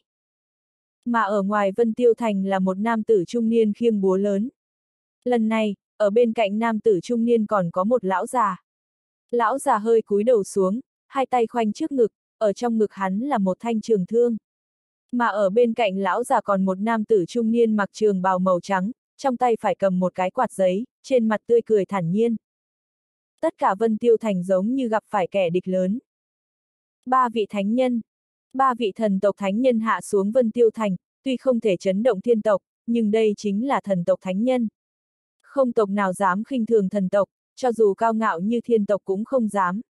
S1: Mà ở ngoài Vân Tiêu Thành là một nam tử trung niên khiêng búa lớn. Lần này, ở bên cạnh nam tử trung niên còn có một lão già. Lão già hơi cúi đầu xuống, hai tay khoanh trước ngực, ở trong ngực hắn là một thanh trường thương. Mà ở bên cạnh lão già còn một nam tử trung niên mặc trường bào màu trắng, trong tay phải cầm một cái quạt giấy, trên mặt tươi cười thản nhiên. Tất cả Vân Tiêu Thành giống như gặp phải kẻ địch lớn. Ba vị thánh nhân, ba vị thần tộc thánh nhân hạ xuống Vân Tiêu Thành, tuy không thể chấn động thiên tộc, nhưng đây chính là thần tộc thánh nhân. Không tộc nào dám khinh thường thần tộc, cho dù cao ngạo như thiên tộc cũng không dám.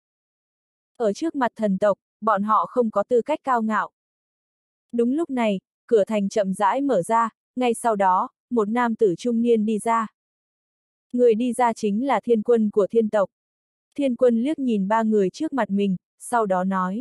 S1: Ở trước mặt thần tộc, bọn họ không có tư cách cao ngạo. Đúng lúc này, cửa thành chậm rãi mở ra, ngay sau đó, một nam tử trung niên đi ra. Người đi ra chính là thiên quân của thiên tộc. Thiên quân liếc nhìn ba người trước mặt mình, sau đó nói.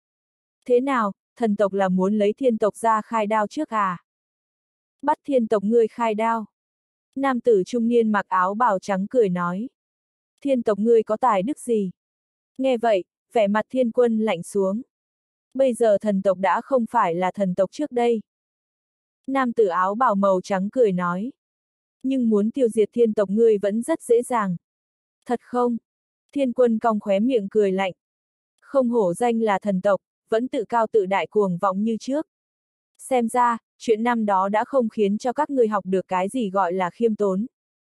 S1: Thế nào, thần tộc là muốn lấy thiên tộc ra khai đao trước à? Bắt thiên tộc ngươi khai đao. Nam tử trung niên mặc áo bào trắng cười nói. Thiên tộc ngươi có tài đức gì? Nghe vậy, vẻ mặt thiên quân lạnh xuống. Bây giờ thần tộc đã không phải là thần tộc trước đây. Nam tử áo bào màu trắng cười nói. Nhưng muốn tiêu diệt thiên tộc ngươi vẫn rất dễ dàng. Thật không? Thiên quân cong khóe miệng cười lạnh. Không hổ danh là thần tộc, vẫn tự cao tự đại cuồng vọng như trước. Xem ra, chuyện năm đó đã không khiến cho các ngươi học được cái gì gọi là khiêm tốn.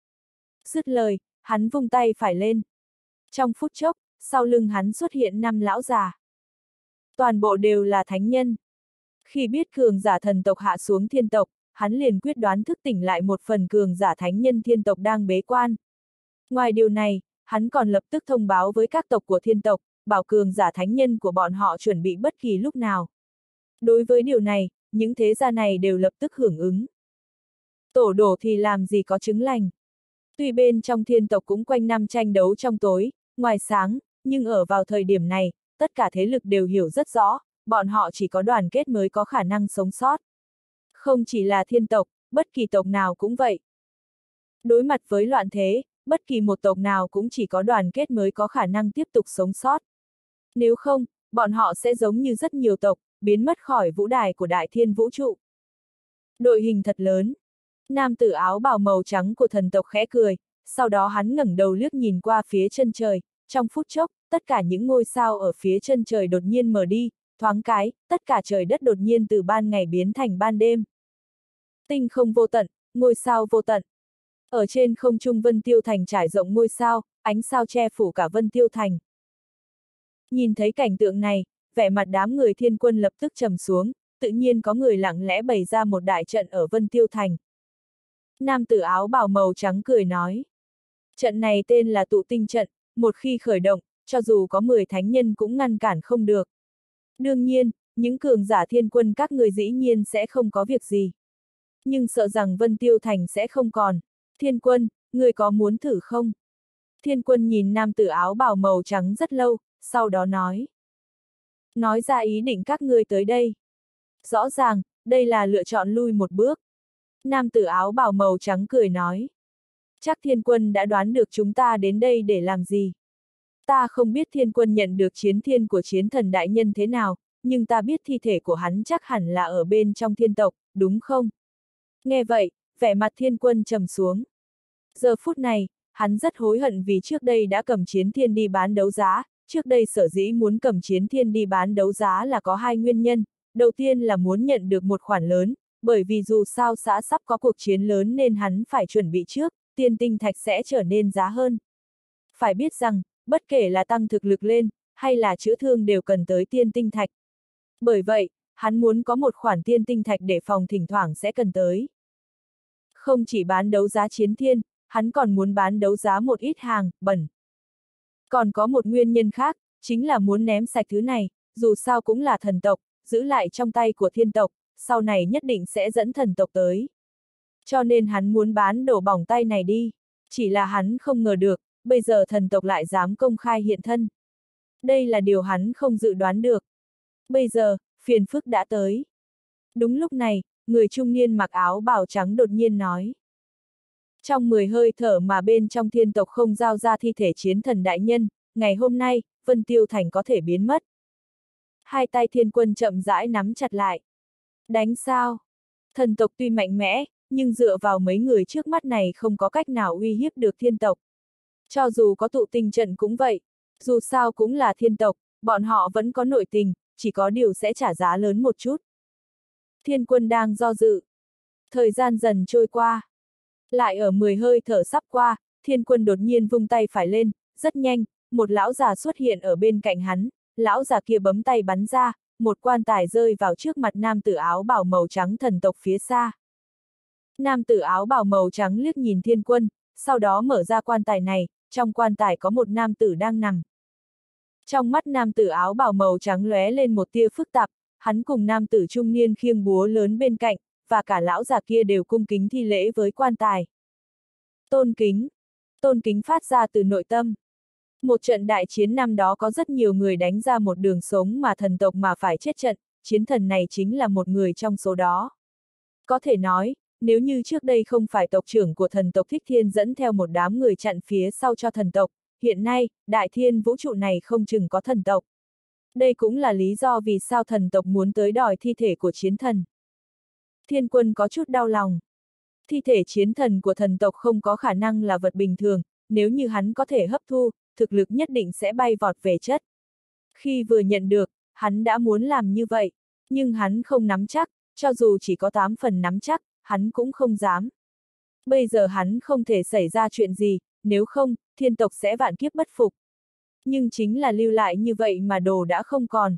S1: Dứt lời, hắn vung tay phải lên. Trong phút chốc, sau lưng hắn xuất hiện năm lão già. Toàn bộ đều là thánh nhân. Khi biết cường giả thần tộc hạ xuống thiên tộc, hắn liền quyết đoán thức tỉnh lại một phần cường giả thánh nhân thiên tộc đang bế quan. Ngoài điều này, hắn còn lập tức thông báo với các tộc của thiên tộc, bảo cường giả thánh nhân của bọn họ chuẩn bị bất kỳ lúc nào. Đối với điều này, những thế gia này đều lập tức hưởng ứng. Tổ đổ thì làm gì có chứng lành. Tuy bên trong thiên tộc cũng quanh năm tranh đấu trong tối, ngoài sáng, nhưng ở vào thời điểm này, tất cả thế lực đều hiểu rất rõ, bọn họ chỉ có đoàn kết mới có khả năng sống sót. Không chỉ là thiên tộc, bất kỳ tộc nào cũng vậy. Đối mặt với loạn thế, bất kỳ một tộc nào cũng chỉ có đoàn kết mới có khả năng tiếp tục sống sót. Nếu không, bọn họ sẽ giống như rất nhiều tộc, biến mất khỏi vũ đài của đại thiên vũ trụ. Đội hình thật lớn. Nam tử áo bào màu trắng của thần tộc khẽ cười, sau đó hắn ngẩng đầu liếc nhìn qua phía chân trời, trong phút chốc, tất cả những ngôi sao ở phía chân trời đột nhiên mở đi, thoáng cái, tất cả trời đất đột nhiên từ ban ngày biến thành ban đêm. Tinh không vô tận, ngôi sao vô tận. Ở trên không trung Vân Tiêu Thành trải rộng ngôi sao, ánh sao che phủ cả Vân Tiêu Thành. Nhìn thấy cảnh tượng này, vẻ mặt đám người Thiên Quân lập tức trầm xuống, tự nhiên có người lặng lẽ bày ra một đại trận ở Vân Tiêu Thành. Nam tử áo bào màu trắng cười nói. Trận này tên là tụ tinh trận, một khi khởi động, cho dù có mười thánh nhân cũng ngăn cản không được. Đương nhiên, những cường giả Thiên Quân các người dĩ nhiên sẽ không có việc gì. Nhưng sợ rằng Vân Tiêu Thành sẽ không còn. Thiên Quân, người có muốn thử không? Thiên Quân nhìn nam tử áo bào màu trắng rất lâu, sau đó nói. Nói ra ý định các ngươi tới đây. Rõ ràng, đây là lựa chọn lui một bước. Nam tử áo bào màu trắng cười nói. Chắc Thiên Quân đã đoán được chúng ta đến đây để làm gì. Ta không biết Thiên Quân nhận được chiến thiên của chiến thần đại nhân thế nào, nhưng ta biết thi thể của hắn chắc hẳn là ở bên trong thiên tộc, đúng không? Nghe vậy, vẻ mặt Thiên Quân trầm xuống. Giờ phút này, hắn rất hối hận vì trước đây đã cầm chiến thiên đi bán đấu giá. Trước đây sở dĩ muốn cầm chiến thiên đi bán đấu giá là có hai nguyên nhân. Đầu tiên là muốn nhận được một khoản lớn, bởi vì dù sao xã sắp có cuộc chiến lớn nên hắn phải chuẩn bị trước, tiên tinh thạch sẽ trở nên giá hơn. Phải biết rằng, bất kể là tăng thực lực lên, hay là chữa thương đều cần tới tiên tinh thạch. Bởi vậy, hắn muốn có một khoản tiên tinh thạch để phòng thỉnh thoảng sẽ cần tới. Không chỉ bán đấu giá chiến thiên, hắn còn muốn bán đấu giá một ít hàng, bẩn. Còn có một nguyên nhân khác, chính là muốn ném sạch thứ này, dù sao cũng là thần tộc, giữ lại trong tay của thiên tộc, sau này nhất định sẽ dẫn thần tộc tới. Cho nên hắn muốn bán đổ bỏng tay này đi, chỉ là hắn không ngờ được, bây giờ thần tộc lại dám công khai hiện thân. Đây là điều hắn không dự đoán được. Bây giờ, phiền phức đã tới. Đúng lúc này, người trung niên mặc áo bào trắng đột nhiên nói. Trong mười hơi thở mà bên trong thiên tộc không giao ra thi thể chiến thần đại nhân, ngày hôm nay, Vân Tiêu Thành có thể biến mất. Hai tay Thiên Quân chậm rãi nắm chặt lại. Đánh sao? Thần tộc tuy mạnh mẽ, nhưng dựa vào mấy người trước mắt này không có cách nào uy hiếp được thiên tộc. Cho dù có tụ tinh trận cũng vậy, dù sao cũng là thiên tộc, bọn họ vẫn có nội tình, chỉ có điều sẽ trả giá lớn một chút. Thiên Quân đang do dự. Thời gian dần trôi qua. Lại ở mười hơi thở sắp qua, Thiên Quân đột nhiên vung tay phải lên, rất nhanh, một lão già xuất hiện ở bên cạnh hắn, lão già kia bấm tay bắn ra, một quan tài rơi vào trước mặt nam tử áo bào màu trắng thần tộc phía xa. Nam tử áo bào màu trắng liếc nhìn Thiên Quân, sau đó mở ra quan tài này, trong quan tài có một nam tử đang nằm. Trong mắt nam tử áo bào màu trắng lóe lên một tia phức tạp, hắn cùng nam tử trung niên khiêng búa lớn bên cạnh, và cả lão già kia đều cung kính thi lễ với quan tài. Tôn kính. Tôn kính phát ra từ nội tâm. Một trận đại chiến năm đó có rất nhiều người đánh ra một đường sống mà thần tộc mà phải chết trận, chiến thần này chính là một người trong số đó. Có thể nói, nếu như trước đây không phải tộc trưởng của thần tộc Thích Thiên dẫn theo một đám người chặn phía sau cho thần tộc, hiện nay, đại thiên vũ trụ này không chừng có thần tộc. Đây cũng là lý do vì sao thần tộc muốn tới đòi thi thể của chiến thần. Thiên Quân có chút đau lòng. Thi thể chiến thần của thần tộc không có khả năng là vật bình thường, nếu như hắn có thể hấp thu, thực lực nhất định sẽ bay vọt về chất. Khi vừa nhận được, hắn đã muốn làm như vậy, nhưng hắn không nắm chắc, cho dù chỉ có tám phần nắm chắc, hắn cũng không dám. Bây giờ hắn không thể xảy ra chuyện gì, nếu không, thiên tộc sẽ vạn kiếp bất phục. Nhưng chính là lưu lại như vậy mà đồ đã không còn.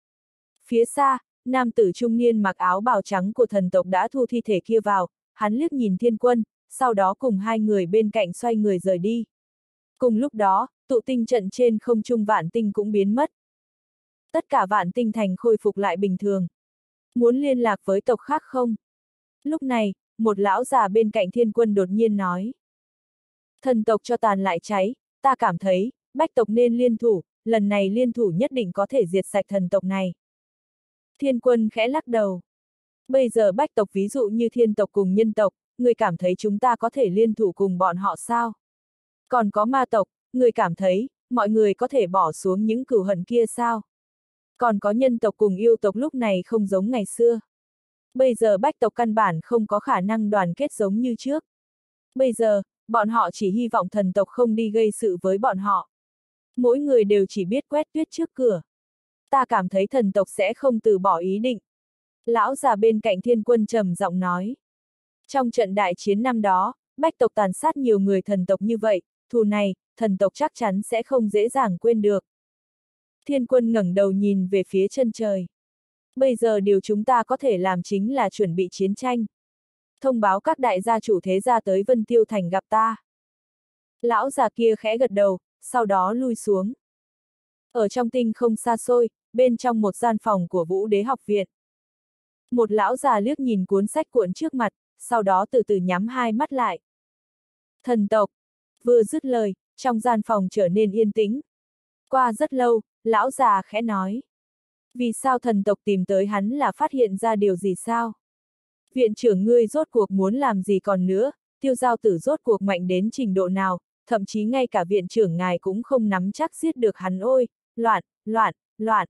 S1: Phía xa, nam tử trung niên mặc áo bào trắng của thần tộc đã thu thi thể kia vào, hắn liếc nhìn Thiên Quân, sau đó cùng hai người bên cạnh xoay người rời đi. Cùng lúc đó, tụ tinh trận trên không trung vạn tinh cũng biến mất. Tất cả vạn tinh thành khôi phục lại bình thường. Muốn liên lạc với tộc khác không? Lúc này, một lão già bên cạnh Thiên Quân đột nhiên nói. Thần tộc cho tàn lại cháy, ta cảm thấy, bách tộc nên liên thủ, lần này liên thủ nhất định có thể diệt sạch thần tộc này. Thiên Quân khẽ lắc đầu. Bây giờ bách tộc ví dụ như thiên tộc cùng nhân tộc, người cảm thấy chúng ta có thể liên thủ cùng bọn họ sao? Còn có ma tộc, người cảm thấy, mọi người có thể bỏ xuống những cừu hận kia sao? Còn có nhân tộc cùng yêu tộc lúc này không giống ngày xưa. Bây giờ bách tộc căn bản không có khả năng đoàn kết giống như trước. Bây giờ, bọn họ chỉ hy vọng thần tộc không đi gây sự với bọn họ. Mỗi người đều chỉ biết quét tuyết trước cửa. Ta cảm thấy thần tộc sẽ không từ bỏ ý định. Lão già bên cạnh Thiên Quân trầm giọng nói. Trong trận đại chiến năm đó, Bách tộc tàn sát nhiều người thần tộc như vậy, thù này, thần tộc chắc chắn sẽ không dễ dàng quên được. Thiên Quân ngẩng đầu nhìn về phía chân trời. Bây giờ điều chúng ta có thể làm chính là chuẩn bị chiến tranh. Thông báo các đại gia chủ thế gia tới Vân Tiêu Thành gặp ta. Lão già kia khẽ gật đầu, sau đó lui xuống. Ở trong tinh không xa xôi, bên trong một gian phòng của Vũ Đế học viện. Một lão già liếc nhìn cuốn sách cuộn trước mặt, sau đó từ từ nhắm hai mắt lại. Thần tộc. Vừa dứt lời, trong gian phòng trở nên yên tĩnh. Qua rất lâu, lão già khẽ nói. Vì sao thần tộc tìm tới hắn là phát hiện ra điều gì sao? Viện trưởng ngươi rốt cuộc muốn làm gì còn nữa, Tiêu Giao Tử rốt cuộc mạnh đến trình độ nào, thậm chí ngay cả viện trưởng ngài cũng không nắm chắc giết được hắn ôi, loạn, loạn, loạn.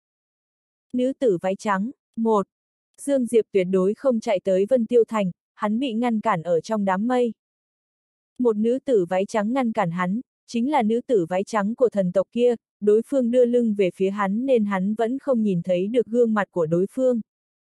S1: Nữ tử váy trắng, một. Dương Diệp tuyệt đối không chạy tới Vân Tiêu Thành, hắn bị ngăn cản ở trong đám mây. Một nữ tử váy trắng ngăn cản hắn, chính là nữ tử váy trắng của thần tộc kia, đối phương đưa lưng về phía hắn nên hắn vẫn không nhìn thấy được gương mặt của đối phương.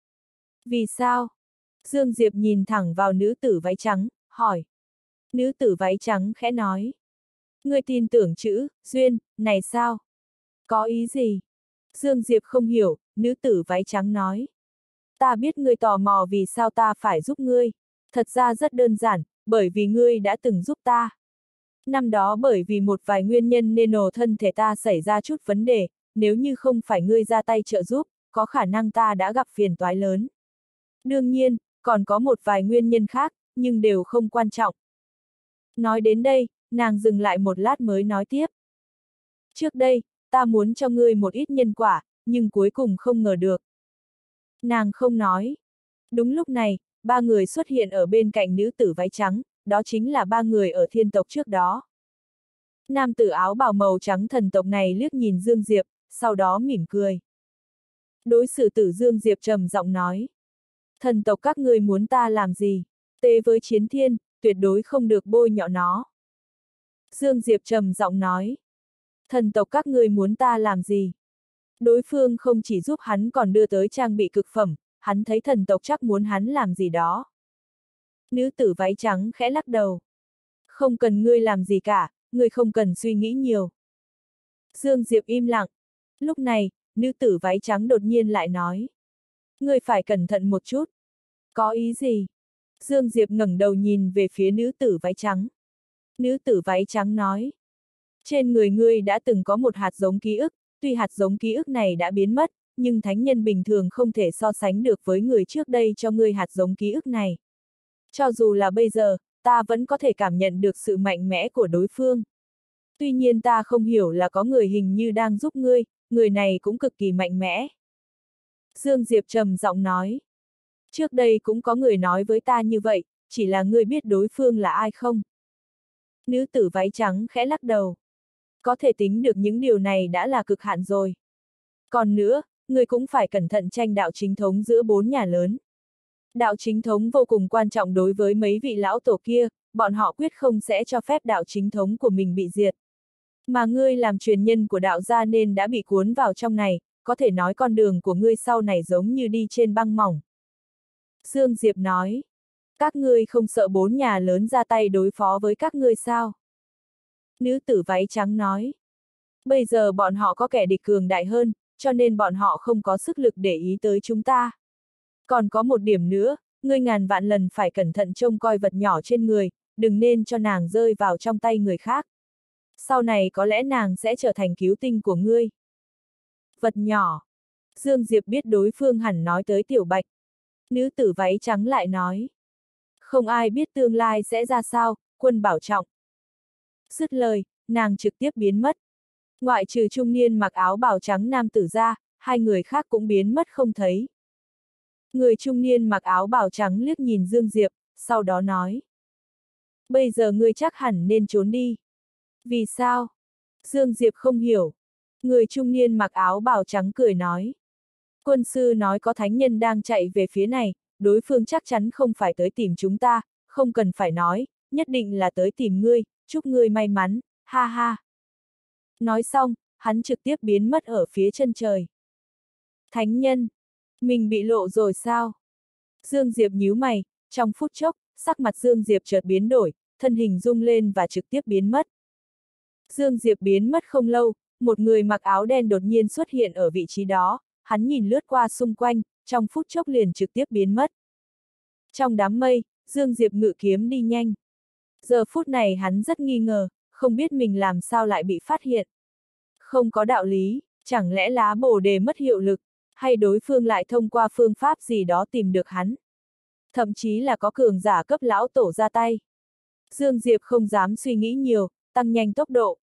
S1: Vì sao? Dương Diệp nhìn thẳng vào nữ tử váy trắng, hỏi. Nữ tử váy trắng khẽ nói. Ngươi tin tưởng chữ, duyên, này sao? Có ý gì? Dương Diệp không hiểu, nữ tử váy trắng nói. Ta biết ngươi tò mò vì sao ta phải giúp ngươi. Thật ra rất đơn giản, bởi vì ngươi đã từng giúp ta. Năm đó bởi vì một vài nguyên nhân nên nổ thân thể ta xảy ra chút vấn đề, nếu như không phải ngươi ra tay trợ giúp, có khả năng ta đã gặp phiền toái lớn. Đương nhiên, còn có một vài nguyên nhân khác, nhưng đều không quan trọng. Nói đến đây, nàng dừng lại một lát mới nói tiếp. Trước đây, ta muốn cho ngươi một ít nhân quả, nhưng cuối cùng không ngờ được. Nàng không nói. Đúng lúc này, ba người xuất hiện ở bên cạnh nữ tử váy trắng, đó chính là ba người ở thiên tộc trước đó. Nam tử áo bào màu trắng thần tộc này liếc nhìn Dương Diệp, sau đó mỉm cười. Đối xử tử Dương Diệp trầm giọng nói. Thần tộc các ngươi muốn ta làm gì? Tế với chiến thiên, tuyệt đối không được bôi nhọ nó. Dương Diệp trầm giọng nói. Thần tộc các ngươi muốn ta làm gì? Đối phương không chỉ giúp hắn còn đưa tới trang bị cực phẩm, hắn thấy thần tộc chắc muốn hắn làm gì đó. Nữ tử váy trắng khẽ lắc đầu. Không cần ngươi làm gì cả, ngươi không cần suy nghĩ nhiều. Dương Diệp im lặng. Lúc này, nữ tử váy trắng đột nhiên lại nói. Ngươi phải cẩn thận một chút. Có ý gì? Dương Diệp ngẩng đầu nhìn về phía nữ tử váy trắng. Nữ tử váy trắng nói. Trên người ngươi đã từng có một hạt giống ký ức, tuy hạt giống ký ức này đã biến mất, nhưng thánh nhân bình thường không thể so sánh được với người trước đây cho ngươi hạt giống ký ức này. Cho dù là bây giờ, ta vẫn có thể cảm nhận được sự mạnh mẽ của đối phương. Tuy nhiên ta không hiểu là có người hình như đang giúp ngươi, người này cũng cực kỳ mạnh mẽ. Dương Diệp trầm giọng nói. Trước đây cũng có người nói với ta như vậy, chỉ là ngươi biết đối phương là ai không? Nữ tử váy trắng khẽ lắc đầu. Có thể tính được những điều này đã là cực hạn rồi. Còn nữa, ngươi cũng phải cẩn thận tranh đạo chính thống giữa bốn nhà lớn. Đạo chính thống vô cùng quan trọng đối với mấy vị lão tổ kia, bọn họ quyết không sẽ cho phép đạo chính thống của mình bị diệt. Mà ngươi làm truyền nhân của đạo gia nên đã bị cuốn vào trong này, có thể nói con đường của ngươi sau này giống như đi trên băng mỏng. Dương Diệp nói, các ngươi không sợ bốn nhà lớn ra tay đối phó với các ngươi sao? Nữ tử váy trắng nói, bây giờ bọn họ có kẻ địch cường đại hơn, cho nên bọn họ không có sức lực để ý tới chúng ta. Còn có một điểm nữa, ngươi ngàn vạn lần phải cẩn thận trông coi vật nhỏ trên người, đừng nên cho nàng rơi vào trong tay người khác. Sau này có lẽ nàng sẽ trở thành cứu tinh của ngươi. Vật nhỏ. Dương Diệp biết đối phương hẳn nói tới Tiểu Bạch. Nữ tử váy trắng lại nói. Không ai biết tương lai sẽ ra sao, quân bảo trọng. Dứt lời, nàng trực tiếp biến mất. Ngoại trừ trung niên mặc áo bào trắng nam tử ra, hai người khác cũng biến mất không thấy. Người trung niên mặc áo bào trắng liếc nhìn Dương Diệp, sau đó nói. Bây giờ ngươi chắc hẳn nên trốn đi. Vì sao? Dương Diệp không hiểu. Người trung niên mặc áo bào trắng cười nói. Quân sư nói có thánh nhân đang chạy về phía này, đối phương chắc chắn không phải tới tìm chúng ta, không cần phải nói, nhất định là tới tìm ngươi, chúc ngươi may mắn, ha ha. Nói xong, hắn trực tiếp biến mất ở phía chân trời. Thánh nhân, mình bị lộ rồi sao? Dương Diệp nhíu mày, trong phút chốc, sắc mặt Dương Diệp chợt biến đổi, thân hình rung lên và trực tiếp biến mất. Dương Diệp biến mất không lâu, một người mặc áo đen đột nhiên xuất hiện ở vị trí đó, hắn nhìn lướt qua xung quanh, trong phút chốc liền trực tiếp biến mất. Trong đám mây, Dương Diệp ngự kiếm đi nhanh. Giờ phút này hắn rất nghi ngờ, không biết mình làm sao lại bị phát hiện. Không có đạo lý, chẳng lẽ lá bồ đề mất hiệu lực, hay đối phương lại thông qua phương pháp gì đó tìm được hắn. Thậm chí là có cường giả cấp lão tổ ra tay. Dương Diệp không dám suy nghĩ nhiều, tăng nhanh tốc độ.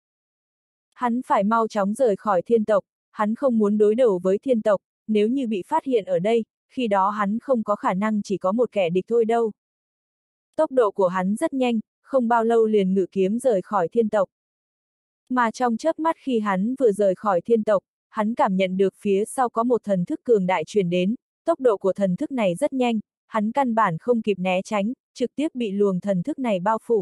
S1: Hắn phải mau chóng rời khỏi thiên tộc, hắn không muốn đối đầu với thiên tộc, nếu như bị phát hiện ở đây, khi đó hắn không có khả năng chỉ có một kẻ địch thôi đâu. Tốc độ của hắn rất nhanh, không bao lâu liền ngự kiếm rời khỏi thiên tộc. Mà trong chớp mắt khi hắn vừa rời khỏi thiên tộc, hắn cảm nhận được phía sau có một thần thức cường đại truyền đến, tốc độ của thần thức này rất nhanh, hắn căn bản không kịp né tránh, trực tiếp bị luồng thần thức này bao phủ.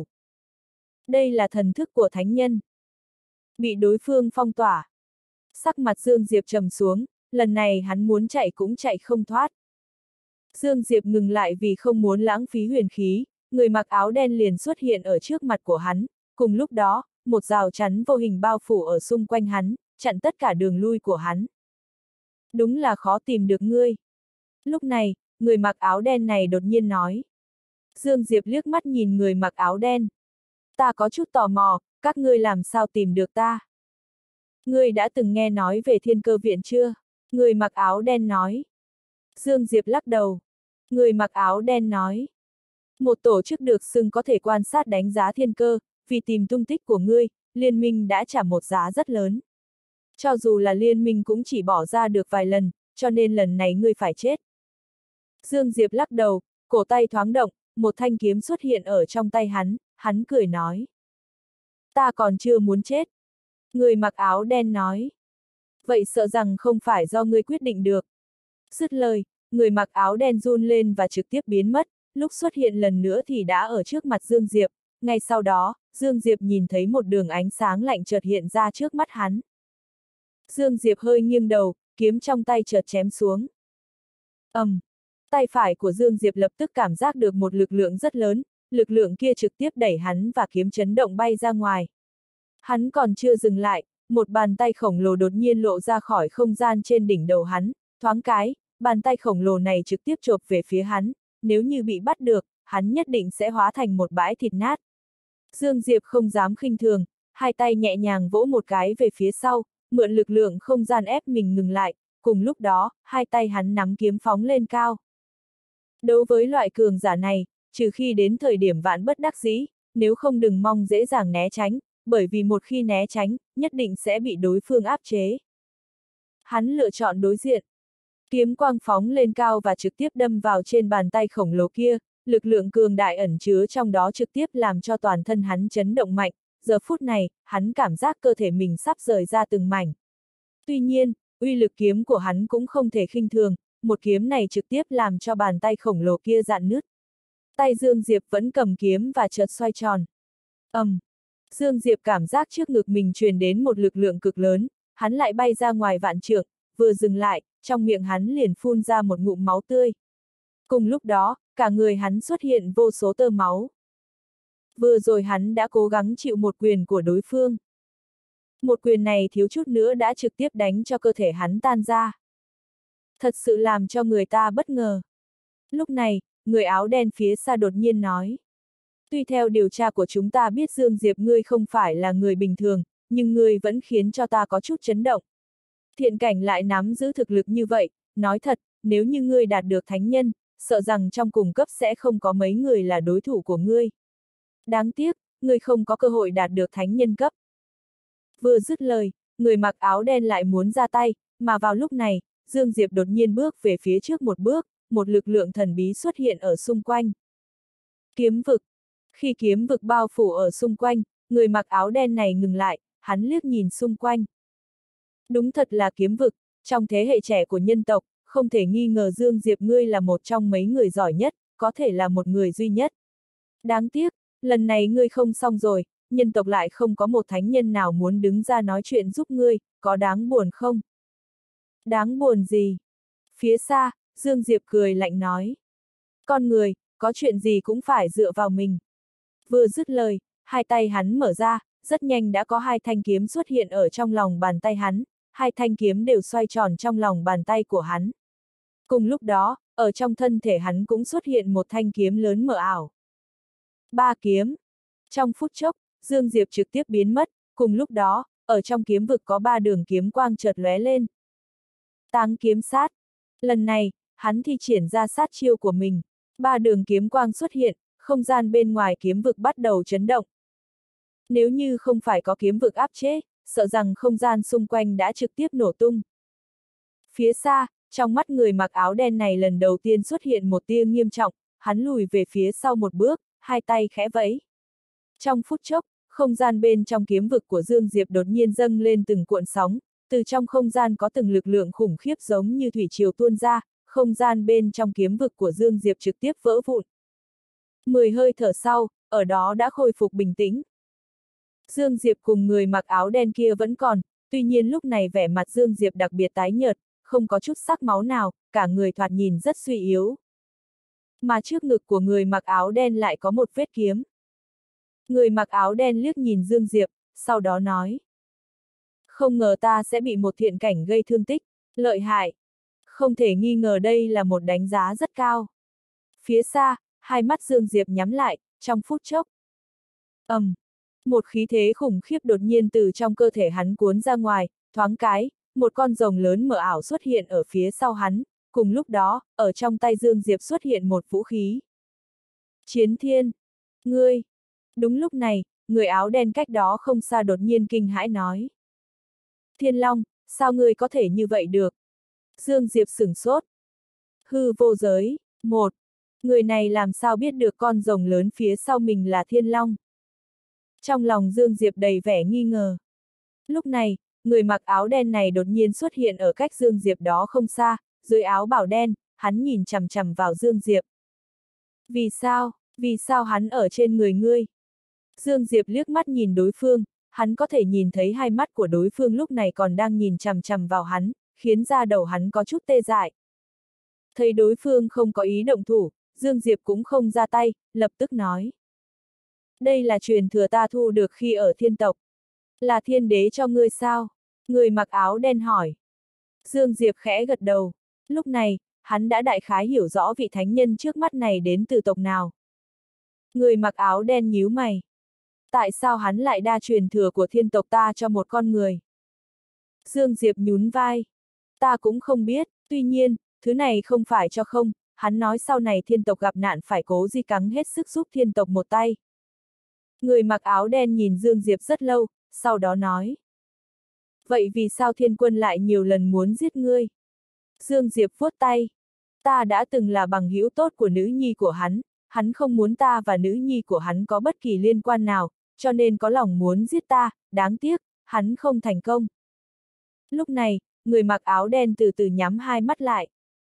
S1: Đây là thần thức của thánh nhân. Bị đối phương phong tỏa. Sắc mặt Dương Diệp trầm xuống, lần này hắn muốn chạy cũng chạy không thoát. Dương Diệp ngừng lại vì không muốn lãng phí huyền khí, người mặc áo đen liền xuất hiện ở trước mặt của hắn, cùng lúc đó, một rào chắn vô hình bao phủ ở xung quanh hắn, chặn tất cả đường lui của hắn. Đúng là khó tìm được ngươi. Lúc này, người mặc áo đen này đột nhiên nói. Dương Diệp liếc mắt nhìn người mặc áo đen. Ta có chút tò mò, các ngươi làm sao tìm được ta? Ngươi đã từng nghe nói về Thiên Cơ Viện chưa? Người mặc áo đen nói. Dương Diệp lắc đầu. Người mặc áo đen nói. Một tổ chức được xưng có thể quan sát đánh giá thiên cơ, vì tìm tung tích của ngươi, liên minh đã trả một giá rất lớn. Cho dù là liên minh cũng chỉ bỏ ra được vài lần, cho nên lần này ngươi phải chết. Dương Diệp lắc đầu, cổ tay thoáng động, một thanh kiếm xuất hiện ở trong tay hắn, hắn cười nói. Ta còn chưa muốn chết. Người mặc áo đen nói. Vậy sợ rằng không phải do ngươi quyết định được. Dứt lời, người mặc áo đen run lên và trực tiếp biến mất, lúc xuất hiện lần nữa thì đã ở trước mặt Dương Diệp, ngay sau đó, Dương Diệp nhìn thấy một đường ánh sáng lạnh chợt hiện ra trước mắt hắn. Dương Diệp hơi nghiêng đầu, kiếm trong tay chợt chém xuống. ầm, um, tay phải của Dương Diệp lập tức cảm giác được một lực lượng rất lớn, lực lượng kia trực tiếp đẩy hắn và kiếm chấn động bay ra ngoài. Hắn còn chưa dừng lại, một bàn tay khổng lồ đột nhiên lộ ra khỏi không gian trên đỉnh đầu hắn, thoáng cái, bàn tay khổng lồ này trực tiếp chộp về phía hắn, nếu như bị bắt được, hắn nhất định sẽ hóa thành một bãi thịt nát. Dương Diệp không dám khinh thường, hai tay nhẹ nhàng vỗ một cái về phía sau, mượn lực lượng không gian ép mình ngừng lại, cùng lúc đó, hai tay hắn nắm kiếm phóng lên cao. Đối với loại cường giả này, trừ khi đến thời điểm vạn bất đắc dĩ, nếu không đừng mong dễ dàng né tránh, bởi vì một khi né tránh, nhất định sẽ bị đối phương áp chế. Hắn lựa chọn đối diện. Kiếm quang phóng lên cao và trực tiếp đâm vào trên bàn tay khổng lồ kia, lực lượng cường đại ẩn chứa trong đó trực tiếp làm cho toàn thân hắn chấn động mạnh, giờ phút này, hắn cảm giác cơ thể mình sắp rời ra từng mảnh. Tuy nhiên, uy lực kiếm của hắn cũng không thể khinh thường, một kiếm này trực tiếp làm cho bàn tay khổng lồ kia rạn nứt. Tay Dương Diệp vẫn cầm kiếm và chợt xoay tròn. ầm, um, Dương Diệp cảm giác trước ngực mình truyền đến một lực lượng cực lớn, hắn lại bay ra ngoài vạn trượng, vừa dừng lại, trong miệng hắn liền phun ra một ngụm máu tươi. Cùng lúc đó, cả người hắn xuất hiện vô số tơ máu. Vừa rồi hắn đã cố gắng chịu một quyền của đối phương. Một quyền này thiếu chút nữa đã trực tiếp đánh cho cơ thể hắn tan ra. Thật sự làm cho người ta bất ngờ. Lúc này, người áo đen phía xa đột nhiên nói. Tuy theo điều tra của chúng ta biết Dương Diệp ngươi không phải là người bình thường, nhưng ngươi vẫn khiến cho ta có chút chấn động. Thiện cảnh lại nắm giữ thực lực như vậy, nói thật, nếu như ngươi đạt được thánh nhân, sợ rằng trong cùng cấp sẽ không có mấy người là đối thủ của ngươi. Đáng tiếc, ngươi không có cơ hội đạt được thánh nhân cấp. Vừa dứt lời, người mặc áo đen lại muốn ra tay, mà vào lúc này, Dương Diệp đột nhiên bước về phía trước một bước, một lực lượng thần bí xuất hiện ở xung quanh. Kiếm vực. Khi kiếm vực bao phủ ở xung quanh, người mặc áo đen này ngừng lại, hắn liếc nhìn xung quanh. Đúng thật là kiếm vực, trong thế hệ trẻ của nhân tộc, không thể nghi ngờ Dương Diệp ngươi là một trong mấy người giỏi nhất, có thể là một người duy nhất. Đáng tiếc, lần này ngươi không xong rồi, nhân tộc lại không có một thánh nhân nào muốn đứng ra nói chuyện giúp ngươi, có đáng buồn không? Đáng buồn gì? Phía xa, Dương Diệp cười lạnh nói. Con người, có chuyện gì cũng phải dựa vào mình. Vừa dứt lời, hai tay hắn mở ra, rất nhanh đã có hai thanh kiếm xuất hiện ở trong lòng bàn tay hắn, hai thanh kiếm đều xoay tròn trong lòng bàn tay của hắn. Cùng lúc đó, ở trong thân thể hắn cũng xuất hiện một thanh kiếm lớn mờ ảo. Ba kiếm. Trong phút chốc, Dương Diệp trực tiếp biến mất, cùng lúc đó, ở trong kiếm vực có ba đường kiếm quang chợt lóe lên. Táng kiếm sát. Lần này, hắn thi triển ra sát chiêu của mình. Ba đường kiếm quang xuất hiện, không gian bên ngoài kiếm vực bắt đầu chấn động. Nếu như không phải có kiếm vực áp chế, sợ rằng không gian xung quanh đã trực tiếp nổ tung. Phía xa, trong mắt người mặc áo đen này lần đầu tiên xuất hiện một tia nghiêm trọng, hắn lùi về phía sau một bước, hai tay khẽ vẫy. Trong phút chốc, không gian bên trong kiếm vực của Dương Diệp đột nhiên dâng lên từng cuộn sóng, từ trong không gian có từng lực lượng khủng khiếp giống như thủy triều tuôn ra, không gian bên trong kiếm vực của Dương Diệp trực tiếp vỡ vụn. Mười hơi thở sau, ở đó đã khôi phục bình tĩnh. Dương Diệp cùng người mặc áo đen kia vẫn còn, tuy nhiên lúc này vẻ mặt Dương Diệp đặc biệt tái nhợt, không có chút sắc máu nào, cả người thoạt nhìn rất suy yếu. Mà trước ngực của người mặc áo đen lại có một vết kiếm. Người mặc áo đen liếc nhìn Dương Diệp, sau đó nói. Không ngờ ta sẽ bị một thiện cảnh gây thương tích, lợi hại. Không thể nghi ngờ đây là một đánh giá rất cao. Phía xa, hai mắt Dương Diệp nhắm lại, trong phút chốc. ầm, um, một khí thế khủng khiếp đột nhiên từ trong cơ thể hắn cuốn ra ngoài, thoáng cái, một con rồng lớn mờ ảo xuất hiện ở phía sau hắn, cùng lúc đó, ở trong tay Dương Diệp xuất hiện một vũ khí. Chiến thiên, ngươi. Đúng lúc này, người áo đen cách đó không xa đột nhiên kinh hãi nói. Thiên Long, sao ngươi có thể như vậy được? Dương Diệp sửng sốt. Hư vô giới, một. Người này làm sao biết được con rồng lớn phía sau mình là Thiên Long? Trong lòng Dương Diệp đầy vẻ nghi ngờ. Lúc này, người mặc áo đen này đột nhiên xuất hiện ở cách Dương Diệp đó không xa, dưới áo bảo đen, hắn nhìn chằm chằm vào Dương Diệp. Vì sao, vì sao hắn ở trên người ngươi? Dương Diệp liếc mắt nhìn đối phương, hắn có thể nhìn thấy hai mắt của đối phương lúc này còn đang nhìn chằm chằm vào hắn, khiến da đầu hắn có chút tê dại. Thấy đối phương không có ý động thủ, Dương Diệp cũng không ra tay, lập tức nói. Đây là truyền thừa ta thu được khi ở thiên tộc. Là thiên đế cho ngươi sao? Người mặc áo đen hỏi. Dương Diệp khẽ gật đầu. Lúc này, hắn đã đại khái hiểu rõ vị thánh nhân trước mắt này đến từ tộc nào. Người mặc áo đen nhíu mày. Tại sao hắn lại đa truyền thừa của thiên tộc ta cho một con người? Dương Diệp nhún vai. Ta cũng không biết, tuy nhiên, thứ này không phải cho không, hắn nói sau này thiên tộc gặp nạn phải cố di cắn hết sức giúp thiên tộc một tay. Người mặc áo đen nhìn Dương Diệp rất lâu, sau đó nói. Vậy vì sao thiên quân lại nhiều lần muốn giết ngươi? Dương Diệp vuốt tay. Ta đã từng là bằng hữu tốt của nữ nhi của hắn, hắn không muốn ta và nữ nhi của hắn có bất kỳ liên quan nào, cho nên có lòng muốn giết ta, đáng tiếc, hắn không thành công. Lúc này, người mặc áo đen từ từ nhắm hai mắt lại.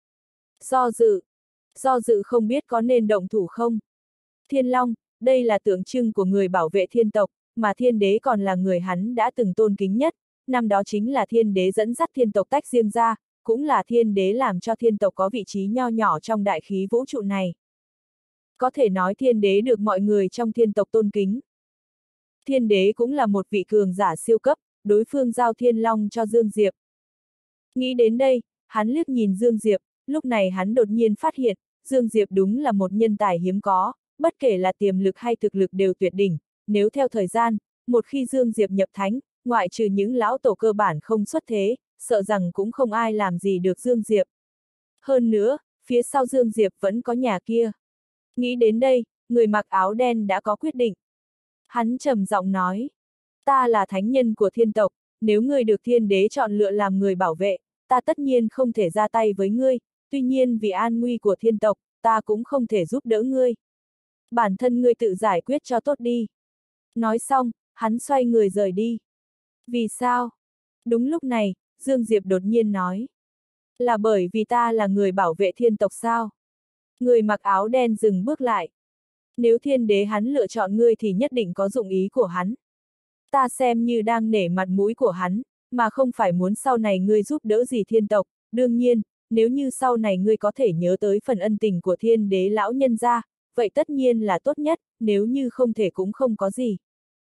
S1: Do dự. Do dự không biết có nên động thủ không? Thiên Long, đây là tượng trưng của người bảo vệ thiên tộc, mà thiên đế còn là người hắn đã từng tôn kính nhất, năm đó chính là thiên đế dẫn dắt thiên tộc tách riêng ra, cũng là thiên đế làm cho thiên tộc có vị trí nho nhỏ trong đại khí vũ trụ này. Có thể nói thiên đế được mọi người trong thiên tộc tôn kính. Thiên đế cũng là một vị cường giả siêu cấp, đối phương giao Thiên Long cho Dương Diệp. Nghĩ đến đây, hắn liếc nhìn Dương Diệp, lúc này hắn đột nhiên phát hiện, Dương Diệp đúng là một nhân tài hiếm có, bất kể là tiềm lực hay thực lực đều tuyệt đỉnh, nếu theo thời gian, một khi Dương Diệp nhập thánh, ngoại trừ những lão tổ cơ bản không xuất thế, sợ rằng cũng không ai làm gì được Dương Diệp. Hơn nữa, phía sau Dương Diệp vẫn có nhà kia. Nghĩ đến đây, người mặc áo đen đã có quyết định. Hắn trầm giọng nói, ta là thánh nhân của thiên tộc, nếu ngươi được thiên đế chọn lựa làm người bảo vệ, ta tất nhiên không thể ra tay với ngươi, tuy nhiên vì an nguy của thiên tộc, ta cũng không thể giúp đỡ ngươi. Bản thân ngươi tự giải quyết cho tốt đi. Nói xong, hắn xoay người rời đi. Vì sao? Đúng lúc này, Dương Diệp đột nhiên nói. Là bởi vì ta là người bảo vệ thiên tộc sao? Người mặc áo đen dừng bước lại. Nếu thiên đế hắn lựa chọn ngươi thì nhất định có dụng ý của hắn. Ta xem như đang nể mặt mũi của hắn, mà không phải muốn sau này ngươi giúp đỡ gì thiên tộc. Đương nhiên, nếu như sau này ngươi có thể nhớ tới phần ân tình của thiên đế lão nhân gia, vậy tất nhiên là tốt nhất, nếu như không thể cũng không có gì.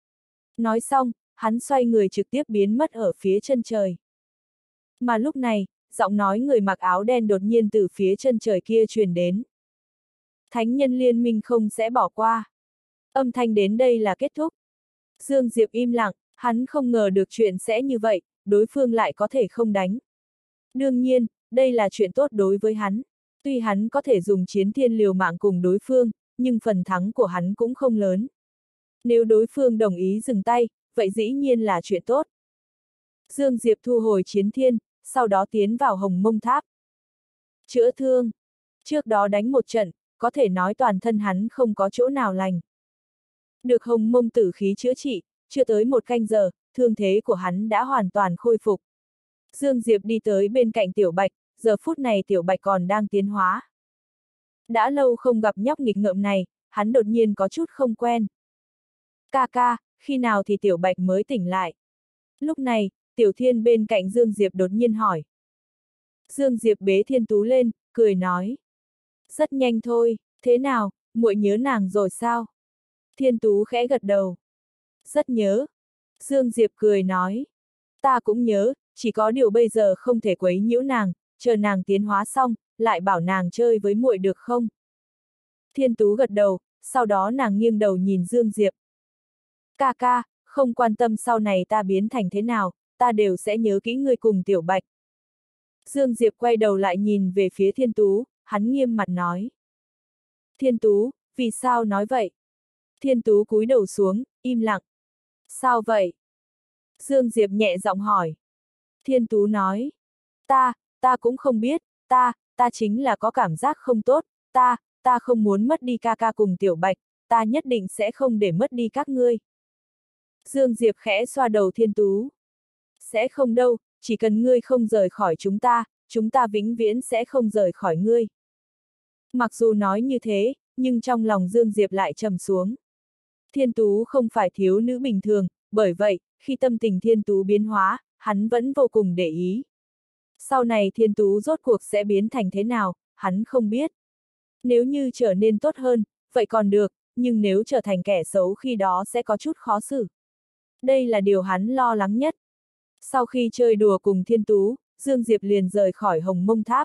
S1: Nói xong, hắn xoay người trực tiếp biến mất ở phía chân trời. Mà lúc này, giọng nói người mặc áo đen đột nhiên từ phía chân trời kia truyền đến. Thánh nhân liên minh không sẽ bỏ qua. Âm thanh đến đây là kết thúc. Dương Diệp im lặng, hắn không ngờ được chuyện sẽ như vậy, đối phương lại có thể không đánh. Đương nhiên, đây là chuyện tốt đối với hắn. Tuy hắn có thể dùng chiến thiên liều mạng cùng đối phương, nhưng phần thắng của hắn cũng không lớn. Nếu đối phương đồng ý dừng tay, vậy dĩ nhiên là chuyện tốt. Dương Diệp thu hồi chiến thiên, sau đó tiến vào Hồng Mông Tháp. Chữa thương. Trước đó đánh một trận, có thể nói toàn thân hắn không có chỗ nào lành. Được Hồng Mông tử khí chữa trị, chưa tới một canh giờ, thương thế của hắn đã hoàn toàn khôi phục. Dương Diệp đi tới bên cạnh Tiểu Bạch, giờ phút này Tiểu Bạch còn đang tiến hóa. Đã lâu không gặp nhóc nghịch ngợm này, hắn đột nhiên có chút không quen. Ca ca, khi nào thì Tiểu Bạch mới tỉnh lại? Lúc này, Tiểu Thiên bên cạnh Dương Diệp đột nhiên hỏi. Dương Diệp bế Thiên Tú lên, cười nói. Rất nhanh thôi, thế nào, muội nhớ nàng rồi sao? Thiên Tú khẽ gật đầu. Rất nhớ. Dương Diệp cười nói. Ta cũng nhớ, chỉ có điều bây giờ không thể quấy nhiễu nàng, chờ nàng tiến hóa xong, lại bảo nàng chơi với muội được không? Thiên Tú gật đầu, sau đó nàng nghiêng đầu nhìn Dương Diệp. Ca ca, không quan tâm sau này ta biến thành thế nào, ta đều sẽ nhớ kỹ ngươi cùng Tiểu Bạch. Dương Diệp quay đầu lại nhìn về phía Thiên Tú, hắn nghiêm mặt nói. Thiên Tú, vì sao nói vậy? Thiên Tú cúi đầu xuống, im lặng. Sao vậy? Dương Diệp nhẹ giọng hỏi. Thiên Tú nói. Ta, ta cũng không biết, ta, ta chính là có cảm giác không tốt, ta, ta không muốn mất đi ca ca cùng Tiểu Bạch, ta nhất định sẽ không để mất đi các ngươi. Dương Diệp khẽ xoa đầu Thiên Tú. Sẽ không đâu, chỉ cần ngươi không rời khỏi chúng ta, chúng ta vĩnh viễn sẽ không rời khỏi ngươi. Mặc dù nói như thế, nhưng trong lòng Dương Diệp lại trầm xuống. Thiên Tú không phải thiếu nữ bình thường, bởi vậy, khi tâm tình Thiên Tú biến hóa, hắn vẫn vô cùng để ý. Sau này Thiên Tú rốt cuộc sẽ biến thành thế nào, hắn không biết. Nếu như trở nên tốt hơn, vậy còn được, nhưng nếu trở thành kẻ xấu khi đó sẽ có chút khó xử. Đây là điều hắn lo lắng nhất. Sau khi chơi đùa cùng Thiên Tú, Dương Diệp liền rời khỏi Hồng Mông Tháp.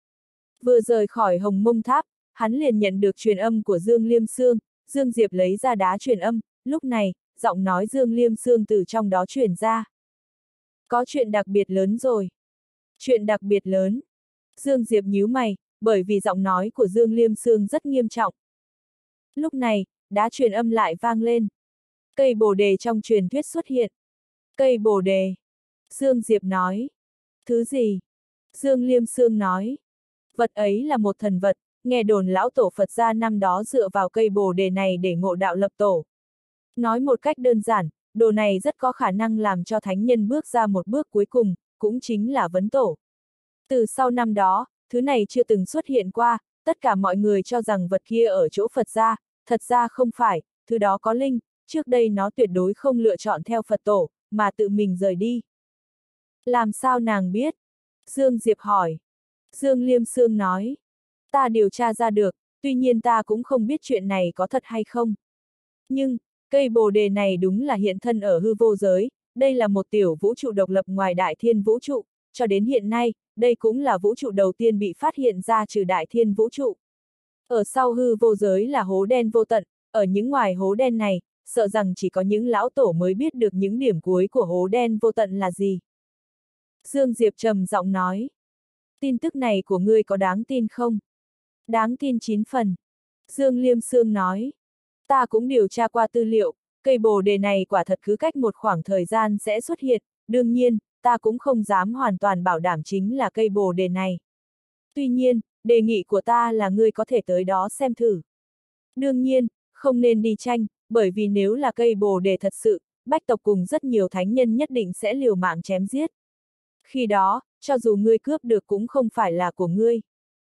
S1: Vừa rời khỏi Hồng Mông Tháp, hắn liền nhận được truyền âm của Dương Liêm Sương, Dương Diệp lấy ra đá truyền âm, lúc này, giọng nói Dương Liêm Sương từ trong đó truyền ra. Có chuyện đặc biệt lớn rồi. Chuyện đặc biệt lớn. Dương Diệp nhíu mày, bởi vì giọng nói của Dương Liêm Sương rất nghiêm trọng. Lúc này, đá truyền âm lại vang lên. Cây bồ đề trong truyền thuyết xuất hiện. Cây bồ đề. Dương Diệp nói. Thứ gì? Dương Liêm Sương nói. Vật ấy là một thần vật, nghe đồn lão tổ Phật gia năm đó dựa vào cây bồ đề này để ngộ đạo lập tổ. Nói một cách đơn giản, đồ này rất có khả năng làm cho thánh nhân bước ra một bước cuối cùng, cũng chính là vấn tổ. Từ sau năm đó, thứ này chưa từng xuất hiện qua, tất cả mọi người cho rằng vật kia ở chỗ Phật gia, thật ra không phải, thứ đó có linh, trước đây nó tuyệt đối không lựa chọn theo Phật tổ, mà tự mình rời đi. Làm sao nàng biết? Dương Diệp hỏi. Dương Liêm Sương nói. Ta điều tra ra được, tuy nhiên ta cũng không biết chuyện này có thật hay không. Nhưng, cây bồ đề này đúng là hiện thân ở hư vô giới, đây là một tiểu vũ trụ độc lập ngoài đại thiên vũ trụ, cho đến hiện nay, đây cũng là vũ trụ đầu tiên bị phát hiện ra trừ đại thiên vũ trụ. Ở sau hư vô giới là hố đen vô tận, ở những ngoài hố đen này, sợ rằng chỉ có những lão tổ mới biết được những điểm cuối của hố đen vô tận là gì. Dương Diệp trầm giọng nói. Tin tức này của ngươi có đáng tin không? Đáng tin chín phần. Dương Liêm Sương nói. Ta cũng điều tra qua tư liệu, cây bồ đề này quả thật cứ cách một khoảng thời gian sẽ xuất hiện, đương nhiên, ta cũng không dám hoàn toàn bảo đảm chính là cây bồ đề này. Tuy nhiên, đề nghị của ta là ngươi có thể tới đó xem thử. Đương nhiên, không nên đi tranh, bởi vì nếu là cây bồ đề thật sự, bách tộc cùng rất nhiều thánh nhân nhất định sẽ liều mạng chém giết. Khi đó, cho dù ngươi cướp được cũng không phải là của ngươi.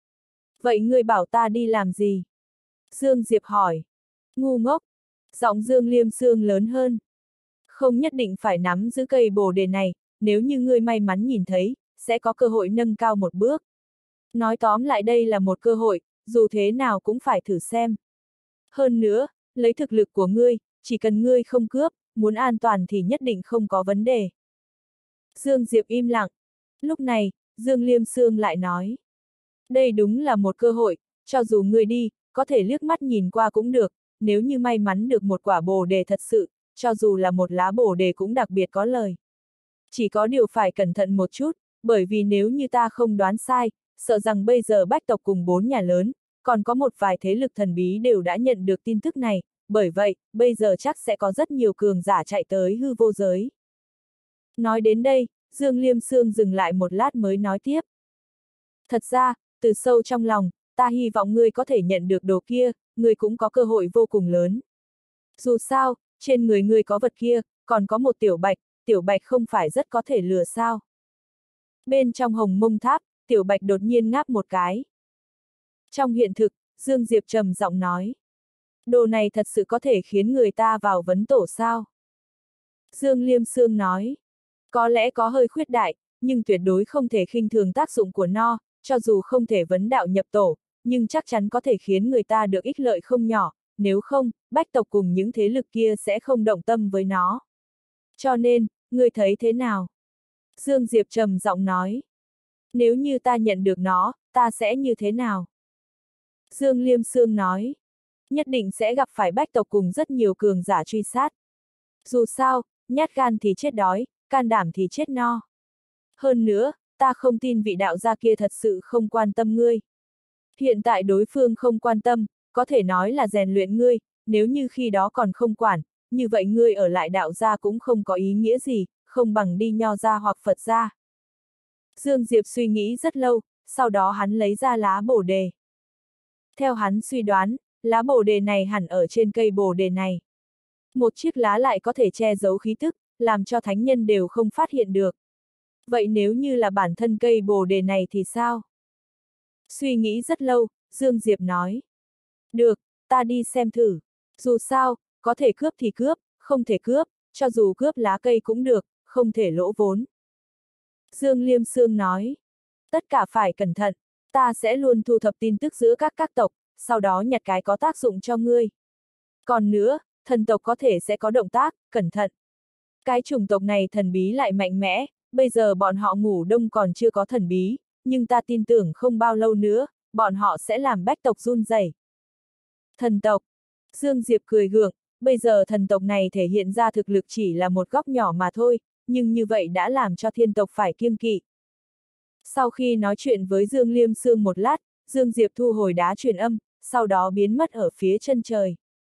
S1: Vậy ngươi bảo ta đi làm gì? Dương Diệp hỏi. Ngu ngốc. Giọng Dương Liêm Sương lớn hơn. Không nhất định phải nắm giữ cây bồ đề này, nếu như ngươi may mắn nhìn thấy, sẽ có cơ hội nâng cao một bước. Nói tóm lại đây là một cơ hội, dù thế nào cũng phải thử xem. Hơn nữa, lấy thực lực của ngươi, chỉ cần ngươi không cướp, muốn an toàn thì nhất định không có vấn đề. Dương Diệp im lặng. Lúc này, Dương Liêm Sương lại nói. Đây đúng là một cơ hội, cho dù ngươi đi, có thể liếc mắt nhìn qua cũng được, nếu như may mắn được một quả bồ đề thật sự, cho dù là một lá bồ đề cũng đặc biệt có lời. Chỉ có điều phải cẩn thận một chút, bởi vì nếu như ta không đoán sai, sợ rằng bây giờ bách tộc cùng bốn nhà lớn, còn có một vài thế lực thần bí đều đã nhận được tin tức này, bởi vậy, bây giờ chắc sẽ có rất nhiều cường giả chạy tới hư vô giới. Nói đến đây, Dương Liêm Sương dừng lại một lát mới nói tiếp. Thật ra, từ sâu trong lòng, ta hy vọng ngươi có thể nhận được đồ kia, ngươi cũng có cơ hội vô cùng lớn. Dù sao, trên người ngươi có vật kia, còn có một tiểu bạch, tiểu bạch không phải rất có thể lừa sao. Bên trong hồng mông tháp, tiểu bạch đột nhiên ngáp một cái. Trong hiện thực, Dương Diệp trầm giọng nói. Đồ này thật sự có thể khiến người ta vào vấn tổ sao? Dương Liêm Sương nói. Có lẽ có hơi khuyết đại, nhưng tuyệt đối không thể khinh thường tác dụng của nó, cho dù không thể vấn đạo nhập tổ, nhưng chắc chắn có thể khiến người ta được ích lợi không nhỏ, nếu không, bách tộc cùng những thế lực kia sẽ không động tâm với nó. Cho nên, ngươi thấy thế nào? Dương Diệp trầm giọng nói. Nếu như ta nhận được nó, ta sẽ như thế nào? Dương Liêm Sương nói. Nhất định sẽ gặp phải bách tộc cùng rất nhiều cường giả truy sát. Dù sao, nhát gan thì chết đói, can đảm thì chết no. Hơn nữa, ta không tin vị đạo gia kia thật sự không quan tâm ngươi. Hiện tại đối phương không quan tâm, có thể nói là rèn luyện ngươi, nếu như khi đó còn không quản, như vậy ngươi ở lại đạo gia cũng không có ý nghĩa gì, không bằng đi nho gia hoặc Phật gia. Dương Diệp suy nghĩ rất lâu, sau đó hắn lấy ra lá bồ đề. Theo hắn suy đoán, lá bồ đề này hẳn ở trên cây bồ đề này. Một chiếc lá lại có thể che giấu khí tức, làm cho thánh nhân đều không phát hiện được. Vậy nếu như là bản thân cây bồ đề này thì sao? Suy nghĩ rất lâu, Dương Diệp nói. Được, ta đi xem thử. Dù sao, có thể cướp thì cướp, không thể cướp, cho dù cướp lá cây cũng được, không thể lỗ vốn. Dương Liêm Sương nói. Tất cả phải cẩn thận, ta sẽ luôn thu thập tin tức giữa các các tộc, sau đó nhặt cái có tác dụng cho ngươi. Còn nữa, thần tộc có thể sẽ có động tác, cẩn thận. Cái chủng tộc này thần bí lại mạnh mẽ, bây giờ bọn họ ngủ đông còn chưa có thần bí, nhưng ta tin tưởng không bao lâu nữa, bọn họ sẽ làm bách tộc run rẩy. Thần tộc. Dương Diệp cười gượng, bây giờ thần tộc này thể hiện ra thực lực chỉ là một góc nhỏ mà thôi, nhưng như vậy đã làm cho thiên tộc phải kiêng kỵ. Sau khi nói chuyện với Dương Liêm Sương một lát, Dương Diệp thu hồi đá truyền âm, sau đó biến mất ở phía chân trời.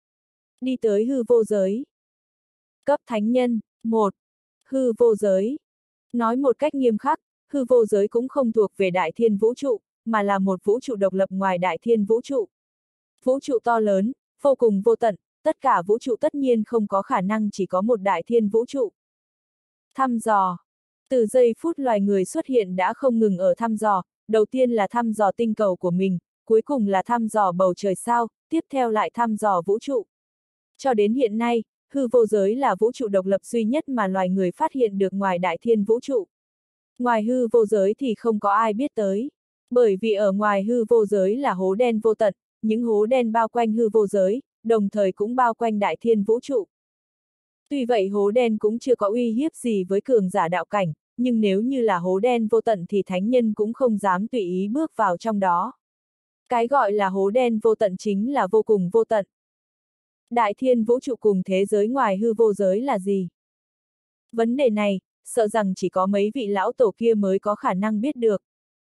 S1: Đi tới hư vô giới. Cấp thánh nhân, một. Hư vô giới. Nói một cách nghiêm khắc, hư vô giới cũng không thuộc về đại thiên vũ trụ, mà là một vũ trụ độc lập ngoài đại thiên vũ trụ. Vũ trụ to lớn, vô cùng vô tận, tất cả vũ trụ tất nhiên không có khả năng chỉ có một đại thiên vũ trụ. Thăm dò. Từ giây phút loài người xuất hiện đã không ngừng ở thăm dò, đầu tiên là thăm dò tinh cầu của mình, cuối cùng là thăm dò bầu trời sao, tiếp theo lại thăm dò vũ trụ. Cho đến hiện nay, hư vô giới là vũ trụ độc lập duy nhất mà loài người phát hiện được ngoài đại thiên vũ trụ. Ngoài hư vô giới thì không có ai biết tới, bởi vì ở ngoài hư vô giới là hố đen vô tận, những hố đen bao quanh hư vô giới, đồng thời cũng bao quanh đại thiên vũ trụ. Tuy vậy hố đen cũng chưa có uy hiếp gì với cường giả đạo cảnh, nhưng nếu như là hố đen vô tận thì thánh nhân cũng không dám tùy ý bước vào trong đó. Cái gọi là hố đen vô tận chính là vô cùng vô tận. Đại thiên vũ trụ cùng thế giới ngoài hư vô giới là gì? Vấn đề này, sợ rằng chỉ có mấy vị lão tổ kia mới có khả năng biết được.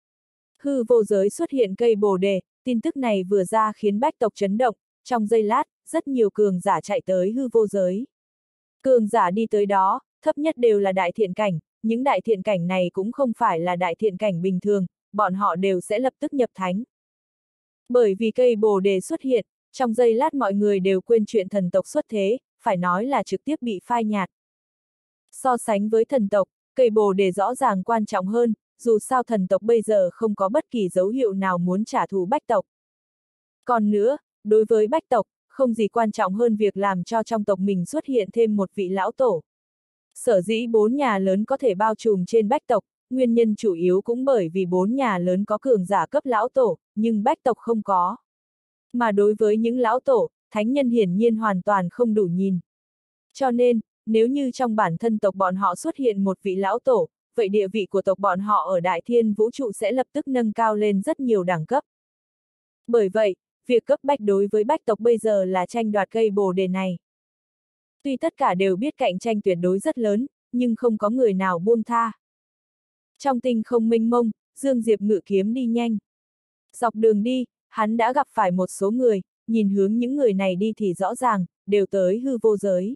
S1: Hư vô giới xuất hiện cây bồ đề, tin tức này vừa ra khiến bách tộc chấn động, trong giây lát, rất nhiều cường giả chạy tới hư vô giới. Cường giả đi tới đó, thấp nhất đều là đại thiện cảnh, những đại thiện cảnh này cũng không phải là đại thiện cảnh bình thường, bọn họ đều sẽ lập tức nhập thánh. Bởi vì cây bồ đề xuất hiện, trong giây lát mọi người đều quên chuyện thần tộc xuất thế, phải nói là trực tiếp bị phai nhạt. So sánh với thần tộc, cây bồ đề rõ ràng quan trọng hơn, dù sao thần tộc bây giờ không có bất kỳ dấu hiệu nào muốn trả thù bách tộc. Còn nữa, đối với bách tộc, không gì quan trọng hơn việc làm cho trong tộc mình xuất hiện thêm một vị lão tổ. Sở dĩ bốn nhà lớn có thể bao trùm trên bách tộc, nguyên nhân chủ yếu cũng bởi vì bốn nhà lớn có cường giả cấp lão tổ, nhưng bách tộc không có. Mà đối với những lão tổ, thánh nhân hiển nhiên hoàn toàn không đủ nhìn. Cho nên, nếu như trong bản thân tộc bọn họ xuất hiện một vị lão tổ, vậy địa vị của tộc bọn họ ở Đại Thiên vũ trụ sẽ lập tức nâng cao lên rất nhiều đẳng cấp. Bởi vậy, việc cấp bách đối với bách tộc bây giờ là tranh đoạt cây bồ đề này. Tuy tất cả đều biết cạnh tranh tuyệt đối rất lớn, nhưng không có người nào buông tha. Trong tinh không mênh mông, Dương Diệp ngự kiếm đi nhanh. Dọc đường đi, hắn đã gặp phải một số người, nhìn hướng những người này đi thì rõ ràng, đều tới hư vô giới.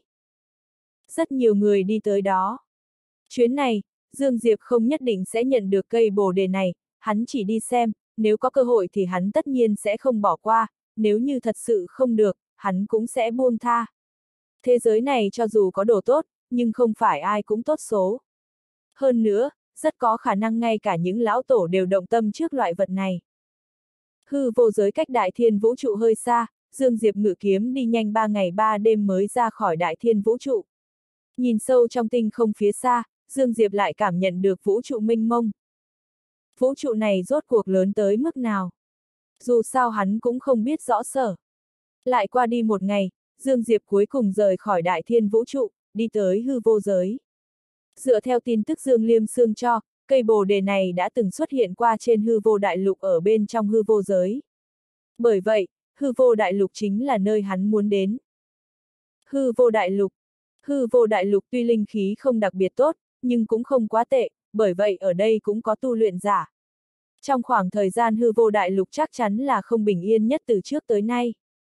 S1: Rất nhiều người đi tới đó. Chuyến này, Dương Diệp không nhất định sẽ nhận được cây bồ đề này, hắn chỉ đi xem, nếu có cơ hội thì hắn tất nhiên sẽ không bỏ qua, nếu như thật sự không được, hắn cũng sẽ buông tha. Thế giới này cho dù có đồ tốt, nhưng không phải ai cũng tốt số. Hơn nữa, rất có khả năng ngay cả những lão tổ đều động tâm trước loại vật này. Hư vô giới cách Đại Thiên vũ trụ hơi xa, Dương Diệp ngự kiếm đi nhanh ba ngày ba đêm mới ra khỏi Đại Thiên vũ trụ. Nhìn sâu trong tinh không phía xa, Dương Diệp lại cảm nhận được vũ trụ mênh mông. Vũ trụ này rốt cuộc lớn tới mức nào? Dù sao hắn cũng không biết rõ sở. Lại qua đi một ngày, Dương Diệp cuối cùng rời khỏi Đại Thiên vũ trụ, đi tới hư vô giới. Dựa theo tin tức Dương Liêm Sương cho, cây bồ đề này đã từng xuất hiện qua trên hư vô đại lục ở bên trong hư vô giới. Bởi vậy, hư vô đại lục chính là nơi hắn muốn đến. Hư vô đại lục. Hư vô đại lục tuy linh khí không đặc biệt tốt, nhưng cũng không quá tệ, bởi vậy ở đây cũng có tu luyện giả. Trong khoảng thời gian hư vô đại lục chắc chắn là không bình yên nhất từ trước tới nay.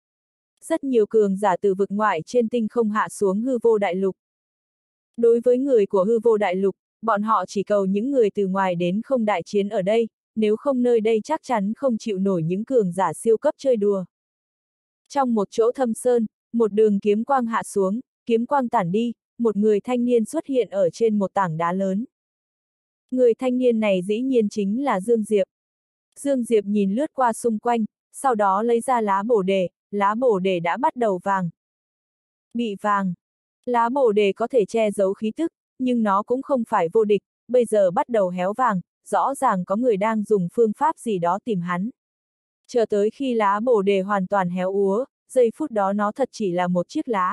S1: Rất nhiều cường giả từ vực ngoại trên tinh không hạ xuống hư vô đại lục. Đối với người của hư vô đại lục, bọn họ chỉ cầu những người từ ngoài đến không đại chiến ở đây, nếu không nơi đây chắc chắn không chịu nổi những cường giả siêu cấp chơi đùa. Trong một chỗ thâm sơn, một đường kiếm quang hạ xuống, kiếm quang tản đi, một người thanh niên xuất hiện ở trên một tảng đá lớn. Người thanh niên này dĩ nhiên chính là Dương Diệp. Dương Diệp nhìn lướt qua xung quanh, sau đó lấy ra lá bồ đề, lá bồ đề đã bắt đầu vàng. Bị vàng. Lá bồ đề có thể che giấu khí tức, nhưng nó cũng không phải vô địch, bây giờ bắt đầu héo vàng, rõ ràng có người đang dùng phương pháp gì đó tìm hắn. Chờ tới khi lá bồ đề hoàn toàn héo úa, giây phút đó nó thật chỉ là một chiếc lá.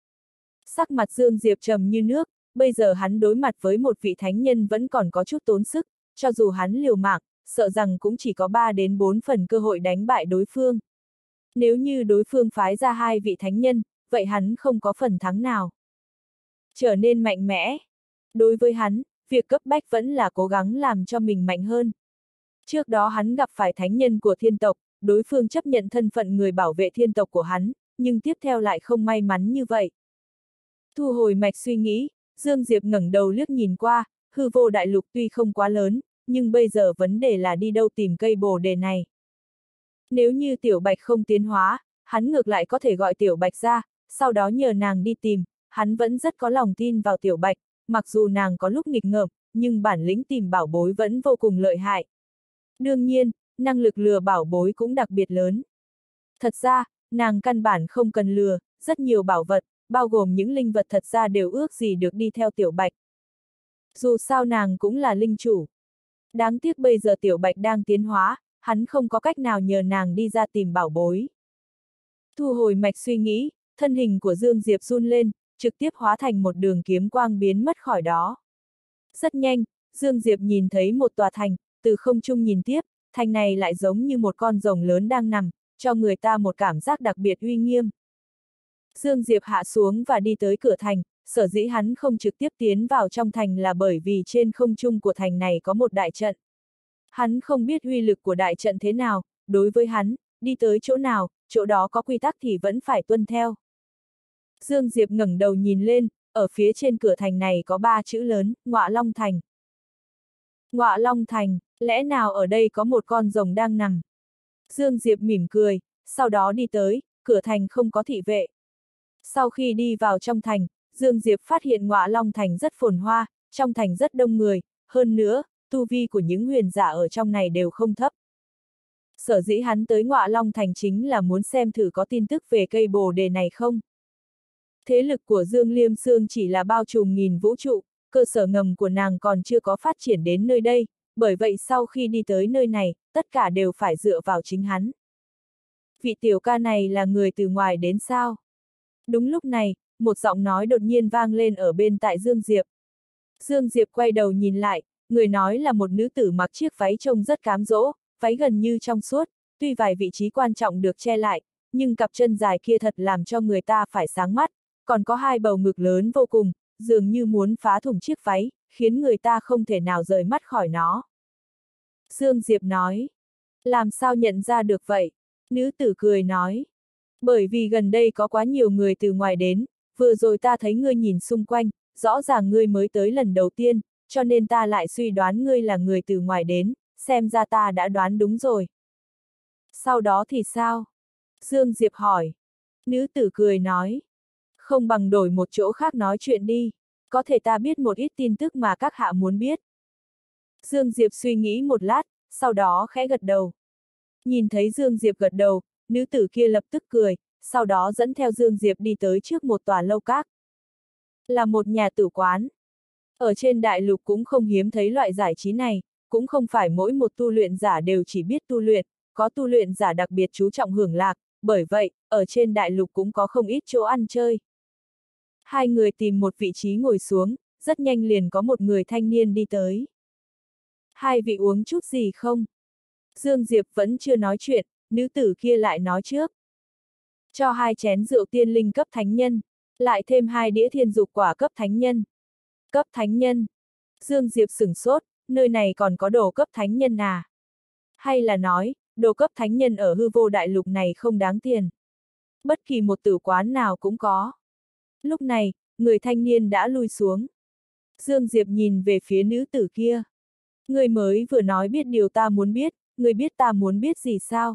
S1: Sắc mặt Dương Diệp trầm như nước, bây giờ hắn đối mặt với một vị thánh nhân vẫn còn có chút tốn sức, cho dù hắn liều mạng, sợ rằng cũng chỉ có ba đến bốn phần cơ hội đánh bại đối phương. Nếu như đối phương phái ra hai vị thánh nhân, vậy hắn không có phần thắng nào. Trở nên mạnh mẽ. Đối với hắn, việc cấp bách vẫn là cố gắng làm cho mình mạnh hơn. Trước đó hắn gặp phải thánh nhân của thiên tộc, đối phương chấp nhận thân phận người bảo vệ thiên tộc của hắn, nhưng tiếp theo lại không may mắn như vậy. Thu hồi mạch suy nghĩ, Dương Diệp ngẩng đầu liếc nhìn qua, hư vô đại lục tuy không quá lớn, nhưng bây giờ vấn đề là đi đâu tìm cây bồ đề này. Nếu như Tiểu Bạch không tiến hóa, hắn ngược lại có thể gọi Tiểu Bạch ra, sau đó nhờ nàng đi tìm, hắn vẫn rất có lòng tin vào Tiểu Bạch, mặc dù nàng có lúc nghịch ngợm, nhưng bản lĩnh tìm bảo bối vẫn vô cùng lợi hại. Đương nhiên, năng lực lừa bảo bối cũng đặc biệt lớn. Thật ra, nàng căn bản không cần lừa, rất nhiều bảo vật, bao gồm những linh vật thật ra đều ước gì được đi theo Tiểu Bạch. Dù sao nàng cũng là linh chủ. Đáng tiếc bây giờ Tiểu Bạch đang tiến hóa, hắn không có cách nào nhờ nàng đi ra tìm bảo bối. Thu hồi mạch suy nghĩ, thân hình của Dương Diệp run lên, trực tiếp hóa thành một đường kiếm quang biến mất khỏi đó. Rất nhanh, Dương Diệp nhìn thấy một tòa thành, từ không trung nhìn tiếp, thành này lại giống như một con rồng lớn đang nằm, cho người ta một cảm giác đặc biệt uy nghiêm. Dương Diệp hạ xuống và đi tới cửa thành, sở dĩ hắn không trực tiếp tiến vào trong thành là bởi vì trên không trung của thành này có một đại trận. Hắn không biết uy lực của đại trận thế nào, đối với hắn, đi tới chỗ nào, chỗ đó có quy tắc thì vẫn phải tuân theo. Dương Diệp ngẩng đầu nhìn lên, ở phía trên cửa thành này có ba chữ lớn, Ngọa Long Thành. Ngọa Long Thành, lẽ nào ở đây có một con rồng đang nằm? Dương Diệp mỉm cười, sau đó đi tới, cửa thành không có thị vệ. Sau khi đi vào trong thành, Dương Diệp phát hiện Ngọa Long Thành rất phồn hoa, trong thành rất đông người, hơn nữa, tu vi của những huyền giả ở trong này đều không thấp. Sở dĩ hắn tới Ngọa Long Thành chính là muốn xem thử có tin tức về cây bồ đề này không. Thế lực của Dương Liêm Sương chỉ là bao trùm nghìn vũ trụ, cơ sở ngầm của nàng còn chưa có phát triển đến nơi đây, bởi vậy sau khi đi tới nơi này, tất cả đều phải dựa vào chính hắn. vị tiểu ca này là người từ ngoài đến sao? Đúng lúc này, một giọng nói đột nhiên vang lên ở bên tại Dương Diệp. Dương Diệp quay đầu nhìn lại, người nói là một nữ tử mặc chiếc váy trông rất cám dỗ, váy gần như trong suốt, tuy vài vị trí quan trọng được che lại, nhưng cặp chân dài kia thật làm cho người ta phải sáng mắt, còn có hai bầu ngực lớn vô cùng, dường như muốn phá thủng chiếc váy, khiến người ta không thể nào rời mắt khỏi nó. Dương Diệp nói, làm sao nhận ra được vậy? Nữ tử cười nói, bởi vì gần đây có quá nhiều người từ ngoài đến, vừa rồi ta thấy ngươi nhìn xung quanh, rõ ràng ngươi mới tới lần đầu tiên, cho nên ta lại suy đoán ngươi là người từ ngoài đến, xem ra ta đã đoán đúng rồi. Sau đó thì sao? Dương Diệp hỏi. Nữ tử cười nói, không bằng đổi một chỗ khác nói chuyện đi, có thể ta biết một ít tin tức mà các hạ muốn biết. Dương Diệp suy nghĩ một lát, sau đó khẽ gật đầu. Nhìn thấy Dương Diệp gật đầu, nữ tử kia lập tức cười, sau đó dẫn theo Dương Diệp đi tới trước một tòa lâu các. Là một nhà tử quán. Ở trên đại lục cũng không hiếm thấy loại giải trí này, cũng không phải mỗi một tu luyện giả đều chỉ biết tu luyện, có tu luyện giả đặc biệt chú trọng hưởng lạc, bởi vậy, ở trên đại lục cũng có không ít chỗ ăn chơi. Hai người tìm một vị trí ngồi xuống, rất nhanh liền có một người thanh niên đi tới. Hai vị uống chút gì không? Dương Diệp vẫn chưa nói chuyện, nữ tử kia lại nói trước. Cho hai chén rượu tiên linh cấp thánh nhân, lại thêm hai đĩa thiên dục quả cấp thánh nhân. Cấp thánh nhân. Dương Diệp sửng sốt, nơi này còn có đồ cấp thánh nhân à? Hay là nói, đồ cấp thánh nhân ở hư vô đại lục này không đáng tiền. Bất kỳ một tử quán nào cũng có. Lúc này, người thanh niên đã lui xuống. Dương Diệp nhìn về phía nữ tử kia. Người mới vừa nói biết điều ta muốn biết, người biết ta muốn biết gì sao?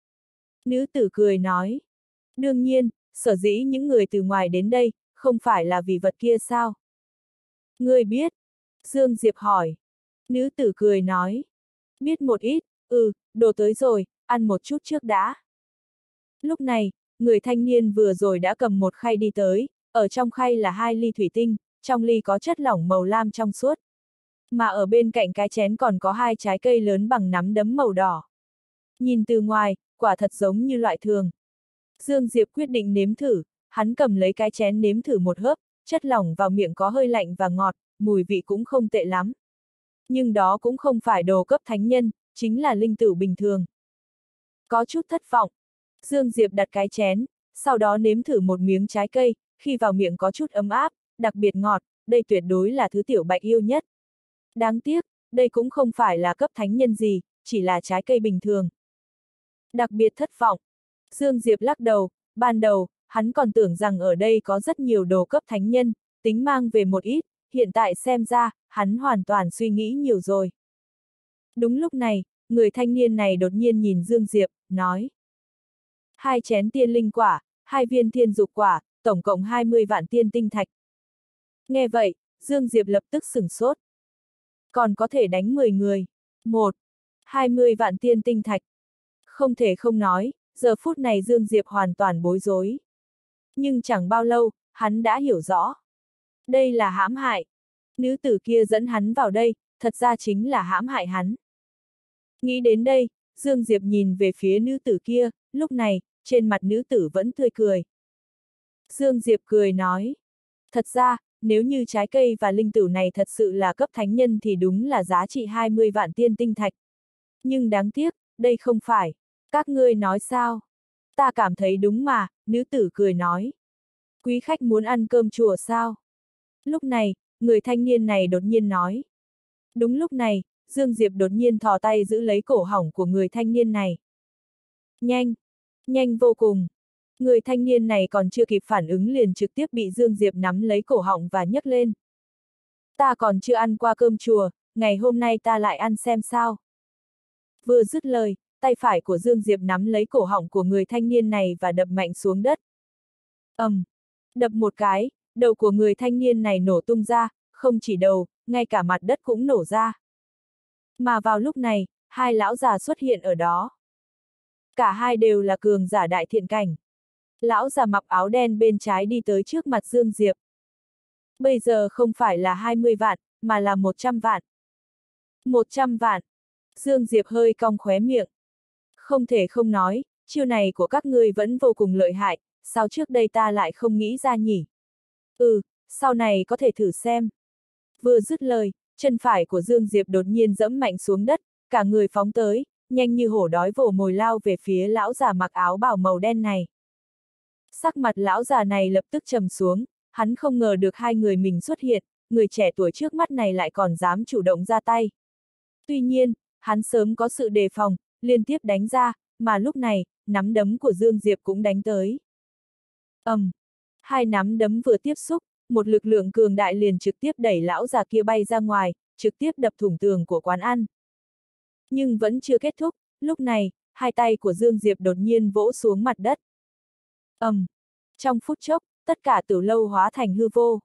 S1: Nữ tử cười nói. Đương nhiên, sở dĩ những người từ ngoài đến đây, không phải là vì vật kia sao? Người biết? Dương Diệp hỏi. Nữ tử cười nói. Biết một ít, ừ, đồ tới rồi, ăn một chút trước đã. Lúc này, người thanh niên vừa rồi đã cầm một khay đi tới, ở trong khay là hai ly thủy tinh, trong ly có chất lỏng màu lam trong suốt. Mà ở bên cạnh cái chén còn có hai trái cây lớn bằng nắm đấm màu đỏ. Nhìn từ ngoài, quả thật giống như loại thường. Dương Diệp quyết định nếm thử, hắn cầm lấy cái chén nếm thử một hớp, chất lỏng vào miệng có hơi lạnh và ngọt, mùi vị cũng không tệ lắm. Nhưng đó cũng không phải đồ cấp thánh nhân, chính là linh tửu bình thường. Có chút thất vọng. Dương Diệp đặt cái chén, sau đó nếm thử một miếng trái cây, khi vào miệng có chút ấm áp, đặc biệt ngọt, đây tuyệt đối là thứ tiểu bạch yêu nhất. Đáng tiếc, đây cũng không phải là cấp thánh nhân gì, chỉ là trái cây bình thường. Đặc biệt thất vọng. Dương Diệp lắc đầu, ban đầu, hắn còn tưởng rằng ở đây có rất nhiều đồ cấp thánh nhân, tính mang về một ít, hiện tại xem ra, hắn hoàn toàn suy nghĩ nhiều rồi. Đúng lúc này, người thanh niên này đột nhiên nhìn Dương Diệp, nói. Hai chén tiên linh quả, hai viên thiên dục quả, tổng cộng hai mươi vạn tiên tinh thạch. Nghe vậy, Dương Diệp lập tức sửng sốt. Còn có thể đánh mười người. Một. hai mươi vạn tiên tinh thạch. Không thể không nói, giờ phút này Dương Diệp hoàn toàn bối rối. Nhưng chẳng bao lâu, hắn đã hiểu rõ. Đây là hãm hại. Nữ tử kia dẫn hắn vào đây, thật ra chính là hãm hại hắn. Nghĩ đến đây, Dương Diệp nhìn về phía nữ tử kia, lúc này, trên mặt nữ tử vẫn tươi cười. Dương Diệp cười nói. Thật ra, nếu như trái cây và linh tửu này thật sự là cấp thánh nhân thì đúng là giá trị hai mươi vạn tiên tinh thạch. Nhưng đáng tiếc, đây không phải. Các ngươi nói sao? Ta cảm thấy đúng mà, nữ tử cười nói. Quý khách muốn ăn cơm chùa sao? Lúc này, người thanh niên này đột nhiên nói. Đúng lúc này, Dương Diệp đột nhiên thò tay giữ lấy cổ họng của người thanh niên này. Nhanh! Nhanh vô cùng! Người thanh niên này còn chưa kịp phản ứng liền trực tiếp bị Dương Diệp nắm lấy cổ họng và nhấc lên. Ta còn chưa ăn qua cơm chùa, ngày hôm nay ta lại ăn xem sao. Vừa dứt lời, tay phải của Dương Diệp nắm lấy cổ họng của người thanh niên này và đập mạnh xuống đất. ầm, um, đập một cái, đầu của người thanh niên này nổ tung ra, không chỉ đầu, ngay cả mặt đất cũng nổ ra. Mà vào lúc này, hai lão già xuất hiện ở đó. Cả hai đều là cường giả đại thiện cảnh. Lão già mặc áo đen bên trái đi tới trước mặt Dương Diệp. Bây giờ không phải là hai mươi vạn, mà là một trăm vạn. một trăm vạn. Dương Diệp hơi cong khóe miệng. Không thể không nói, chiêu này của các ngươi vẫn vô cùng lợi hại, sao trước đây ta lại không nghĩ ra nhỉ? Ừ, sau này có thể thử xem. Vừa dứt lời, chân phải của Dương Diệp đột nhiên giẫm mạnh xuống đất, cả người phóng tới, nhanh như hổ đói vồ mồi lao về phía lão già mặc áo bào màu đen này. Sắc mặt lão già này lập tức trầm xuống, hắn không ngờ được hai người mình xuất hiện, người trẻ tuổi trước mắt này lại còn dám chủ động ra tay. Tuy nhiên, hắn sớm có sự đề phòng, liên tiếp đánh ra, mà lúc này, nắm đấm của Dương Diệp cũng đánh tới. ầm, um, hai nắm đấm vừa tiếp xúc, một lực lượng cường đại liền trực tiếp đẩy lão già kia bay ra ngoài, trực tiếp đập thủng tường của quán ăn. Nhưng vẫn chưa kết thúc, lúc này, hai tay của Dương Diệp đột nhiên vỗ xuống mặt đất. ầm, um, trong phút chốc, tất cả tử lâu hóa thành hư vô.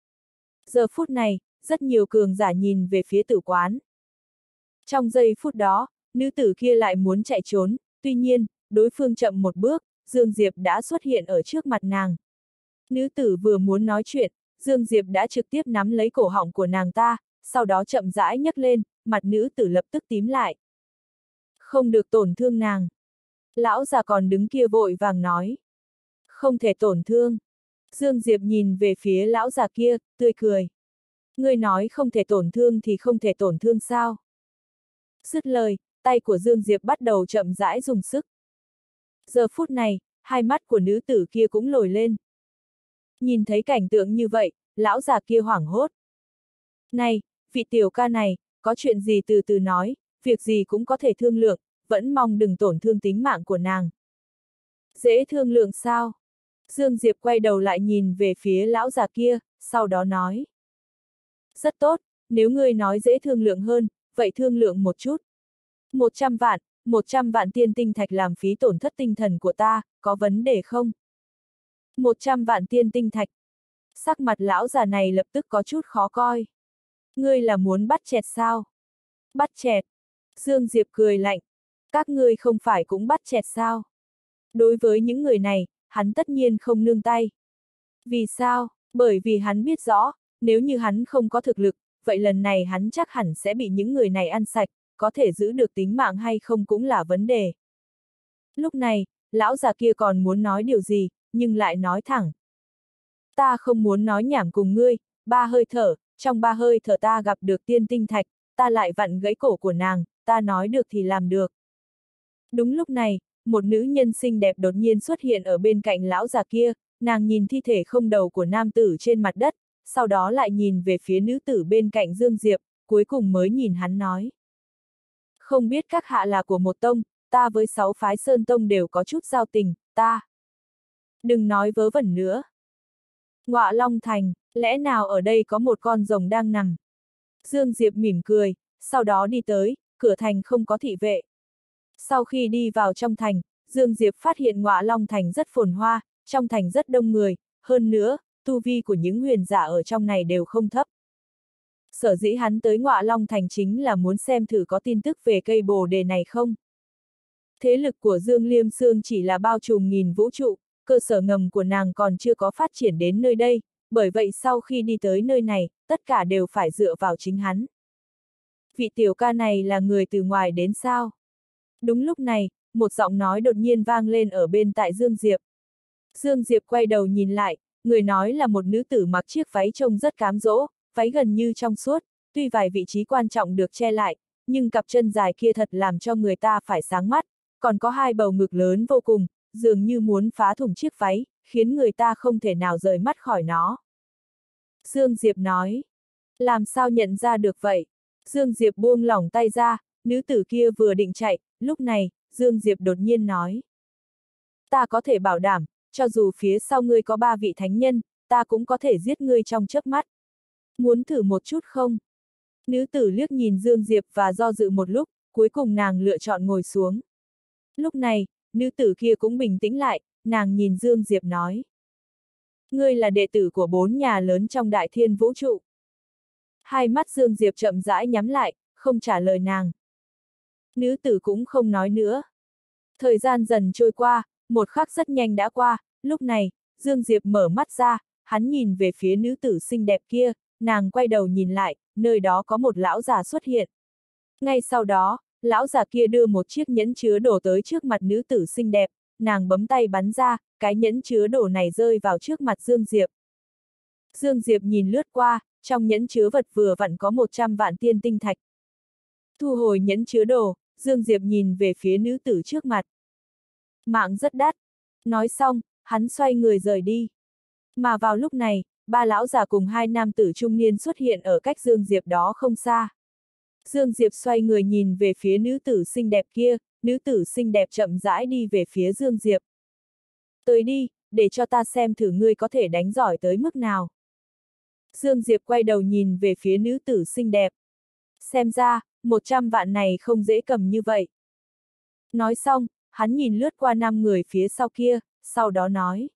S1: Giờ phút này, rất nhiều cường giả nhìn về phía tử quán. Trong giây phút đó, nữ tử kia lại muốn chạy trốn, tuy nhiên, đối phương chậm một bước, Dương Diệp đã xuất hiện ở trước mặt nàng. Nữ tử vừa muốn nói chuyện, Dương Diệp đã trực tiếp nắm lấy cổ họng của nàng ta, sau đó chậm rãi nhấc lên, mặt nữ tử lập tức tím lại. Không được tổn thương nàng. Lão già còn đứng kia vội vàng nói. Không thể tổn thương. Dương Diệp nhìn về phía lão già kia, tươi cười. Ngươi nói không thể tổn thương thì không thể tổn thương sao? Dứt lời, tay của Dương Diệp bắt đầu chậm rãi dùng sức. Giờ phút này, hai mắt của nữ tử kia cũng lồi lên. Nhìn thấy cảnh tượng như vậy, lão già kia hoảng hốt. Này, vị tiểu ca này, có chuyện gì từ từ nói, việc gì cũng có thể thương lượng, vẫn mong đừng tổn thương tính mạng của nàng. Dễ thương lượng sao? Dương Diệp quay đầu lại nhìn về phía lão già kia, sau đó nói. Rất tốt, nếu ngươi nói dễ thương lượng hơn, vậy thương lượng một chút. Một trăm vạn, một trăm vạn tiên tinh thạch làm phí tổn thất tinh thần của ta, có vấn đề không? Một trăm vạn tiên tinh thạch. Sắc mặt lão già này lập tức có chút khó coi. Ngươi là muốn bắt chẹt sao? Bắt chẹt. Dương Diệp cười lạnh. Các ngươi không phải cũng bắt chẹt sao? Đối với những người này, hắn tất nhiên không nương tay. Vì sao? Bởi vì hắn biết rõ, nếu như hắn không có thực lực, vậy lần này hắn chắc hẳn sẽ bị những người này ăn sạch, có thể giữ được tính mạng hay không cũng là vấn đề. Lúc này, lão già kia còn muốn nói điều gì, nhưng lại nói thẳng. Ta không muốn nói nhảm cùng ngươi, ba hơi thở, trong ba hơi thở ta gặp được tiên tinh thạch, ta lại vặn gãy cổ của nàng, ta nói được thì làm được. Đúng lúc này, một nữ nhân xinh đẹp đột nhiên xuất hiện ở bên cạnh lão già kia, nàng nhìn thi thể không đầu của nam tử trên mặt đất, sau đó lại nhìn về phía nữ tử bên cạnh Dương Diệp, cuối cùng mới nhìn hắn nói. Không biết các hạ là của một tông, ta với sáu phái sơn tông đều có chút giao tình, ta. Đừng nói vớ vẩn nữa. Ngọa Long Thành, lẽ nào ở đây có một con rồng đang nằm? Dương Diệp mỉm cười, sau đó đi tới, cửa thành không có thị vệ. Sau khi đi vào trong thành, Dương Diệp phát hiện Ngọa Long Thành rất phồn hoa, trong thành rất đông người, hơn nữa, tu vi của những huyền giả ở trong này đều không thấp. Sở dĩ hắn tới Ngọa Long Thành chính là muốn xem thử có tin tức về cây bồ đề này không. Thế lực của Dương Liêm Sương chỉ là bao trùm nghìn vũ trụ, cơ sở ngầm của nàng còn chưa có phát triển đến nơi đây, bởi vậy sau khi đi tới nơi này, tất cả đều phải dựa vào chính hắn. Vị tiểu ca này là người từ ngoài đến sao? Đúng lúc này, một giọng nói đột nhiên vang lên ở bên tại Dương Diệp. Dương Diệp quay đầu nhìn lại, người nói là một nữ tử mặc chiếc váy trông rất cám dỗ, váy gần như trong suốt, tuy vài vị trí quan trọng được che lại, nhưng cặp chân dài kia thật làm cho người ta phải sáng mắt, còn có hai bầu ngực lớn vô cùng, dường như muốn phá thủng chiếc váy, khiến người ta không thể nào rời mắt khỏi nó. Dương Diệp nói, làm sao nhận ra được vậy? Dương Diệp buông lỏng tay ra, nữ tử kia vừa định chạy, lúc này, Dương Diệp đột nhiên nói. Ta có thể bảo đảm, cho dù phía sau ngươi có ba vị thánh nhân, ta cũng có thể giết ngươi trong chớp mắt. Muốn thử một chút không? Nữ tử liếc nhìn Dương Diệp và do dự một lúc, cuối cùng nàng lựa chọn ngồi xuống. Lúc này, nữ tử kia cũng bình tĩnh lại, nàng nhìn Dương Diệp nói. Ngươi là đệ tử của bốn nhà lớn trong đại thiên vũ trụ. Hai mắt Dương Diệp chậm rãi nhắm lại, không trả lời nàng. Nữ tử cũng không nói nữa. Thời gian dần trôi qua, một khắc rất nhanh đã qua, lúc này, Dương Diệp mở mắt ra, hắn nhìn về phía nữ tử xinh đẹp kia, nàng quay đầu nhìn lại, nơi đó có một lão già xuất hiện. Ngay sau đó, lão già kia đưa một chiếc nhẫn chứa đồ tới trước mặt nữ tử xinh đẹp, nàng bấm tay bắn ra, cái nhẫn chứa đồ này rơi vào trước mặt Dương Diệp. Dương Diệp nhìn lướt qua, trong nhẫn chứa vật vừa vặn có một trăm vạn tiên tinh thạch. Thu hồi nhẫn chứa đồ, Dương Diệp nhìn về phía nữ tử trước mặt. Mạng rất đắt. Nói xong, hắn xoay người rời đi. Mà vào lúc này, ba lão già cùng hai nam tử trung niên xuất hiện ở cách Dương Diệp đó không xa. Dương Diệp xoay người nhìn về phía nữ tử xinh đẹp kia, nữ tử xinh đẹp chậm rãi đi về phía Dương Diệp. Tới đi, để cho ta xem thử ngươi có thể đánh giỏi tới mức nào. Dương Diệp quay đầu nhìn về phía nữ tử xinh đẹp. Xem ra, một trăm vạn này không dễ cầm như vậy. Nói xong, hắn nhìn lướt qua năm người phía sau kia, sau đó nói.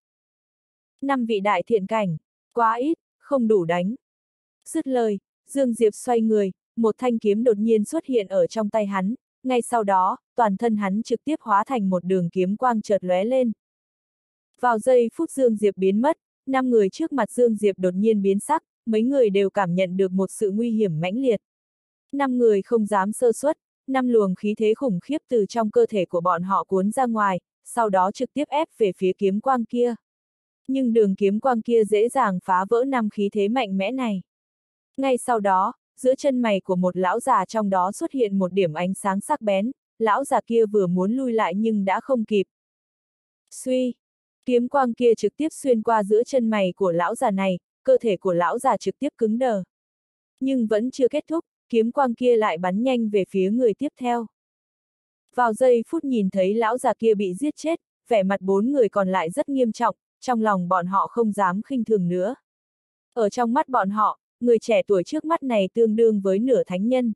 S1: Năm vị đại thiện cảnh, quá ít, không đủ đánh. Dứt lời, Dương Diệp xoay người, một thanh kiếm đột nhiên xuất hiện ở trong tay hắn, ngay sau đó, toàn thân hắn trực tiếp hóa thành một đường kiếm quang chợt lóe lên. Vào giây phút Dương Diệp biến mất, năm người trước mặt Dương Diệp đột nhiên biến sắc, mấy người đều cảm nhận được một sự nguy hiểm mãnh liệt. Năm người không dám sơ suất, năm luồng khí thế khủng khiếp từ trong cơ thể của bọn họ cuốn ra ngoài, sau đó trực tiếp ép về phía kiếm quang kia. Nhưng đường kiếm quang kia dễ dàng phá vỡ năm khí thế mạnh mẽ này. Ngay sau đó, giữa chân mày của một lão già trong đó xuất hiện một điểm ánh sáng sắc bén, lão già kia vừa muốn lui lại nhưng đã không kịp. Suy! Kiếm quang kia trực tiếp xuyên qua giữa chân mày của lão già này, cơ thể của lão già trực tiếp cứng đờ. Nhưng vẫn chưa kết thúc, kiếm quang kia lại bắn nhanh về phía người tiếp theo. Vào giây phút nhìn thấy lão già kia bị giết chết, vẻ mặt bốn người còn lại rất nghiêm trọng, trong lòng bọn họ không dám khinh thường nữa. Ở trong mắt bọn họ, người trẻ tuổi trước mắt này tương đương với nửa thánh nhân.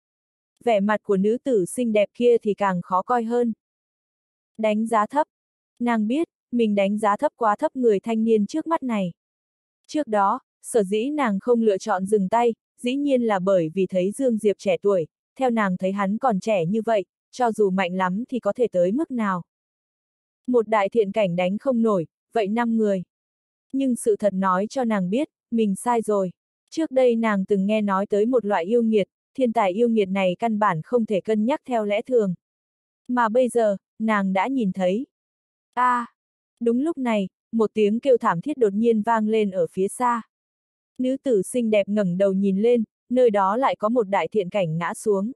S1: Vẻ mặt của nữ tử xinh đẹp kia thì càng khó coi hơn. Đánh giá thấp. Nàng biết, mình đánh giá thấp quá thấp người thanh niên trước mắt này. Trước đó, sở dĩ nàng không lựa chọn dừng tay, dĩ nhiên là bởi vì thấy Dương Diệp trẻ tuổi, theo nàng thấy hắn còn trẻ như vậy, cho dù mạnh lắm thì có thể tới mức nào. Một đại thiện cảnh đánh không nổi, vậy năm người. Nhưng sự thật nói cho nàng biết, mình sai rồi. Trước đây nàng từng nghe nói tới một loại yêu nghiệt, thiên tài yêu nghiệt này căn bản không thể cân nhắc theo lẽ thường. Mà bây giờ, nàng đã nhìn thấy. A! À, đúng lúc này, một tiếng kêu thảm thiết đột nhiên vang lên ở phía xa. Nữ tử xinh đẹp ngẩng đầu nhìn lên, nơi đó lại có một đại thiện cảnh ngã xuống.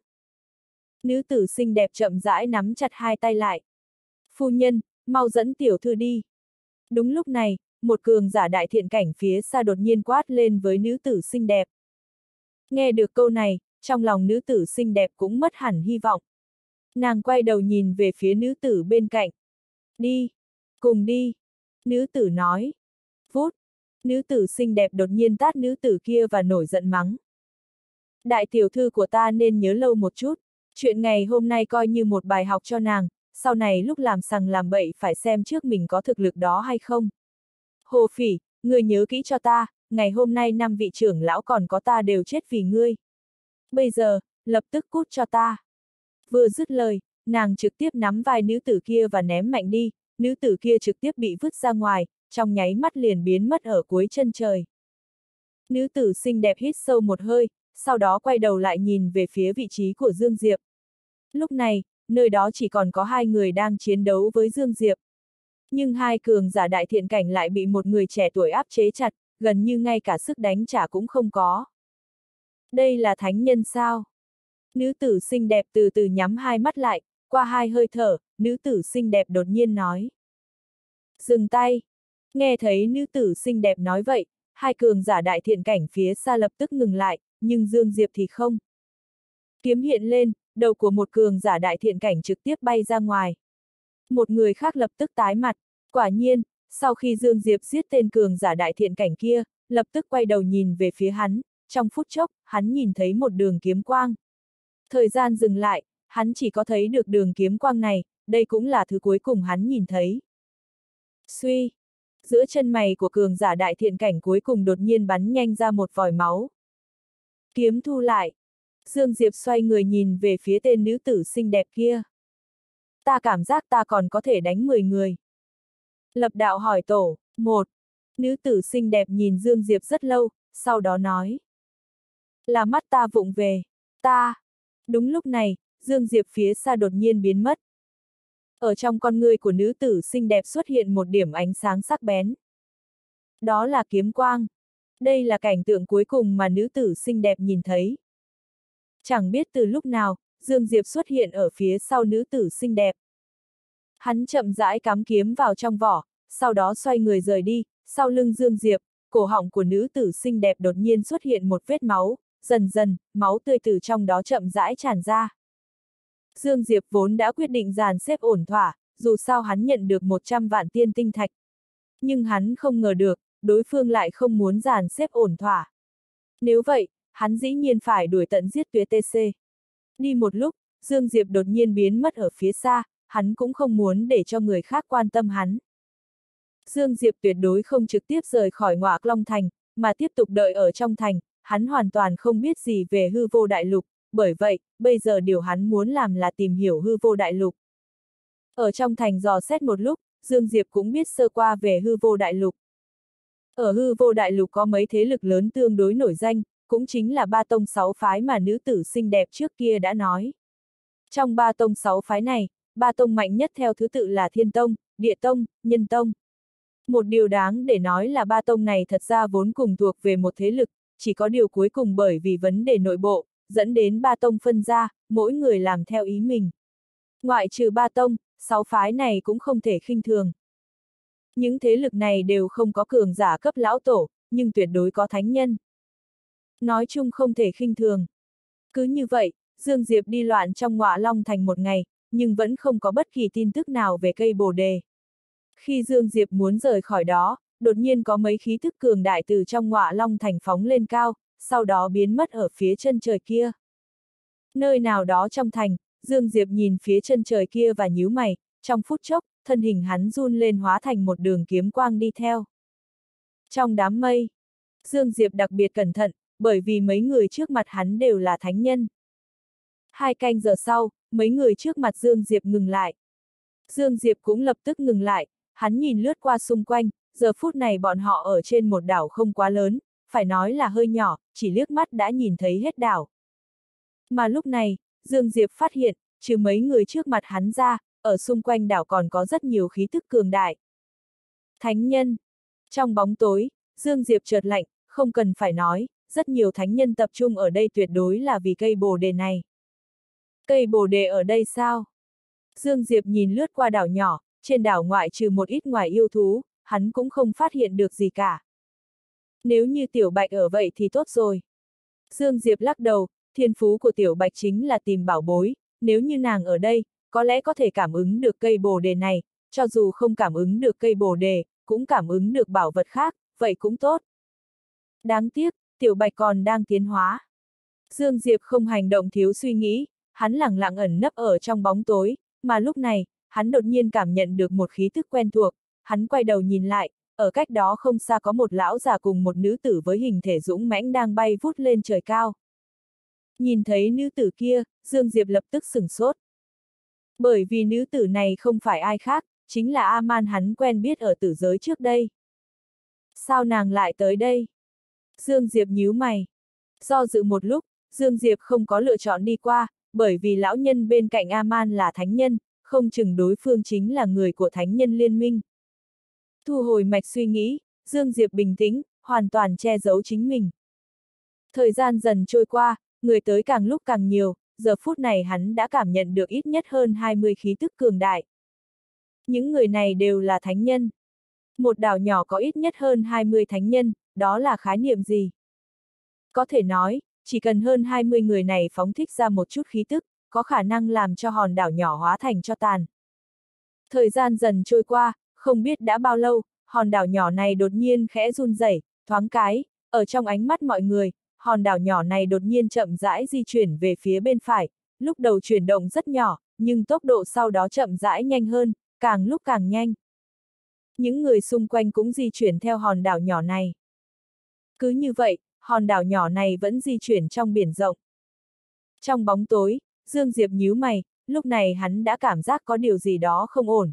S1: Nữ tử xinh đẹp chậm rãi nắm chặt hai tay lại. Phu nhân, mau dẫn tiểu thư đi. Đúng lúc này, một cường giả đại thiện cảnh phía xa đột nhiên quát lên với nữ tử xinh đẹp. Nghe được câu này, trong lòng nữ tử xinh đẹp cũng mất hẳn hy vọng. Nàng quay đầu nhìn về phía nữ tử bên cạnh. Đi, cùng đi. Nữ tử nói. Vút. Nữ tử xinh đẹp đột nhiên tát nữ tử kia và nổi giận mắng. Đại tiểu thư của ta nên nhớ lâu một chút, chuyện ngày hôm nay coi như một bài học cho nàng, sau này lúc làm sằng làm bậy phải xem trước mình có thực lực đó hay không. Hồ Phỉ, ngươi nhớ kỹ cho ta, ngày hôm nay năm vị trưởng lão còn có ta đều chết vì ngươi. Bây giờ, lập tức cút cho ta. Vừa dứt lời, nàng trực tiếp nắm vai nữ tử kia và ném mạnh đi, nữ tử kia trực tiếp bị vứt ra ngoài, trong nháy mắt liền biến mất ở cuối chân trời. Nữ tử xinh đẹp hít sâu một hơi, sau đó quay đầu lại nhìn về phía vị trí của Dương Diệp. Lúc này, nơi đó chỉ còn có hai người đang chiến đấu với Dương Diệp. Nhưng hai cường giả đại thiện cảnh lại bị một người trẻ tuổi áp chế chặt, gần như ngay cả sức đánh trả cũng không có. Đây là thánh nhân sao? Nữ tử xinh đẹp từ từ nhắm hai mắt lại, qua hai hơi thở, nữ tử xinh đẹp đột nhiên nói. Dừng tay! Nghe thấy nữ tử xinh đẹp nói vậy, hai cường giả đại thiện cảnh phía xa lập tức ngừng lại, nhưng Dương Diệp thì không. Kiếm hiện lên, đầu của một cường giả đại thiện cảnh trực tiếp bay ra ngoài. Một người khác lập tức tái mặt, quả nhiên, sau khi Dương Diệp giết tên cường giả đại thiện cảnh kia, lập tức quay đầu nhìn về phía hắn, trong phút chốc, hắn nhìn thấy một đường kiếm quang. Thời gian dừng lại, hắn chỉ có thấy được đường kiếm quang này, đây cũng là thứ cuối cùng hắn nhìn thấy. Suy! Giữa chân mày của cường giả đại thiện cảnh cuối cùng đột nhiên bắn nhanh ra một vòi máu. Kiếm thu lại. Dương Diệp xoay người nhìn về phía tên nữ tử xinh đẹp kia. Ta cảm giác ta còn có thể đánh mười người. Lập đạo hỏi tổ, một. Nữ tử xinh đẹp nhìn Dương Diệp rất lâu, sau đó nói. Là mắt ta vụng về, ta. Đúng lúc này, Dương Diệp phía xa đột nhiên biến mất. Ở trong con ngươi của nữ tử xinh đẹp xuất hiện một điểm ánh sáng sắc bén. Đó là kiếm quang. Đây là cảnh tượng cuối cùng mà nữ tử xinh đẹp nhìn thấy. Chẳng biết từ lúc nào, Dương Diệp xuất hiện ở phía sau nữ tử xinh đẹp. Hắn chậm rãi cắm kiếm vào trong vỏ, sau đó xoay người rời đi, sau lưng Dương Diệp, cổ họng của nữ tử xinh đẹp đột nhiên xuất hiện một vết máu, dần dần, máu tươi từ trong đó chậm rãi tràn ra. Dương Diệp vốn đã quyết định dàn xếp ổn thỏa, dù sao hắn nhận được một trăm vạn tiên tinh thạch. Nhưng hắn không ngờ được, đối phương lại không muốn dàn xếp ổn thỏa. Nếu vậy, hắn dĩ nhiên phải đuổi tận giết tuyệt tê xê. Đi một lúc, Dương Diệp đột nhiên biến mất ở phía xa, hắn cũng không muốn để cho người khác quan tâm hắn. Dương Diệp tuyệt đối không trực tiếp rời khỏi Ngọa Long Thành, mà tiếp tục đợi ở trong thành, hắn hoàn toàn không biết gì về hư vô đại lục, bởi vậy, bây giờ điều hắn muốn làm là tìm hiểu hư vô đại lục. Ở trong thành dò xét một lúc, Dương Diệp cũng biết sơ qua về hư vô đại lục. Ở hư vô đại lục có mấy thế lực lớn tương đối nổi danh, cũng chính là ba tông sáu phái mà nữ tử xinh đẹp trước kia đã nói. Trong ba tông sáu phái này, ba tông mạnh nhất theo thứ tự là Thiên Tông, Địa Tông, Nhân Tông. Một điều đáng để nói là ba tông này thật ra vốn cùng thuộc về một thế lực, chỉ có điều cuối cùng bởi vì vấn đề nội bộ, dẫn đến ba tông phân ra, mỗi người làm theo ý mình. Ngoại trừ ba tông, sáu phái này cũng không thể khinh thường. Những thế lực này đều không có cường giả cấp lão tổ, nhưng tuyệt đối có thánh nhân. Nói chung không thể khinh thường. Cứ như vậy, Dương Diệp đi loạn trong Ngọa Long Thành một ngày, nhưng vẫn không có bất kỳ tin tức nào về cây bồ đề. Khi Dương Diệp muốn rời khỏi đó, đột nhiên có mấy khí thức cường đại từ trong Ngọa Long Thành phóng lên cao, sau đó biến mất ở phía chân trời kia. Nơi nào đó trong thành, Dương Diệp nhìn phía chân trời kia và nhíu mày, trong phút chốc, thân hình hắn run lên hóa thành một đường kiếm quang đi theo. Trong đám mây, Dương Diệp đặc biệt cẩn thận, bởi vì mấy người trước mặt hắn đều là thánh nhân. Hai canh giờ sau, mấy người trước mặt Dương Diệp ngừng lại. Dương Diệp cũng lập tức ngừng lại, hắn nhìn lướt qua xung quanh, giờ phút này bọn họ ở trên một đảo không quá lớn, phải nói là hơi nhỏ, chỉ liếc mắt đã nhìn thấy hết đảo. Mà lúc này, Dương Diệp phát hiện, trừ mấy người trước mặt hắn ra, ở xung quanh đảo còn có rất nhiều khí tức cường đại. Thánh nhân. Trong bóng tối, Dương Diệp chợt lạnh, không cần phải nói, rất nhiều thánh nhân tập trung ở đây tuyệt đối là vì cây bồ đề này. Cây bồ đề ở đây sao? Dương Diệp nhìn lướt qua đảo nhỏ, trên đảo ngoại trừ một ít ngoài yêu thú, hắn cũng không phát hiện được gì cả. Nếu như Tiểu Bạch ở vậy thì tốt rồi. Dương Diệp lắc đầu, thiên phú của Tiểu Bạch chính là tìm bảo bối, nếu như nàng ở đây, có lẽ có thể cảm ứng được cây bồ đề này, cho dù không cảm ứng được cây bồ đề, cũng cảm ứng được bảo vật khác, vậy cũng tốt. Đáng tiếc, Tiểu Bạch còn đang tiến hóa. Dương Diệp không hành động thiếu suy nghĩ, hắn lẳng lặng ẩn nấp ở trong bóng tối, mà lúc này, hắn đột nhiên cảm nhận được một khí thức quen thuộc, hắn quay đầu nhìn lại, ở cách đó không xa có một lão già cùng một nữ tử với hình thể dũng mãnh đang bay vút lên trời cao. Nhìn thấy nữ tử kia, Dương Diệp lập tức sửng sốt. Bởi vì nữ tử này không phải ai khác, chính là A-man hắn quen biết ở tử giới trước đây. Sao nàng lại tới đây? Dương Diệp nhíu mày. Do dự một lúc, Dương Diệp không có lựa chọn đi qua, bởi vì lão nhân bên cạnh A-man là thánh nhân, không chừng đối phương chính là người của thánh nhân liên minh. Thu hồi mạch suy nghĩ, Dương Diệp bình tĩnh, hoàn toàn che giấu chính mình. Thời gian dần trôi qua, người tới càng lúc càng nhiều, giờ phút này hắn đã cảm nhận được ít nhất hơn hai mươi khí tức cường đại. Những người này đều là thánh nhân. Một đảo nhỏ có ít nhất hơn hai mươi thánh nhân, đó là khái niệm gì? Có thể nói, chỉ cần hơn hai mươi người này phóng thích ra một chút khí tức, có khả năng làm cho hòn đảo nhỏ hóa thành tro tàn. Thời gian dần trôi qua, không biết đã bao lâu, hòn đảo nhỏ này đột nhiên khẽ run rẩy, thoáng cái, ở trong ánh mắt mọi người, hòn đảo nhỏ này đột nhiên chậm rãi di chuyển về phía bên phải, lúc đầu chuyển động rất nhỏ, nhưng tốc độ sau đó chậm rãi nhanh hơn, càng lúc càng nhanh. Những người xung quanh cũng di chuyển theo hòn đảo nhỏ này. Cứ như vậy, hòn đảo nhỏ này vẫn di chuyển trong biển rộng. Trong bóng tối, Dương Diệp nhíu mày, lúc này hắn đã cảm giác có điều gì đó không ổn.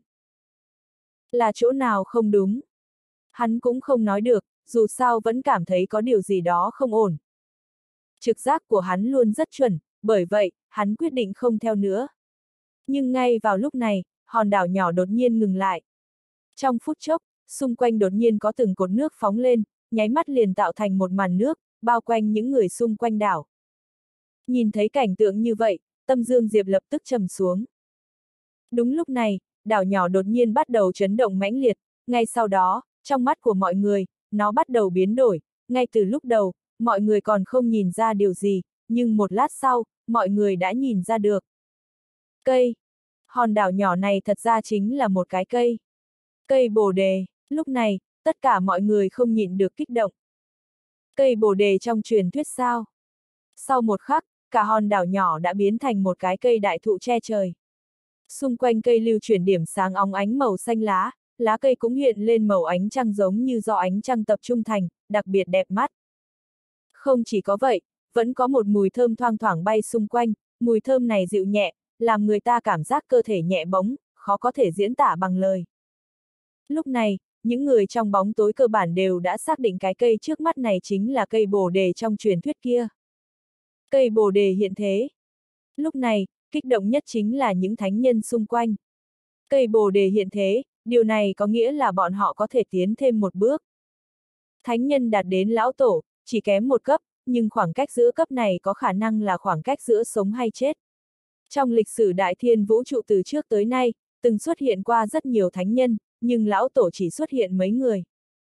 S1: Là chỗ nào không đúng? Hắn cũng không nói được, dù sao vẫn cảm thấy có điều gì đó không ổn. Trực giác của hắn luôn rất chuẩn, bởi vậy, hắn quyết định không theo nữa. Nhưng ngay vào lúc này, hòn đảo nhỏ đột nhiên ngừng lại. Trong phút chốc, xung quanh đột nhiên có từng cột nước phóng lên, nháy mắt liền tạo thành một màn nước, bao quanh những người xung quanh đảo. Nhìn thấy cảnh tượng như vậy, tâm Dương Diệp lập tức trầm xuống. Đúng lúc này, đảo nhỏ đột nhiên bắt đầu chấn động mãnh liệt, ngay sau đó, trong mắt của mọi người, nó bắt đầu biến đổi, ngay từ lúc đầu, mọi người còn không nhìn ra điều gì, nhưng một lát sau, mọi người đã nhìn ra được. Cây. Hòn đảo nhỏ này thật ra chính là một cái cây. Cây bồ đề. Lúc này, tất cả mọi người không nhịn được kích động. Cây bồ đề trong truyền thuyết sao? Sau một khắc, cả hòn đảo nhỏ đã biến thành một cái cây đại thụ che trời. Xung quanh cây lưu chuyển điểm sáng óng ánh màu xanh lá, lá cây cũng hiện lên màu ánh trăng giống như do ánh trăng tập trung thành, đặc biệt đẹp mắt. Không chỉ có vậy, vẫn có một mùi thơm thoang thoảng bay xung quanh, mùi thơm này dịu nhẹ, làm người ta cảm giác cơ thể nhẹ bóng, khó có thể diễn tả bằng lời. Lúc này, những người trong bóng tối cơ bản đều đã xác định cái cây trước mắt này chính là cây bồ đề trong truyền thuyết kia. Cây bồ đề hiện thế. Lúc này, kích động nhất chính là những thánh nhân xung quanh. Cây bồ đề hiện thế, điều này có nghĩa là bọn họ có thể tiến thêm một bước. Thánh nhân đạt đến lão tổ, chỉ kém một cấp, nhưng khoảng cách giữa cấp này có khả năng là khoảng cách giữa sống hay chết. Trong lịch sử đại thiên vũ trụ từ trước tới nay, từng xuất hiện qua rất nhiều thánh nhân, nhưng lão tổ chỉ xuất hiện mấy người.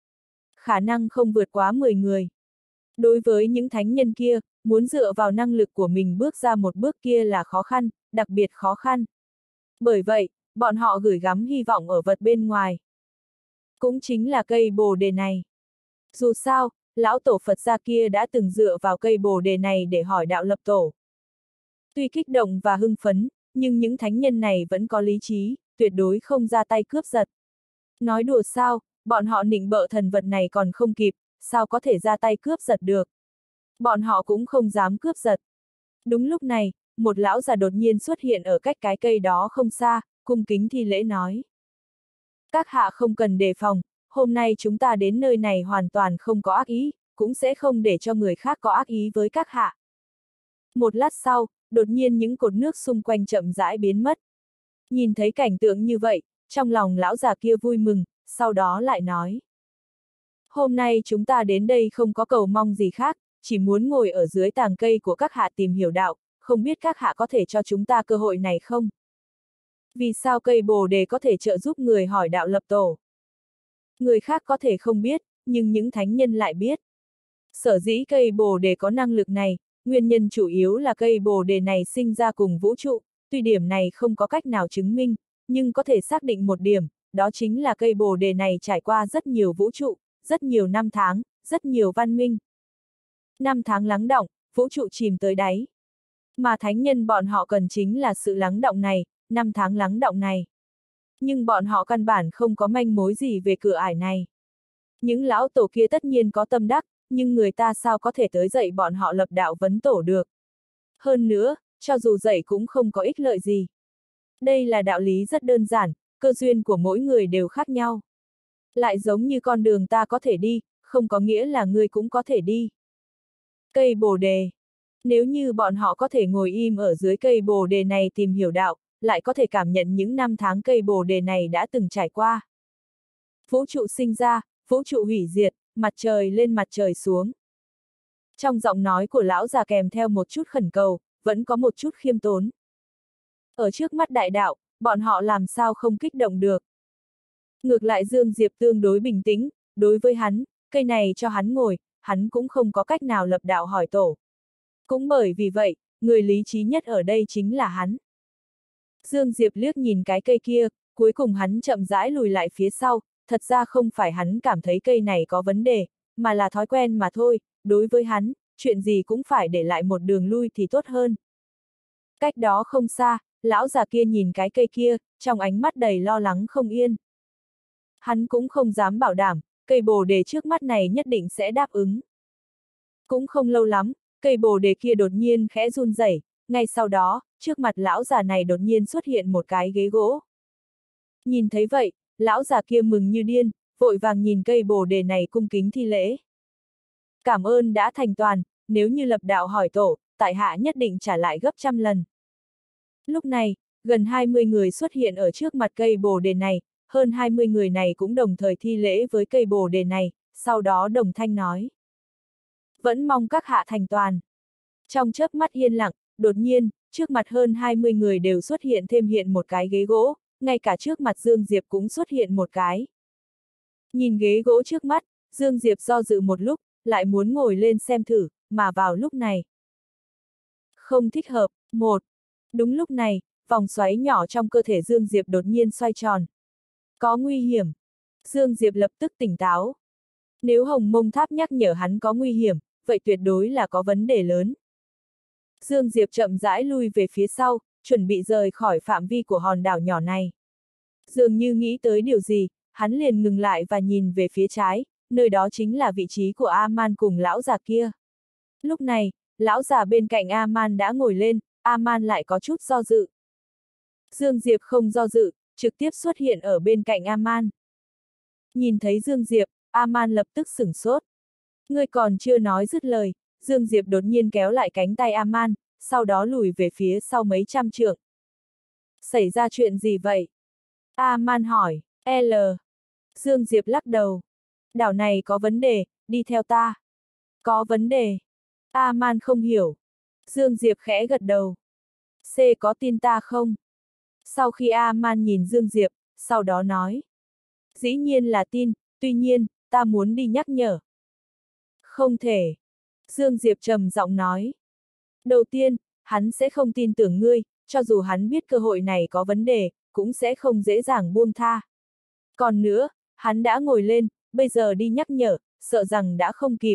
S1: Khả năng không vượt quá mười người. Đối với những thánh nhân kia, muốn dựa vào năng lực của mình bước ra một bước kia là khó khăn, đặc biệt khó khăn. Bởi vậy, bọn họ gửi gắm hy vọng ở vật bên ngoài. Cũng chính là cây bồ đề này. Dù sao, lão tổ Phật gia kia đã từng dựa vào cây bồ đề này để hỏi đạo lập tổ. Tuy kích động và hưng phấn, nhưng những thánh nhân này vẫn có lý trí, tuyệt đối không ra tay cướp giật. Nói đùa sao, bọn họ nịnh bợ thần vật này còn không kịp, sao có thể ra tay cướp giật được. Bọn họ cũng không dám cướp giật. Đúng lúc này, một lão già đột nhiên xuất hiện ở cách cái cây đó không xa, cung kính thi lễ nói. Các hạ không cần đề phòng, hôm nay chúng ta đến nơi này hoàn toàn không có ác ý, cũng sẽ không để cho người khác có ác ý với các hạ. Một lát sau, đột nhiên những cột nước xung quanh chậm rãi biến mất. Nhìn thấy cảnh tượng như vậy, trong lòng lão già kia vui mừng, sau đó lại nói. Hôm nay chúng ta đến đây không có cầu mong gì khác, chỉ muốn ngồi ở dưới tàng cây của các hạ tìm hiểu đạo, không biết các hạ có thể cho chúng ta cơ hội này không? Vì sao cây bồ đề có thể trợ giúp người hỏi đạo lập tổ? Người khác có thể không biết, nhưng những thánh nhân lại biết. Sở dĩ cây bồ đề có năng lực này, nguyên nhân chủ yếu là cây bồ đề này sinh ra cùng vũ trụ, tuy điểm này không có cách nào chứng minh, nhưng có thể xác định một điểm, đó chính là cây bồ đề này trải qua rất nhiều vũ trụ, rất nhiều năm tháng, rất nhiều văn minh. Năm tháng lắng đọng, vũ trụ chìm tới đáy. Mà thánh nhân bọn họ cần chính là sự lắng đọng này, năm tháng lắng đọng này. Nhưng bọn họ căn bản không có manh mối gì về cửa ải này. Những lão tổ kia tất nhiên có tâm đắc, nhưng người ta sao có thể tới dạy bọn họ lập đạo vấn tổ được. Hơn nữa, cho dù dạy cũng không có ích lợi gì. Đây là đạo lý rất đơn giản, cơ duyên của mỗi người đều khác nhau. Lại giống như con đường ta có thể đi, không có nghĩa là ngươi cũng có thể đi. Cây bồ đề. Nếu như bọn họ có thể ngồi im ở dưới cây bồ đề này tìm hiểu đạo, lại có thể cảm nhận những năm tháng cây bồ đề này đã từng trải qua. Vũ trụ sinh ra, vũ trụ hủy diệt, mặt trời lên mặt trời xuống. Trong giọng nói của lão già kèm theo một chút khẩn cầu, vẫn có một chút khiêm tốn. Ở trước mắt đại đạo, bọn họ làm sao không kích động được. Ngược lại Dương Diệp tương đối bình tĩnh, đối với hắn, cây này cho hắn ngồi, hắn cũng không có cách nào lập đạo hỏi tổ. Cũng bởi vì vậy, người lý trí nhất ở đây chính là hắn. Dương Diệp liếc nhìn cái cây kia, cuối cùng hắn chậm rãi lùi lại phía sau, thật ra không phải hắn cảm thấy cây này có vấn đề, mà là thói quen mà thôi, đối với hắn, chuyện gì cũng phải để lại một đường lui thì tốt hơn. Cách đó không xa, lão già kia nhìn cái cây kia, trong ánh mắt đầy lo lắng không yên. Hắn cũng không dám bảo đảm, cây bồ đề trước mắt này nhất định sẽ đáp ứng. Cũng không lâu lắm, cây bồ đề kia đột nhiên khẽ run rẩy, ngay sau đó, trước mặt lão già này đột nhiên xuất hiện một cái ghế gỗ. Nhìn thấy vậy, lão già kia mừng như điên, vội vàng nhìn cây bồ đề này cung kính thi lễ. Cảm ơn đã thành toàn, nếu như lập đạo hỏi tổ, tại hạ nhất định trả lại gấp trăm lần. Lúc này, gần hai mươi người xuất hiện ở trước mặt cây bồ đề này, hơn hai mươi người này cũng đồng thời thi lễ với cây bồ đề này, sau đó đồng thanh nói. Vẫn mong các hạ thành toàn. Trong chớp mắt yên lặng, đột nhiên, trước mặt hơn hai mươi người đều xuất hiện thêm hiện một cái ghế gỗ, ngay cả trước mặt Dương Diệp cũng xuất hiện một cái. Nhìn ghế gỗ trước mắt, Dương Diệp do dự một lúc, lại muốn ngồi lên xem thử, mà vào lúc này. Không thích hợp, một. Đúng lúc này, vòng xoáy nhỏ trong cơ thể Dương Diệp đột nhiên xoay tròn. Có nguy hiểm. Dương Diệp lập tức tỉnh táo. Nếu Hồng Mông Tháp nhắc nhở hắn có nguy hiểm, vậy tuyệt đối là có vấn đề lớn. Dương Diệp chậm rãi lui về phía sau, chuẩn bị rời khỏi phạm vi của hòn đảo nhỏ này. Dường như nghĩ tới điều gì, hắn liền ngừng lại và nhìn về phía trái, nơi đó chính là vị trí của A-man cùng lão già kia. Lúc này, lão già bên cạnh A-man đã ngồi lên, A-man lại có chút do dự. Dương Diệp không do dự, trực tiếp xuất hiện ở bên cạnh A-man. Nhìn thấy Dương Diệp, A-man lập tức sửng sốt. Người còn chưa nói dứt lời, Dương Diệp đột nhiên kéo lại cánh tay A-man, sau đó lùi về phía sau mấy trăm trượng. Xảy ra chuyện gì vậy? A-man hỏi. L. Dương Diệp lắc đầu. Đảo này có vấn đề, đi theo ta. Có vấn đề. A-man không hiểu. Dương Diệp khẽ gật đầu. C có tin ta không? Sau khi A-man nhìn Dương Diệp, sau đó nói. Dĩ nhiên là tin, tuy nhiên, ta muốn đi nhắc nhở. Không thể. Dương Diệp trầm giọng nói. Đầu tiên, hắn sẽ không tin tưởng ngươi, cho dù hắn biết cơ hội này có vấn đề, cũng sẽ không dễ dàng buông tha. Còn nữa, hắn đã ngồi lên, bây giờ đi nhắc nhở, sợ rằng đã không kịp.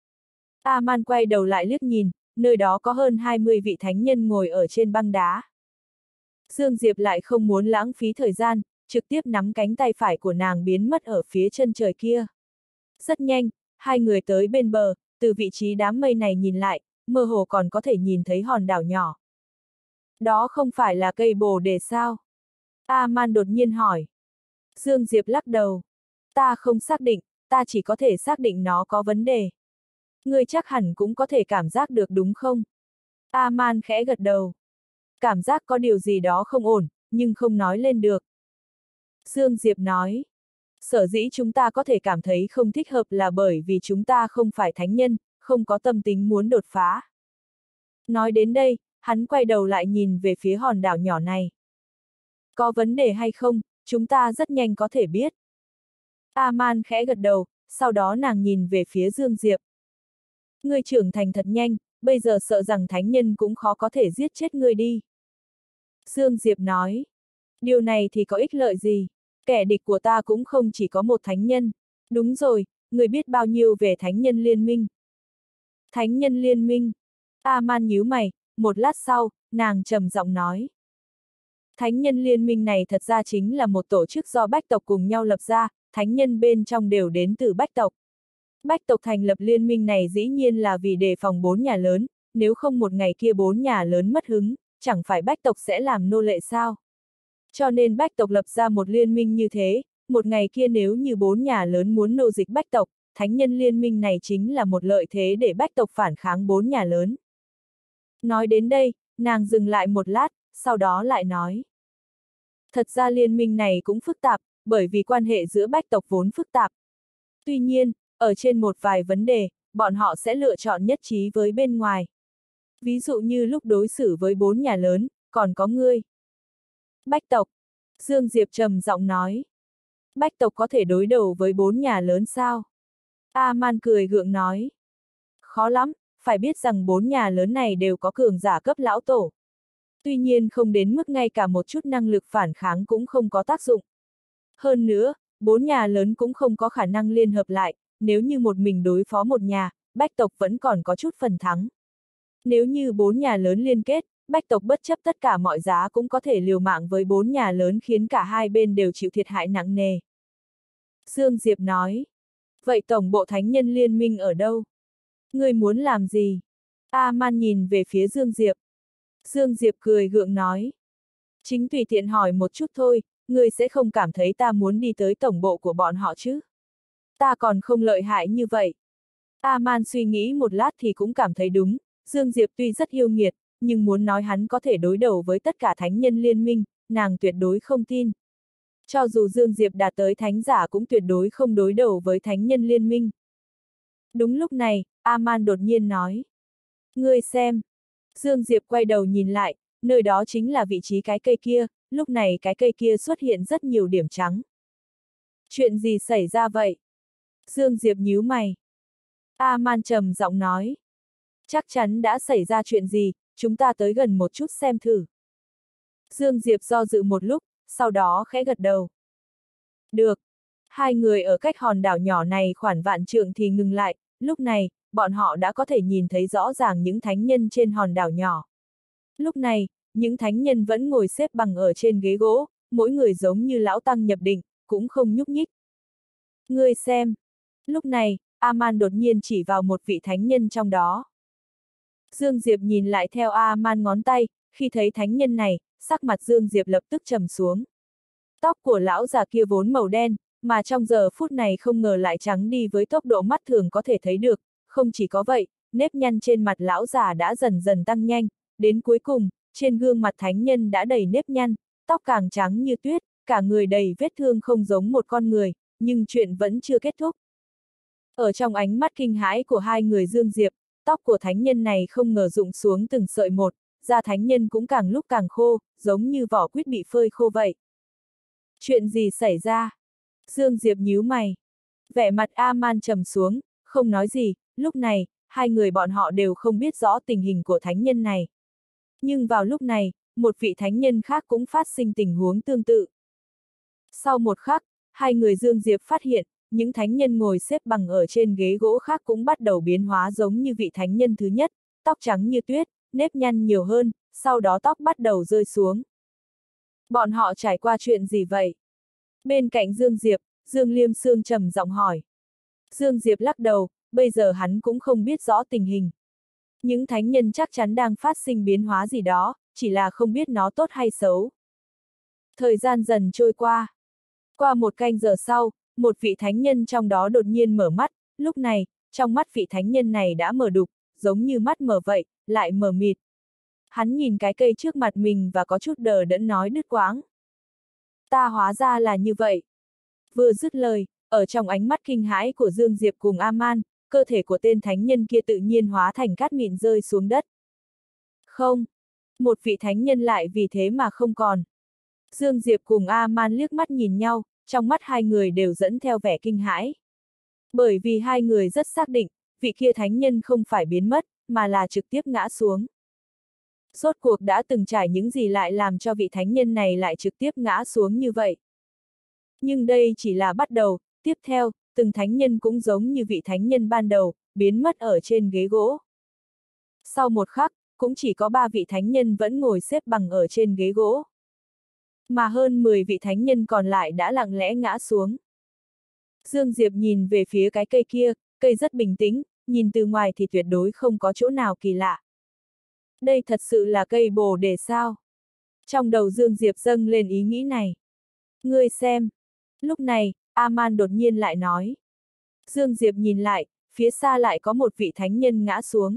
S1: A-man quay đầu lại liếc nhìn, nơi đó có hơn hai mươi vị thánh nhân ngồi ở trên băng đá. Dương Diệp lại không muốn lãng phí thời gian, trực tiếp nắm cánh tay phải của nàng biến mất ở phía chân trời kia. Rất nhanh, hai người tới bên bờ, từ vị trí đám mây này nhìn lại, mơ hồ còn có thể nhìn thấy hòn đảo nhỏ. Đó không phải là cây bồ đề sao? A-man đột nhiên hỏi. Dương Diệp lắc đầu. Ta không xác định, ta chỉ có thể xác định nó có vấn đề. Ngươi chắc hẳn cũng có thể cảm giác được đúng không? A-man khẽ gật đầu. Cảm giác có điều gì đó không ổn, nhưng không nói lên được. Dương Diệp nói. Sở dĩ chúng ta có thể cảm thấy không thích hợp là bởi vì chúng ta không phải thánh nhân, không có tâm tính muốn đột phá. Nói đến đây, hắn quay đầu lại nhìn về phía hòn đảo nhỏ này. Có vấn đề hay không, chúng ta rất nhanh có thể biết. A-man khẽ gật đầu, sau đó nàng nhìn về phía Dương Diệp. Ngươi trưởng thành thật nhanh, bây giờ sợ rằng thánh nhân cũng khó có thể giết chết ngươi đi. Dương Diệp nói. Điều này thì có ích lợi gì? Kẻ địch của ta cũng không chỉ có một thánh nhân. Đúng rồi, ngươi biết bao nhiêu về thánh nhân liên minh? Thánh nhân liên minh. A-man nhíu mày, một lát sau, nàng trầm giọng nói. Thánh nhân liên minh này thật ra chính là một tổ chức do bách tộc cùng nhau lập ra, thánh nhân bên trong đều đến từ bách tộc. Bách tộc thành lập liên minh này dĩ nhiên là vì đề phòng bốn nhà lớn, nếu không một ngày kia bốn nhà lớn mất hứng, chẳng phải bách tộc sẽ làm nô lệ sao? Cho nên bách tộc lập ra một liên minh như thế, một ngày kia nếu như bốn nhà lớn muốn nô dịch bách tộc, thánh nhân liên minh này chính là một lợi thế để bách tộc phản kháng bốn nhà lớn. Nói đến đây, nàng dừng lại một lát, sau đó lại nói. Thật ra liên minh này cũng phức tạp, bởi vì quan hệ giữa bách tộc vốn phức tạp. Tuy nhiên, ở trên một vài vấn đề, bọn họ sẽ lựa chọn nhất trí với bên ngoài. Ví dụ như lúc đối xử với bốn nhà lớn, còn có ngươi. Bách tộc. Dương Diệp trầm giọng nói. Bách tộc có thể đối đầu với bốn nhà lớn sao? A-man cười gượng nói. Khó lắm, phải biết rằng bốn nhà lớn này đều có cường giả cấp lão tổ. Tuy nhiên không đến mức ngay cả một chút năng lực phản kháng cũng không có tác dụng. Hơn nữa, bốn nhà lớn cũng không có khả năng liên hợp lại, nếu như một mình đối phó một nhà, bách tộc vẫn còn có chút phần thắng. Nếu như bốn nhà lớn liên kết, bách tộc bất chấp tất cả mọi giá cũng có thể liều mạng với bốn nhà lớn khiến cả hai bên đều chịu thiệt hại nặng nề. Dương Diệp nói. Vậy tổng bộ thánh nhân liên minh ở đâu? Ngươi muốn làm gì? A-man nhìn về phía Dương Diệp. Dương Diệp cười gượng nói. Chính tùy tiện hỏi một chút thôi, ngươi sẽ không cảm thấy ta muốn đi tới tổng bộ của bọn họ chứ? Ta còn không lợi hại như vậy. A-man suy nghĩ một lát thì cũng cảm thấy đúng, Dương Diệp tuy rất yêu nghiệt, nhưng muốn nói hắn có thể đối đầu với tất cả thánh nhân liên minh, nàng tuyệt đối không tin. Cho dù Dương Diệp đạt tới thánh giả cũng tuyệt đối không đối đầu với thánh nhân liên minh. Đúng lúc này, A-man đột nhiên nói. Ngươi xem. Dương Diệp quay đầu nhìn lại, nơi đó chính là vị trí cái cây kia, lúc này cái cây kia xuất hiện rất nhiều điểm trắng. Chuyện gì xảy ra vậy? Dương Diệp nhíu mày. A-man trầm giọng nói. Chắc chắn đã xảy ra chuyện gì, chúng ta tới gần một chút xem thử. Dương Diệp do dự một lúc, sau đó khẽ gật đầu. Được. Hai người ở cách hòn đảo nhỏ này khoảng vạn trượng thì ngừng lại, lúc này, bọn họ đã có thể nhìn thấy rõ ràng những thánh nhân trên hòn đảo nhỏ. Lúc này, những thánh nhân vẫn ngồi xếp bằng ở trên ghế gỗ, mỗi người giống như lão tăng nhập định, cũng không nhúc nhích. Ngươi xem. Lúc này, A-man đột nhiên chỉ vào một vị thánh nhân trong đó. Dương Diệp nhìn lại theo A-man ngón tay, khi thấy thánh nhân này, sắc mặt Dương Diệp lập tức trầm xuống. Tóc của lão già kia vốn màu đen, mà trong giờ phút này không ngờ lại trắng đi với tốc độ mắt thường có thể thấy được, không chỉ có vậy, nếp nhăn trên mặt lão già đã dần dần tăng nhanh, đến cuối cùng, trên gương mặt thánh nhân đã đầy nếp nhăn, tóc càng trắng như tuyết, cả người đầy vết thương không giống một con người, nhưng chuyện vẫn chưa kết thúc. Ở trong ánh mắt kinh hãi của hai người Dương Diệp, tóc của thánh nhân này không ngờ rụng xuống từng sợi một, da thánh nhân cũng càng lúc càng khô, giống như vỏ quýt bị phơi khô vậy. Chuyện gì xảy ra? Dương Diệp nhíu mày. Vẻ mặt A-man trầm xuống, không nói gì, lúc này, hai người bọn họ đều không biết rõ tình hình của thánh nhân này. Nhưng vào lúc này, một vị thánh nhân khác cũng phát sinh tình huống tương tự. Sau một khắc, hai người Dương Diệp phát hiện, những thánh nhân ngồi xếp bằng ở trên ghế gỗ khác cũng bắt đầu biến hóa giống như vị thánh nhân thứ nhất, tóc trắng như tuyết, nếp nhăn nhiều hơn, sau đó tóc bắt đầu rơi xuống. Bọn họ trải qua chuyện gì vậy? Bên cạnh Dương Diệp, Dương Liêm Sương trầm giọng hỏi. Dương Diệp lắc đầu, bây giờ hắn cũng không biết rõ tình hình. Những thánh nhân chắc chắn đang phát sinh biến hóa gì đó, chỉ là không biết nó tốt hay xấu. Thời gian dần trôi qua. Qua một canh giờ sau, một vị thánh nhân trong đó đột nhiên mở mắt, lúc này, trong mắt vị thánh nhân này đã mở đục, giống như mắt mở vậy, lại mở mịt. Hắn nhìn cái cây trước mặt mình và có chút đờ đẫn nói đứt quãng. Ta hóa ra là như vậy. Vừa dứt lời, ở trong ánh mắt kinh hãi của Dương Diệp cùng A-man, cơ thể của tên thánh nhân kia tự nhiên hóa thành cát mịn rơi xuống đất. Không, một vị thánh nhân lại vì thế mà không còn. Dương Diệp cùng A-man liếc mắt nhìn nhau, trong mắt hai người đều dẫn theo vẻ kinh hãi. Bởi vì hai người rất xác định, vị kia thánh nhân không phải biến mất, mà là trực tiếp ngã xuống. Rốt cuộc đã từng trải những gì lại làm cho vị thánh nhân này lại trực tiếp ngã xuống như vậy. Nhưng đây chỉ là bắt đầu, tiếp theo, từng thánh nhân cũng giống như vị thánh nhân ban đầu, biến mất ở trên ghế gỗ. Sau một khắc, cũng chỉ có ba vị thánh nhân vẫn ngồi xếp bằng ở trên ghế gỗ. Mà hơn mười vị thánh nhân còn lại đã lặng lẽ ngã xuống. Dương Diệp nhìn về phía cái cây kia, cây rất bình tĩnh, nhìn từ ngoài thì tuyệt đối không có chỗ nào kỳ lạ. Đây thật sự là cây bồ đề sao? Trong đầu Dương Diệp dâng lên ý nghĩ này. Ngươi xem. Lúc này, A-man đột nhiên lại nói. Dương Diệp nhìn lại, phía xa lại có một vị thánh nhân ngã xuống.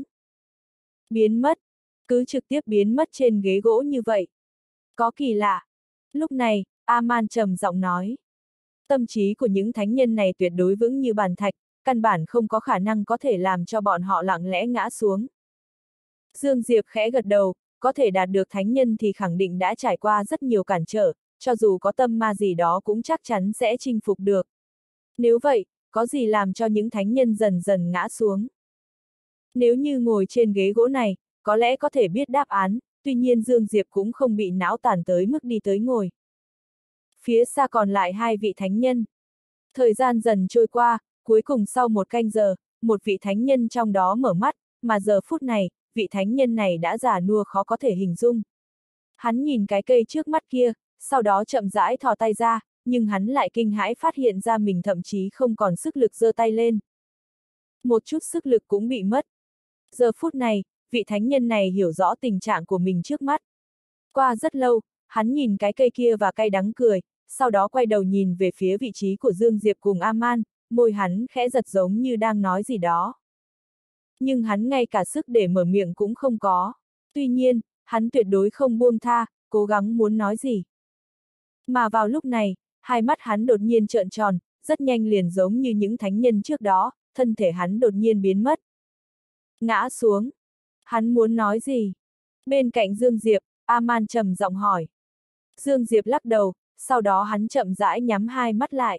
S1: Biến mất. Cứ trực tiếp biến mất trên ghế gỗ như vậy. Có kỳ lạ. Lúc này, A-man trầm giọng nói. Tâm trí của những thánh nhân này tuyệt đối vững như bàn thạch, căn bản không có khả năng có thể làm cho bọn họ lặng lẽ ngã xuống. Dương Diệp khẽ gật đầu, có thể đạt được thánh nhân thì khẳng định đã trải qua rất nhiều cản trở, cho dù có tâm ma gì đó cũng chắc chắn sẽ chinh phục được. Nếu vậy, có gì làm cho những thánh nhân dần dần ngã xuống? Nếu như ngồi trên ghế gỗ này, có lẽ có thể biết đáp án, tuy nhiên Dương Diệp cũng không bị não tàn tới mức đi tới ngồi. Phía xa còn lại hai vị thánh nhân. Thời gian dần trôi qua, cuối cùng sau một canh giờ, một vị thánh nhân trong đó mở mắt, mà giờ phút này, vị thánh nhân này đã già nua khó có thể hình dung. Hắn nhìn cái cây trước mắt kia, sau đó chậm rãi thò tay ra, nhưng hắn lại kinh hãi phát hiện ra mình thậm chí không còn sức lực giơ tay lên. Một chút sức lực cũng bị mất. Giờ phút này, vị thánh nhân này hiểu rõ tình trạng của mình trước mắt. Qua rất lâu, hắn nhìn cái cây kia và cay đắng cười, sau đó quay đầu nhìn về phía vị trí của Dương Diệp cùng A-man, môi hắn khẽ giật giống như đang nói gì đó. Nhưng hắn ngay cả sức để mở miệng cũng không có. Tuy nhiên, hắn tuyệt đối không buông tha, cố gắng muốn nói gì. Mà vào lúc này, hai mắt hắn đột nhiên trợn tròn, rất nhanh liền giống như những thánh nhân trước đó, thân thể hắn đột nhiên biến mất. Ngã xuống. Hắn muốn nói gì? Bên cạnh Dương Diệp, A-man trầm giọng hỏi. Dương Diệp lắc đầu, sau đó hắn chậm rãi nhắm hai mắt lại.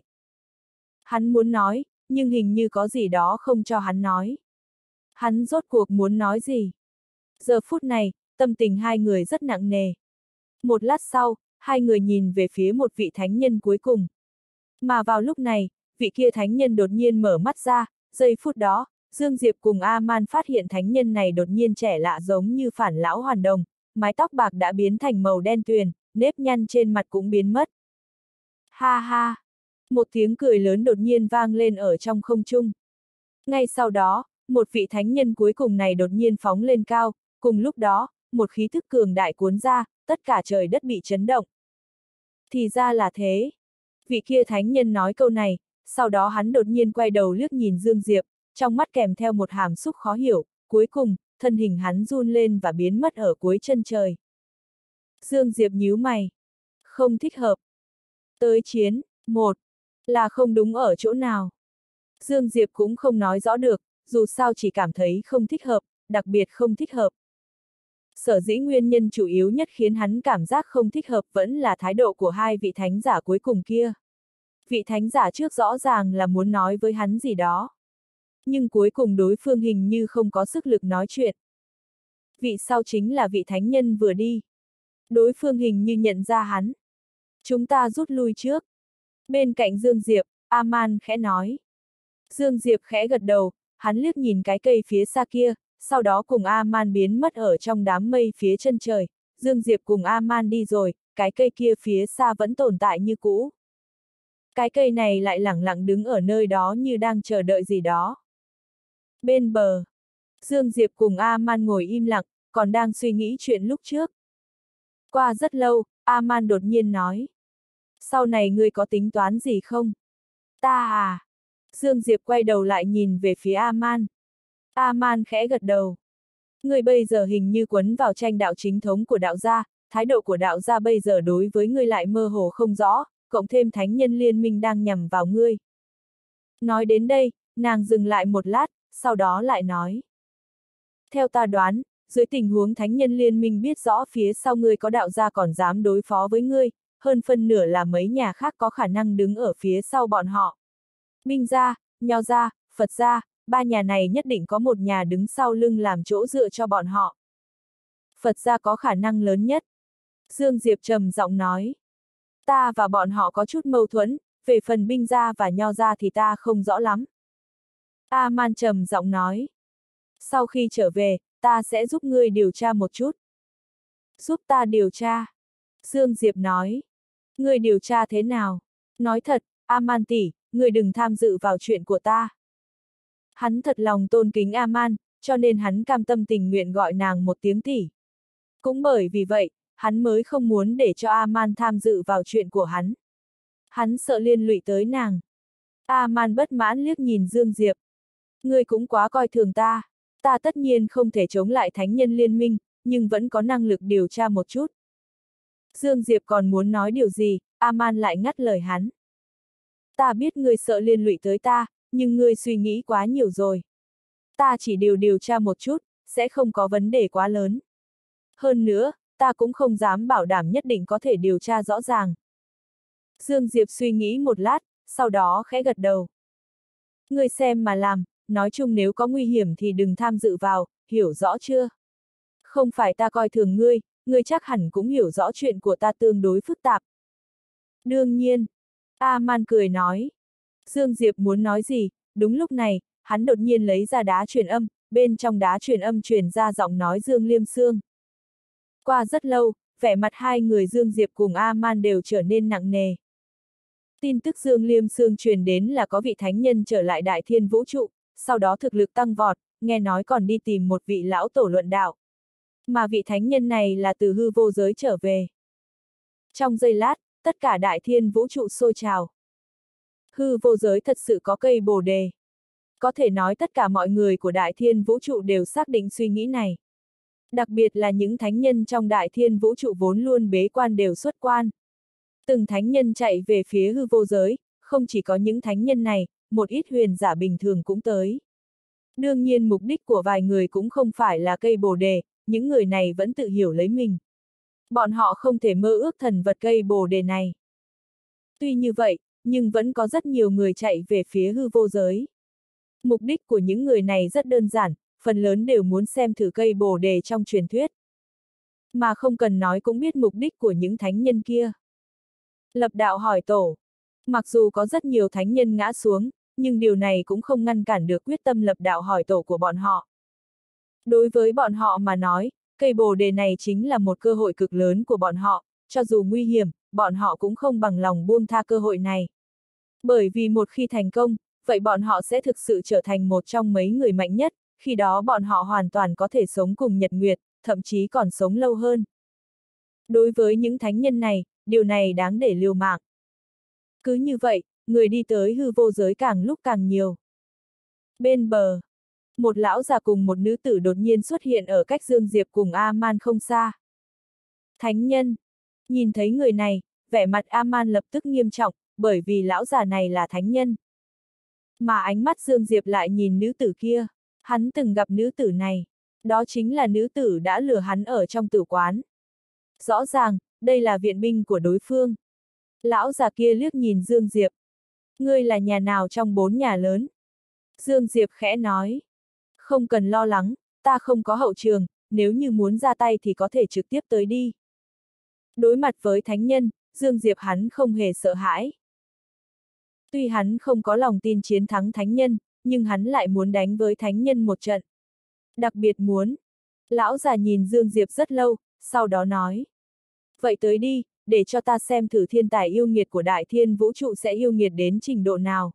S1: Hắn muốn nói, nhưng hình như có gì đó không cho hắn nói. Hắn rốt cuộc muốn nói gì? Giờ phút này, tâm tình hai người rất nặng nề. Một lát sau, hai người nhìn về phía một vị thánh nhân cuối cùng. Mà vào lúc này, vị kia thánh nhân đột nhiên mở mắt ra, giây phút đó, Dương Diệp cùng A-man phát hiện thánh nhân này đột nhiên trẻ lạ giống như phản lão hoàn đồng, mái tóc bạc đã biến thành màu đen tuyền, nếp nhăn trên mặt cũng biến mất. Ha ha! Một tiếng cười lớn đột nhiên vang lên ở trong không trung. Ngay sau đó, một vị thánh nhân cuối cùng này đột nhiên phóng lên cao, cùng lúc đó, một khí thức cường đại cuốn ra, tất cả trời đất bị chấn động. Thì ra là thế. Vị kia thánh nhân nói câu này, sau đó hắn đột nhiên quay đầu liếc nhìn Dương Diệp, trong mắt kèm theo một hàm xúc khó hiểu, cuối cùng, thân hình hắn run lên và biến mất ở cuối chân trời. Dương Diệp nhíu mày. Không thích hợp. Tới chiến, một, là không đúng ở chỗ nào. Dương Diệp cũng không nói rõ được, dù sao chỉ cảm thấy không thích hợp, đặc biệt không thích hợp. Sở dĩ nguyên nhân chủ yếu nhất khiến hắn cảm giác không thích hợp vẫn là thái độ của hai vị thánh giả cuối cùng kia. Vị thánh giả trước rõ ràng là muốn nói với hắn gì đó. Nhưng cuối cùng đối phương hình như không có sức lực nói chuyện. Vị sau chính là vị thánh nhân vừa đi. Đối phương hình như nhận ra hắn. Chúng ta rút lui trước. Bên cạnh Dương Diệp, A-man khẽ nói. Dương Diệp khẽ gật đầu, hắn liếc nhìn cái cây phía xa kia, sau đó cùng A-man biến mất ở trong đám mây phía chân trời. Dương Diệp cùng A-man đi rồi, cái cây kia phía xa vẫn tồn tại như cũ. Cái cây này lại lẳng lặng đứng ở nơi đó như đang chờ đợi gì đó. Bên bờ, Dương Diệp cùng A-man ngồi im lặng, còn đang suy nghĩ chuyện lúc trước. Qua rất lâu, A-man đột nhiên nói. Sau này ngươi có tính toán gì không? Ta à? Dương Diệp quay đầu lại nhìn về phía A-man. A-man khẽ gật đầu. Ngươi bây giờ hình như quấn vào tranh đạo chính thống của đạo gia, thái độ của đạo gia bây giờ đối với ngươi lại mơ hồ không rõ, cộng thêm thánh nhân liên minh đang nhằm vào ngươi. Nói đến đây, nàng dừng lại một lát, sau đó lại nói. Theo ta đoán, dưới tình huống thánh nhân liên minh biết rõ phía sau ngươi có đạo gia còn dám đối phó với ngươi, hơn phân nửa là mấy nhà khác có khả năng đứng ở phía sau bọn họ. Minh gia, Nho gia, Phật gia, ba nhà này nhất định có một nhà đứng sau lưng làm chỗ dựa cho bọn họ. Phật gia có khả năng lớn nhất. Dương Diệp trầm giọng nói. Ta và bọn họ có chút mâu thuẫn, về phần Minh gia và Nho gia thì ta không rõ lắm. A-man trầm giọng nói. Sau khi trở về, ta sẽ giúp ngươi điều tra một chút. Giúp ta điều tra. Dương Diệp nói. Ngươi điều tra thế nào? Nói thật, A-man tỷ, ngươi đừng tham dự vào chuyện của ta. Hắn thật lòng tôn kính A-man, cho nên hắn cam tâm tình nguyện gọi nàng một tiếng tỷ. Cũng bởi vì vậy, hắn mới không muốn để cho A-man tham dự vào chuyện của hắn. Hắn sợ liên lụy tới nàng. A-man bất mãn liếc nhìn Dương Diệp. Ngươi cũng quá coi thường ta. Ta tất nhiên không thể chống lại thánh nhân liên minh, nhưng vẫn có năng lực điều tra một chút. Dương Diệp còn muốn nói điều gì, A-man lại ngắt lời hắn. Ta biết ngươi sợ liên lụy tới ta, nhưng ngươi suy nghĩ quá nhiều rồi. Ta chỉ điều điều tra một chút, sẽ không có vấn đề quá lớn. Hơn nữa, ta cũng không dám bảo đảm nhất định có thể điều tra rõ ràng. Dương Diệp suy nghĩ một lát, sau đó khẽ gật đầu. Ngươi xem mà làm, nói chung nếu có nguy hiểm thì đừng tham dự vào, hiểu rõ chưa? Không phải ta coi thường ngươi, ngươi chắc hẳn cũng hiểu rõ chuyện của ta tương đối phức tạp. Đương nhiên. A-man cười nói. Dương Diệp muốn nói gì, đúng lúc này, hắn đột nhiên lấy ra đá truyền âm, bên trong đá truyền âm truyền ra giọng nói Dương Liêm Sương. Qua rất lâu, vẻ mặt hai người Dương Diệp cùng A-man đều trở nên nặng nề. Tin tức Dương Liêm Sương truyền đến là có vị thánh nhân trở lại Đại Thiên Vũ Trụ, sau đó thực lực tăng vọt, nghe nói còn đi tìm một vị lão tổ luận đạo. Mà vị thánh nhân này là từ hư vô giới trở về. Trong giây lát, tất cả Đại Thiên Vũ Trụ sôi trào. Hư vô giới thật sự có cây bồ đề. Có thể nói tất cả mọi người của Đại Thiên Vũ trụ đều xác định suy nghĩ này. Đặc biệt là những thánh nhân trong Đại Thiên Vũ trụ vốn luôn bế quan đều xuất quan. Từng thánh nhân chạy về phía hư vô giới, không chỉ có những thánh nhân này, một ít huyền giả bình thường cũng tới. Đương nhiên mục đích của vài người cũng không phải là cây bồ đề, những người này vẫn tự hiểu lấy mình. Bọn họ không thể mơ ước thần vật cây bồ đề này. Tuy như vậy, nhưng vẫn có rất nhiều người chạy về phía hư vô giới. Mục đích của những người này rất đơn giản, phần lớn đều muốn xem thử cây bồ đề trong truyền thuyết. Mà không cần nói cũng biết mục đích của những thánh nhân kia. Lập đạo hỏi tổ. Mặc dù có rất nhiều thánh nhân ngã xuống, nhưng điều này cũng không ngăn cản được quyết tâm lập đạo hỏi tổ của bọn họ. Đối với bọn họ mà nói, cây bồ đề này chính là một cơ hội cực lớn của bọn họ, cho dù nguy hiểm, bọn họ cũng không bằng lòng buông tha cơ hội này. Bởi vì một khi thành công, vậy bọn họ sẽ thực sự trở thành một trong mấy người mạnh nhất, khi đó bọn họ hoàn toàn có thể sống cùng Nhật Nguyệt, thậm chí còn sống lâu hơn. Đối với những thánh nhân này, điều này đáng để liều mạng. Cứ như vậy, người đi tới hư vô giới càng lúc càng nhiều. Bên bờ, một lão già cùng một nữ tử đột nhiên xuất hiện ở cách Dương Diệp cùng A-man không xa. Thánh nhân, nhìn thấy người này, vẻ mặt A-man lập tức nghiêm trọng, bởi vì lão già này là thánh nhân. Mà ánh mắt Dương Diệp lại nhìn nữ tử kia, hắn từng gặp nữ tử này, đó chính là nữ tử đã lừa hắn ở trong tử quán. Rõ ràng, đây là viện binh của đối phương. Lão già kia liếc nhìn Dương Diệp. Ngươi là nhà nào trong bốn nhà lớn? Dương Diệp khẽ nói. Không cần lo lắng, ta không có hậu trường, nếu như muốn ra tay thì có thể trực tiếp tới đi. Đối mặt với thánh nhân, Dương Diệp hắn không hề sợ hãi. Tuy hắn không có lòng tin chiến thắng thánh nhân, nhưng hắn lại muốn đánh với thánh nhân một trận. Đặc biệt muốn. Lão già nhìn Dương Diệp rất lâu, sau đó nói. Vậy tới đi, để cho ta xem thử thiên tài yêu nghiệt của Đại Thiên Vũ trụ sẽ yêu nghiệt đến trình độ nào.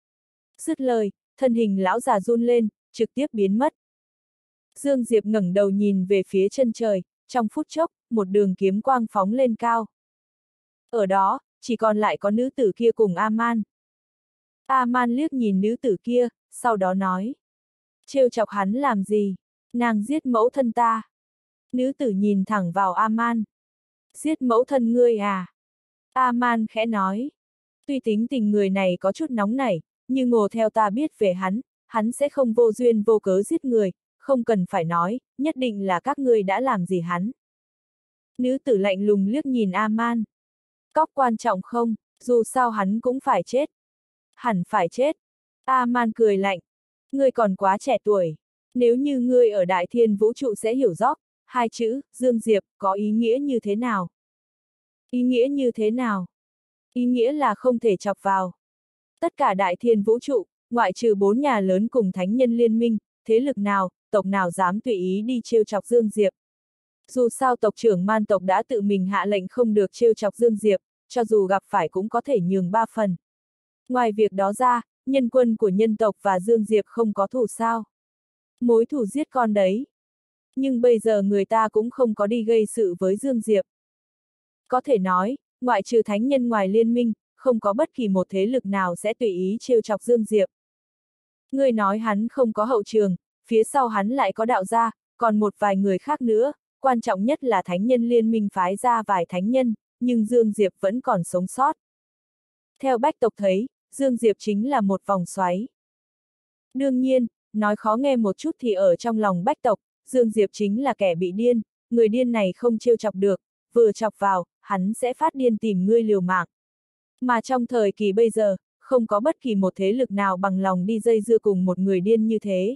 S1: Dứt lời, thân hình lão già run lên, trực tiếp biến mất. Dương Diệp ngẩng đầu nhìn về phía chân trời, trong phút chốc, một đường kiếm quang phóng lên cao. Ở đó, chỉ còn lại có nữ tử kia cùng A-man. A-man liếc nhìn nữ tử kia, sau đó nói. Trêu chọc hắn làm gì? Nàng giết mẫu thân ta. Nữ tử nhìn thẳng vào A-man. Giết mẫu thân ngươi à? A-man khẽ nói. Tuy tính tình người này có chút nóng nảy, nhưng ngồ theo ta biết về hắn, hắn sẽ không vô duyên vô cớ giết người, không cần phải nói, nhất định là các ngươi đã làm gì hắn. Nữ tử lạnh lùng liếc nhìn A-man. Cóc quan trọng không, dù sao hắn cũng phải chết. Hẳn phải chết. A-man cười lạnh. Ngươi còn quá trẻ tuổi. Nếu như ngươi ở Đại Thiên Vũ trụ sẽ hiểu rõ, hai chữ, Dương Diệp, có ý nghĩa như thế nào? Ý nghĩa như thế nào? Ý nghĩa là không thể chọc vào. Tất cả Đại Thiên Vũ trụ, ngoại trừ bốn nhà lớn cùng thánh nhân liên minh, thế lực nào, tộc nào dám tùy ý đi trêu chọc Dương Diệp. Dù sao tộc trưởng man tộc đã tự mình hạ lệnh không được trêu chọc Dương Diệp, cho dù gặp phải cũng có thể nhường ba phần. Ngoài việc đó ra, nhân quân của nhân tộc và Dương Diệp không có thù sao. Mối thù giết con đấy. Nhưng bây giờ người ta cũng không có đi gây sự với Dương Diệp. Có thể nói, ngoại trừ thánh nhân ngoài liên minh, không có bất kỳ một thế lực nào sẽ tùy ý trêu chọc Dương Diệp. Người nói hắn không có hậu trường, phía sau hắn lại có đạo gia, còn một vài người khác nữa, quan trọng nhất là thánh nhân liên minh phái ra vài thánh nhân, nhưng Dương Diệp vẫn còn sống sót. Theo bách tộc thấy, Dương Diệp chính là một vòng xoáy. Đương nhiên, nói khó nghe một chút thì ở trong lòng bách tộc, Dương Diệp chính là kẻ bị điên, người điên này không trêu chọc được, vừa chọc vào, hắn sẽ phát điên tìm ngươi liều mạng. Mà trong thời kỳ bây giờ, không có bất kỳ một thế lực nào bằng lòng đi dây dưa cùng một người điên như thế.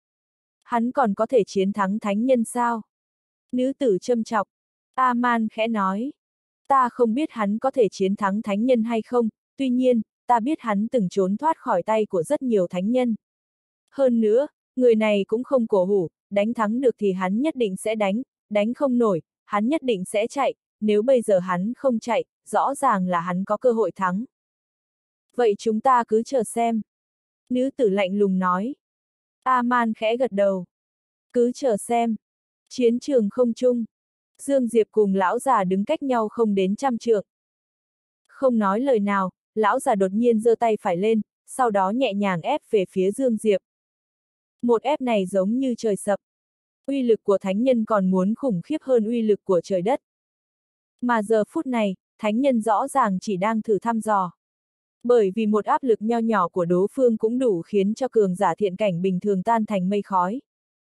S1: Hắn còn có thể chiến thắng thánh nhân sao? Nữ tử châm chọc. A-man khẽ nói. Ta không biết hắn có thể chiến thắng thánh nhân hay không, tuy nhiên, ta biết hắn từng trốn thoát khỏi tay của rất nhiều thánh nhân. Hơn nữa, người này cũng không cổ hủ, đánh thắng được thì hắn nhất định sẽ đánh, đánh không nổi, hắn nhất định sẽ chạy, nếu bây giờ hắn không chạy, rõ ràng là hắn có cơ hội thắng. Vậy chúng ta cứ chờ xem. Nữ tử lạnh lùng nói. A-man khẽ gật đầu. Cứ chờ xem. Chiến trường không chung. Dương Diệp cùng lão già đứng cách nhau không đến trăm trượng. Không nói lời nào, lão già đột nhiên giơ tay phải lên, sau đó nhẹ nhàng ép về phía Dương Diệp. Một ép này giống như trời sập. Uy lực của thánh nhân còn muốn khủng khiếp hơn uy lực của trời đất. Mà giờ phút này, thánh nhân rõ ràng chỉ đang thử thăm dò. Bởi vì một áp lực nho nhỏ của đối phương cũng đủ khiến cho cường giả thiện cảnh bình thường tan thành mây khói.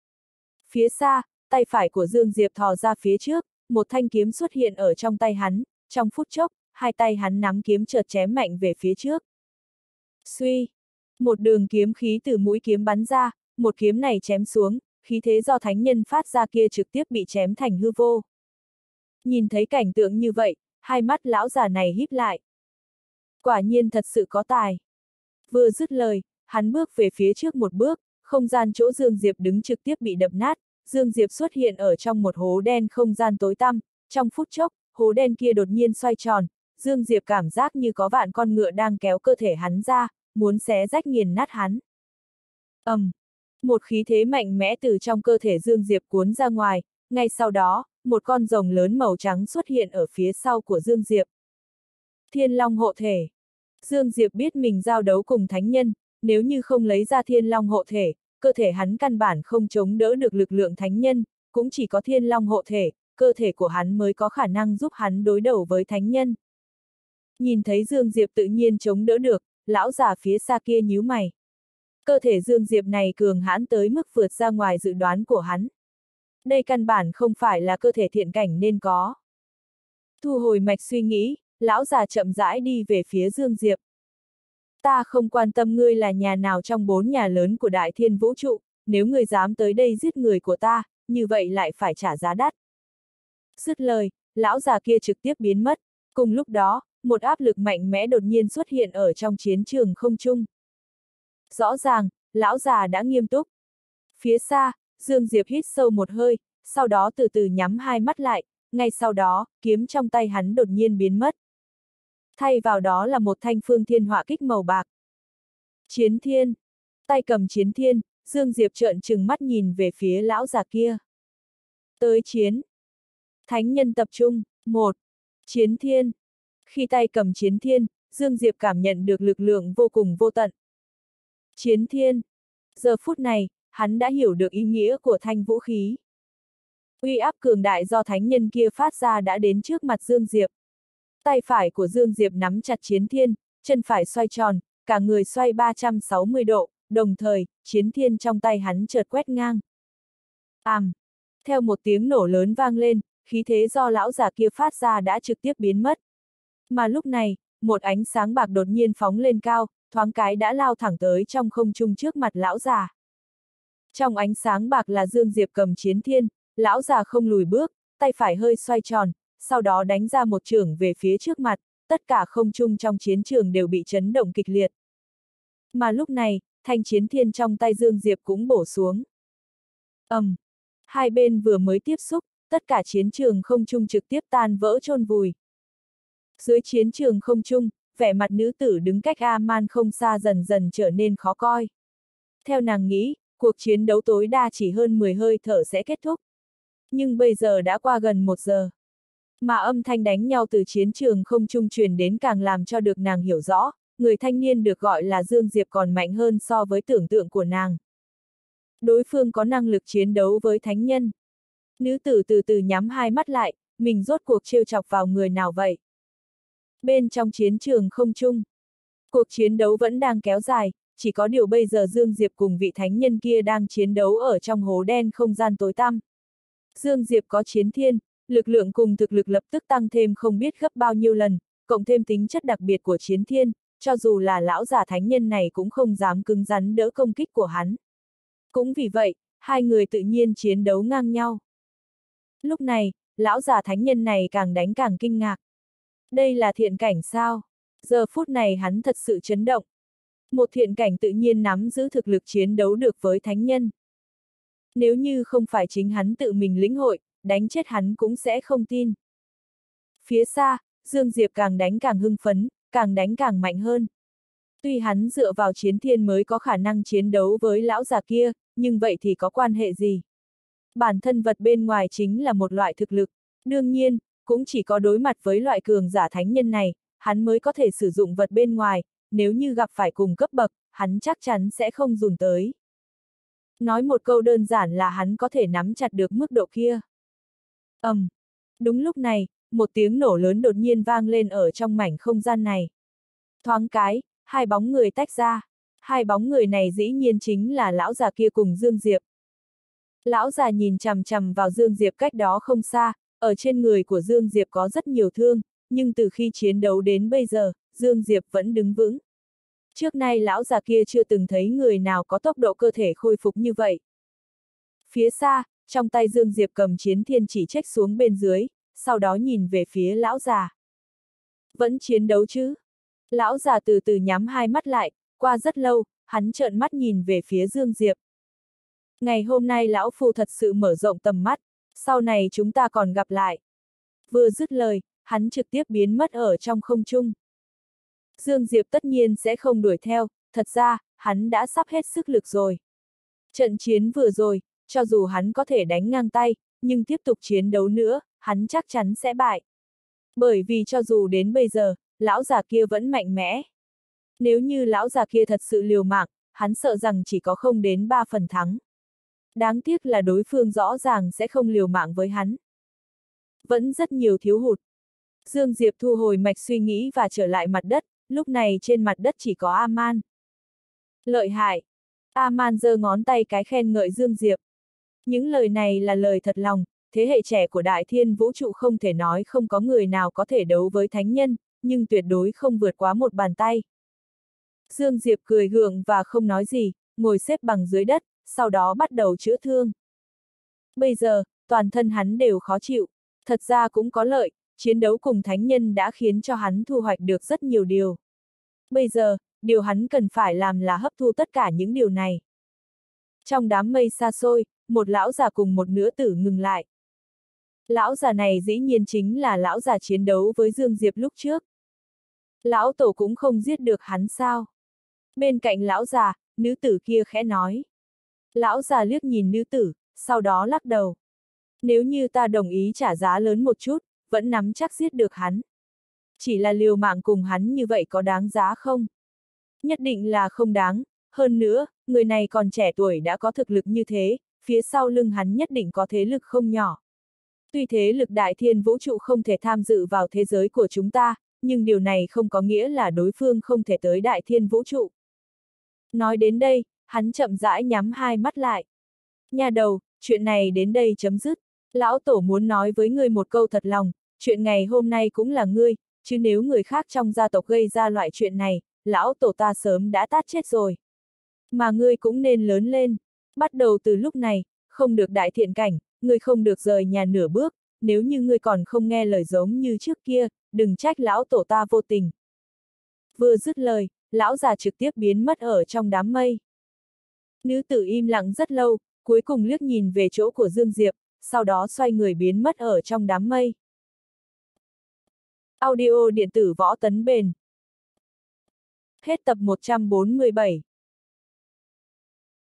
S1: Phía xa, tay phải của Dương Diệp thò ra phía trước, một thanh kiếm xuất hiện ở trong tay hắn, trong phút chốc, hai tay hắn nắm kiếm chợt chém mạnh về phía trước. Suy! Một đường kiếm khí từ mũi kiếm bắn ra, một kiếm này chém xuống, khí thế do thánh nhân phát ra kia trực tiếp bị chém thành hư vô. Nhìn thấy cảnh tượng như vậy, hai mắt lão già này híp lại. Quả nhiên thật sự có tài. Vừa dứt lời, hắn bước về phía trước một bước, không gian chỗ Dương Diệp đứng trực tiếp bị đập nát, Dương Diệp xuất hiện ở trong một hố đen không gian tối tăm, trong phút chốc, hố đen kia đột nhiên xoay tròn, Dương Diệp cảm giác như có vạn con ngựa đang kéo cơ thể hắn ra, muốn xé rách nghiền nát hắn. ầm, um, một khí thế mạnh mẽ từ trong cơ thể Dương Diệp cuốn ra ngoài, ngay sau đó, một con rồng lớn màu trắng xuất hiện ở phía sau của Dương Diệp. Thiên Long hộ thể. Dương Diệp biết mình giao đấu cùng thánh nhân, nếu như không lấy ra Thiên Long hộ thể, cơ thể hắn căn bản không chống đỡ được lực lượng thánh nhân, cũng chỉ có Thiên Long hộ thể, cơ thể của hắn mới có khả năng giúp hắn đối đầu với thánh nhân. Nhìn thấy Dương Diệp tự nhiên chống đỡ được, lão già phía xa kia nhíu mày. Cơ thể Dương Diệp này cường hãn tới mức vượt ra ngoài dự đoán của hắn. Đây căn bản không phải là cơ thể thiện cảnh nên có. Thu hồi mạch suy nghĩ, lão già chậm rãi đi về phía Dương Diệp. Ta không quan tâm ngươi là nhà nào trong bốn nhà lớn của Đại Thiên Vũ Trụ, nếu ngươi dám tới đây giết người của ta, như vậy lại phải trả giá đắt. Dứt lời, lão già kia trực tiếp biến mất, cùng lúc đó, một áp lực mạnh mẽ đột nhiên xuất hiện ở trong chiến trường không trung. Rõ ràng, lão già đã nghiêm túc. Phía xa, Dương Diệp hít sâu một hơi, sau đó từ từ nhắm hai mắt lại, ngay sau đó, kiếm trong tay hắn đột nhiên biến mất. Thay vào đó là một thanh phương thiên họa kích màu bạc. Chiến thiên. Tay cầm chiến thiên, Dương Diệp trợn trừng mắt nhìn về phía lão già kia. Tới chiến. Thánh nhân tập trung, một. Chiến thiên. Khi tay cầm chiến thiên, Dương Diệp cảm nhận được lực lượng vô cùng vô tận. Chiến thiên. Giờ phút này, hắn đã hiểu được ý nghĩa của thanh vũ khí. Uy áp cường đại do thánh nhân kia phát ra đã đến trước mặt Dương Diệp. Tay phải của Dương Diệp nắm chặt chiến thiên, chân phải xoay tròn, cả người xoay ba trăm sáu mươi độ, đồng thời, chiến thiên trong tay hắn chợt quét ngang. Àm! Um, theo một tiếng nổ lớn vang lên, khí thế do lão già kia phát ra đã trực tiếp biến mất. Mà lúc này, một ánh sáng bạc đột nhiên phóng lên cao, thoáng cái đã lao thẳng tới trong không trung trước mặt lão già. Trong ánh sáng bạc là Dương Diệp cầm chiến thiên, lão già không lùi bước, tay phải hơi xoay tròn, sau đó đánh ra một chưởng về phía trước mặt, tất cả không trung trong chiến trường đều bị chấn động kịch liệt. Mà lúc này, thanh chiến thiên trong tay Dương Diệp cũng bổ xuống. ầm, um, hai bên vừa mới tiếp xúc, tất cả chiến trường không trung trực tiếp tan vỡ chôn vùi. Dưới chiến trường không trung, vẻ mặt nữ tử đứng cách A-man không xa dần dần trở nên khó coi. Theo nàng nghĩ, cuộc chiến đấu tối đa chỉ hơn mười hơi thở sẽ kết thúc. Nhưng bây giờ đã qua gần một giờ. Mà âm thanh đánh nhau từ chiến trường không trung truyền đến càng làm cho được nàng hiểu rõ, người thanh niên được gọi là Dương Diệp còn mạnh hơn so với tưởng tượng của nàng. Đối phương có năng lực chiến đấu với thánh nhân. Nữ tử từ từ nhắm hai mắt lại, mình rốt cuộc trêu chọc vào người nào vậy? Bên trong chiến trường không trung, cuộc chiến đấu vẫn đang kéo dài, chỉ có điều bây giờ Dương Diệp cùng vị thánh nhân kia đang chiến đấu ở trong hố đen không gian tối tăm. Dương Diệp có chiến thiên, lực lượng cùng thực lực lập tức tăng thêm không biết gấp bao nhiêu lần, cộng thêm tính chất đặc biệt của chiến thiên, cho dù là lão già thánh nhân này cũng không dám cứng rắn đỡ công kích của hắn. Cũng vì vậy, hai người tự nhiên chiến đấu ngang nhau. Lúc này, lão già thánh nhân này càng đánh càng kinh ngạc. Đây là thiện cảnh sao? Giờ phút này hắn thật sự chấn động. Một thiện cảnh tự nhiên nắm giữ thực lực chiến đấu được với thánh nhân. Nếu như không phải chính hắn tự mình lĩnh hội, đánh chết hắn cũng sẽ không tin. Phía xa, Dương Diệp càng đánh càng hưng phấn, càng đánh càng mạnh hơn. Tuy hắn dựa vào chiến thiên mới có khả năng chiến đấu với lão già kia, nhưng vậy thì có quan hệ gì? Bản thân vật bên ngoài chính là một loại thực lực, đương nhiên, cũng chỉ có đối mặt với loại cường giả thánh nhân này, hắn mới có thể sử dụng vật bên ngoài, nếu như gặp phải cùng cấp bậc, hắn chắc chắn sẽ không dùn tới. Nói một câu đơn giản là hắn có thể nắm chặt được mức độ kia. ầm, um, đúng lúc này, một tiếng nổ lớn đột nhiên vang lên ở trong mảnh không gian này. Thoáng cái, hai bóng người tách ra. Hai bóng người này dĩ nhiên chính là lão già kia cùng Dương Diệp. Lão già nhìn chằm chằm vào Dương Diệp cách đó không xa, ở trên người của Dương Diệp có rất nhiều thương, nhưng từ khi chiến đấu đến bây giờ, Dương Diệp vẫn đứng vững. Trước nay lão già kia chưa từng thấy người nào có tốc độ cơ thể khôi phục như vậy. Phía xa, trong tay Dương Diệp cầm chiến thiên chỉ trách xuống bên dưới, sau đó nhìn về phía lão già. Vẫn chiến đấu chứ? Lão già từ từ nhắm hai mắt lại, qua rất lâu, hắn trợn mắt nhìn về phía Dương Diệp. Ngày hôm nay lão phu thật sự mở rộng tầm mắt, sau này chúng ta còn gặp lại. Vừa dứt lời, hắn trực tiếp biến mất ở trong không trung. Dương Diệp tất nhiên sẽ không đuổi theo, thật ra, hắn đã sắp hết sức lực rồi. Trận chiến vừa rồi, cho dù hắn có thể đánh ngang tay, nhưng tiếp tục chiến đấu nữa, hắn chắc chắn sẽ bại. Bởi vì cho dù đến bây giờ, lão già kia vẫn mạnh mẽ. Nếu như lão già kia thật sự liều mạng, hắn sợ rằng chỉ có không đến ba phần thắng. Đáng tiếc là đối phương rõ ràng sẽ không liều mạng với hắn. Vẫn rất nhiều thiếu hụt. Dương Diệp thu hồi mạch suy nghĩ và trở lại mặt đất, lúc này trên mặt đất chỉ có A-man. Lợi hại. A-man giơ ngón tay cái khen ngợi Dương Diệp. Những lời này là lời thật lòng, thế hệ trẻ của Đại Thiên Vũ Trụ không thể nói không có người nào có thể đấu với thánh nhân, nhưng tuyệt đối không vượt quá một bàn tay. Dương Diệp cười gượng và không nói gì, ngồi xếp bằng dưới đất, sau đó bắt đầu chữa thương. Bây giờ, toàn thân hắn đều khó chịu, thật ra cũng có lợi, chiến đấu cùng thánh nhân đã khiến cho hắn thu hoạch được rất nhiều điều. Bây giờ, điều hắn cần phải làm là hấp thu tất cả những điều này. Trong đám mây xa xôi, một lão già cùng một nữ tử ngừng lại. Lão già này dĩ nhiên chính là lão già chiến đấu với Dương Diệp lúc trước. Lão tổ cũng không giết được hắn sao? Bên cạnh lão già, nữ tử kia khẽ nói. Lão già liếc nhìn nữ tử, sau đó lắc đầu. Nếu như ta đồng ý trả giá lớn một chút, vẫn nắm chắc giết được hắn. Chỉ là liều mạng cùng hắn như vậy có đáng giá không? Nhất định là không đáng, hơn nữa, người này còn trẻ tuổi đã có thực lực như thế, phía sau lưng hắn nhất định có thế lực không nhỏ. Tuy thế lực Đại Thiên Vũ Trụ không thể tham dự vào thế giới của chúng ta, nhưng điều này không có nghĩa là đối phương không thể tới Đại Thiên Vũ Trụ. Nói đến đây, hắn chậm rãi nhắm hai mắt lại. Nhà đầu, chuyện này đến đây chấm dứt. Lão tổ muốn nói với ngươi một câu thật lòng, chuyện ngày hôm nay cũng là ngươi, chứ nếu người khác trong gia tộc gây ra loại chuyện này, lão tổ ta sớm đã tát chết rồi. Mà ngươi cũng nên lớn lên. Bắt đầu từ lúc này, không được đại thiện cảnh, ngươi không được rời nhà nửa bước, nếu như ngươi còn không nghe lời giống như trước kia, đừng trách lão tổ ta vô tình. Vừa dứt lời, lão già trực tiếp biến mất ở trong đám mây. Nữ tử im lặng rất lâu, cuối cùng liếc nhìn về chỗ của Dương Diệp, sau đó xoay người biến mất ở trong đám mây. Audio điện tử Võ Tấn Bền. Hết tập một trăm bốn mươi bảy.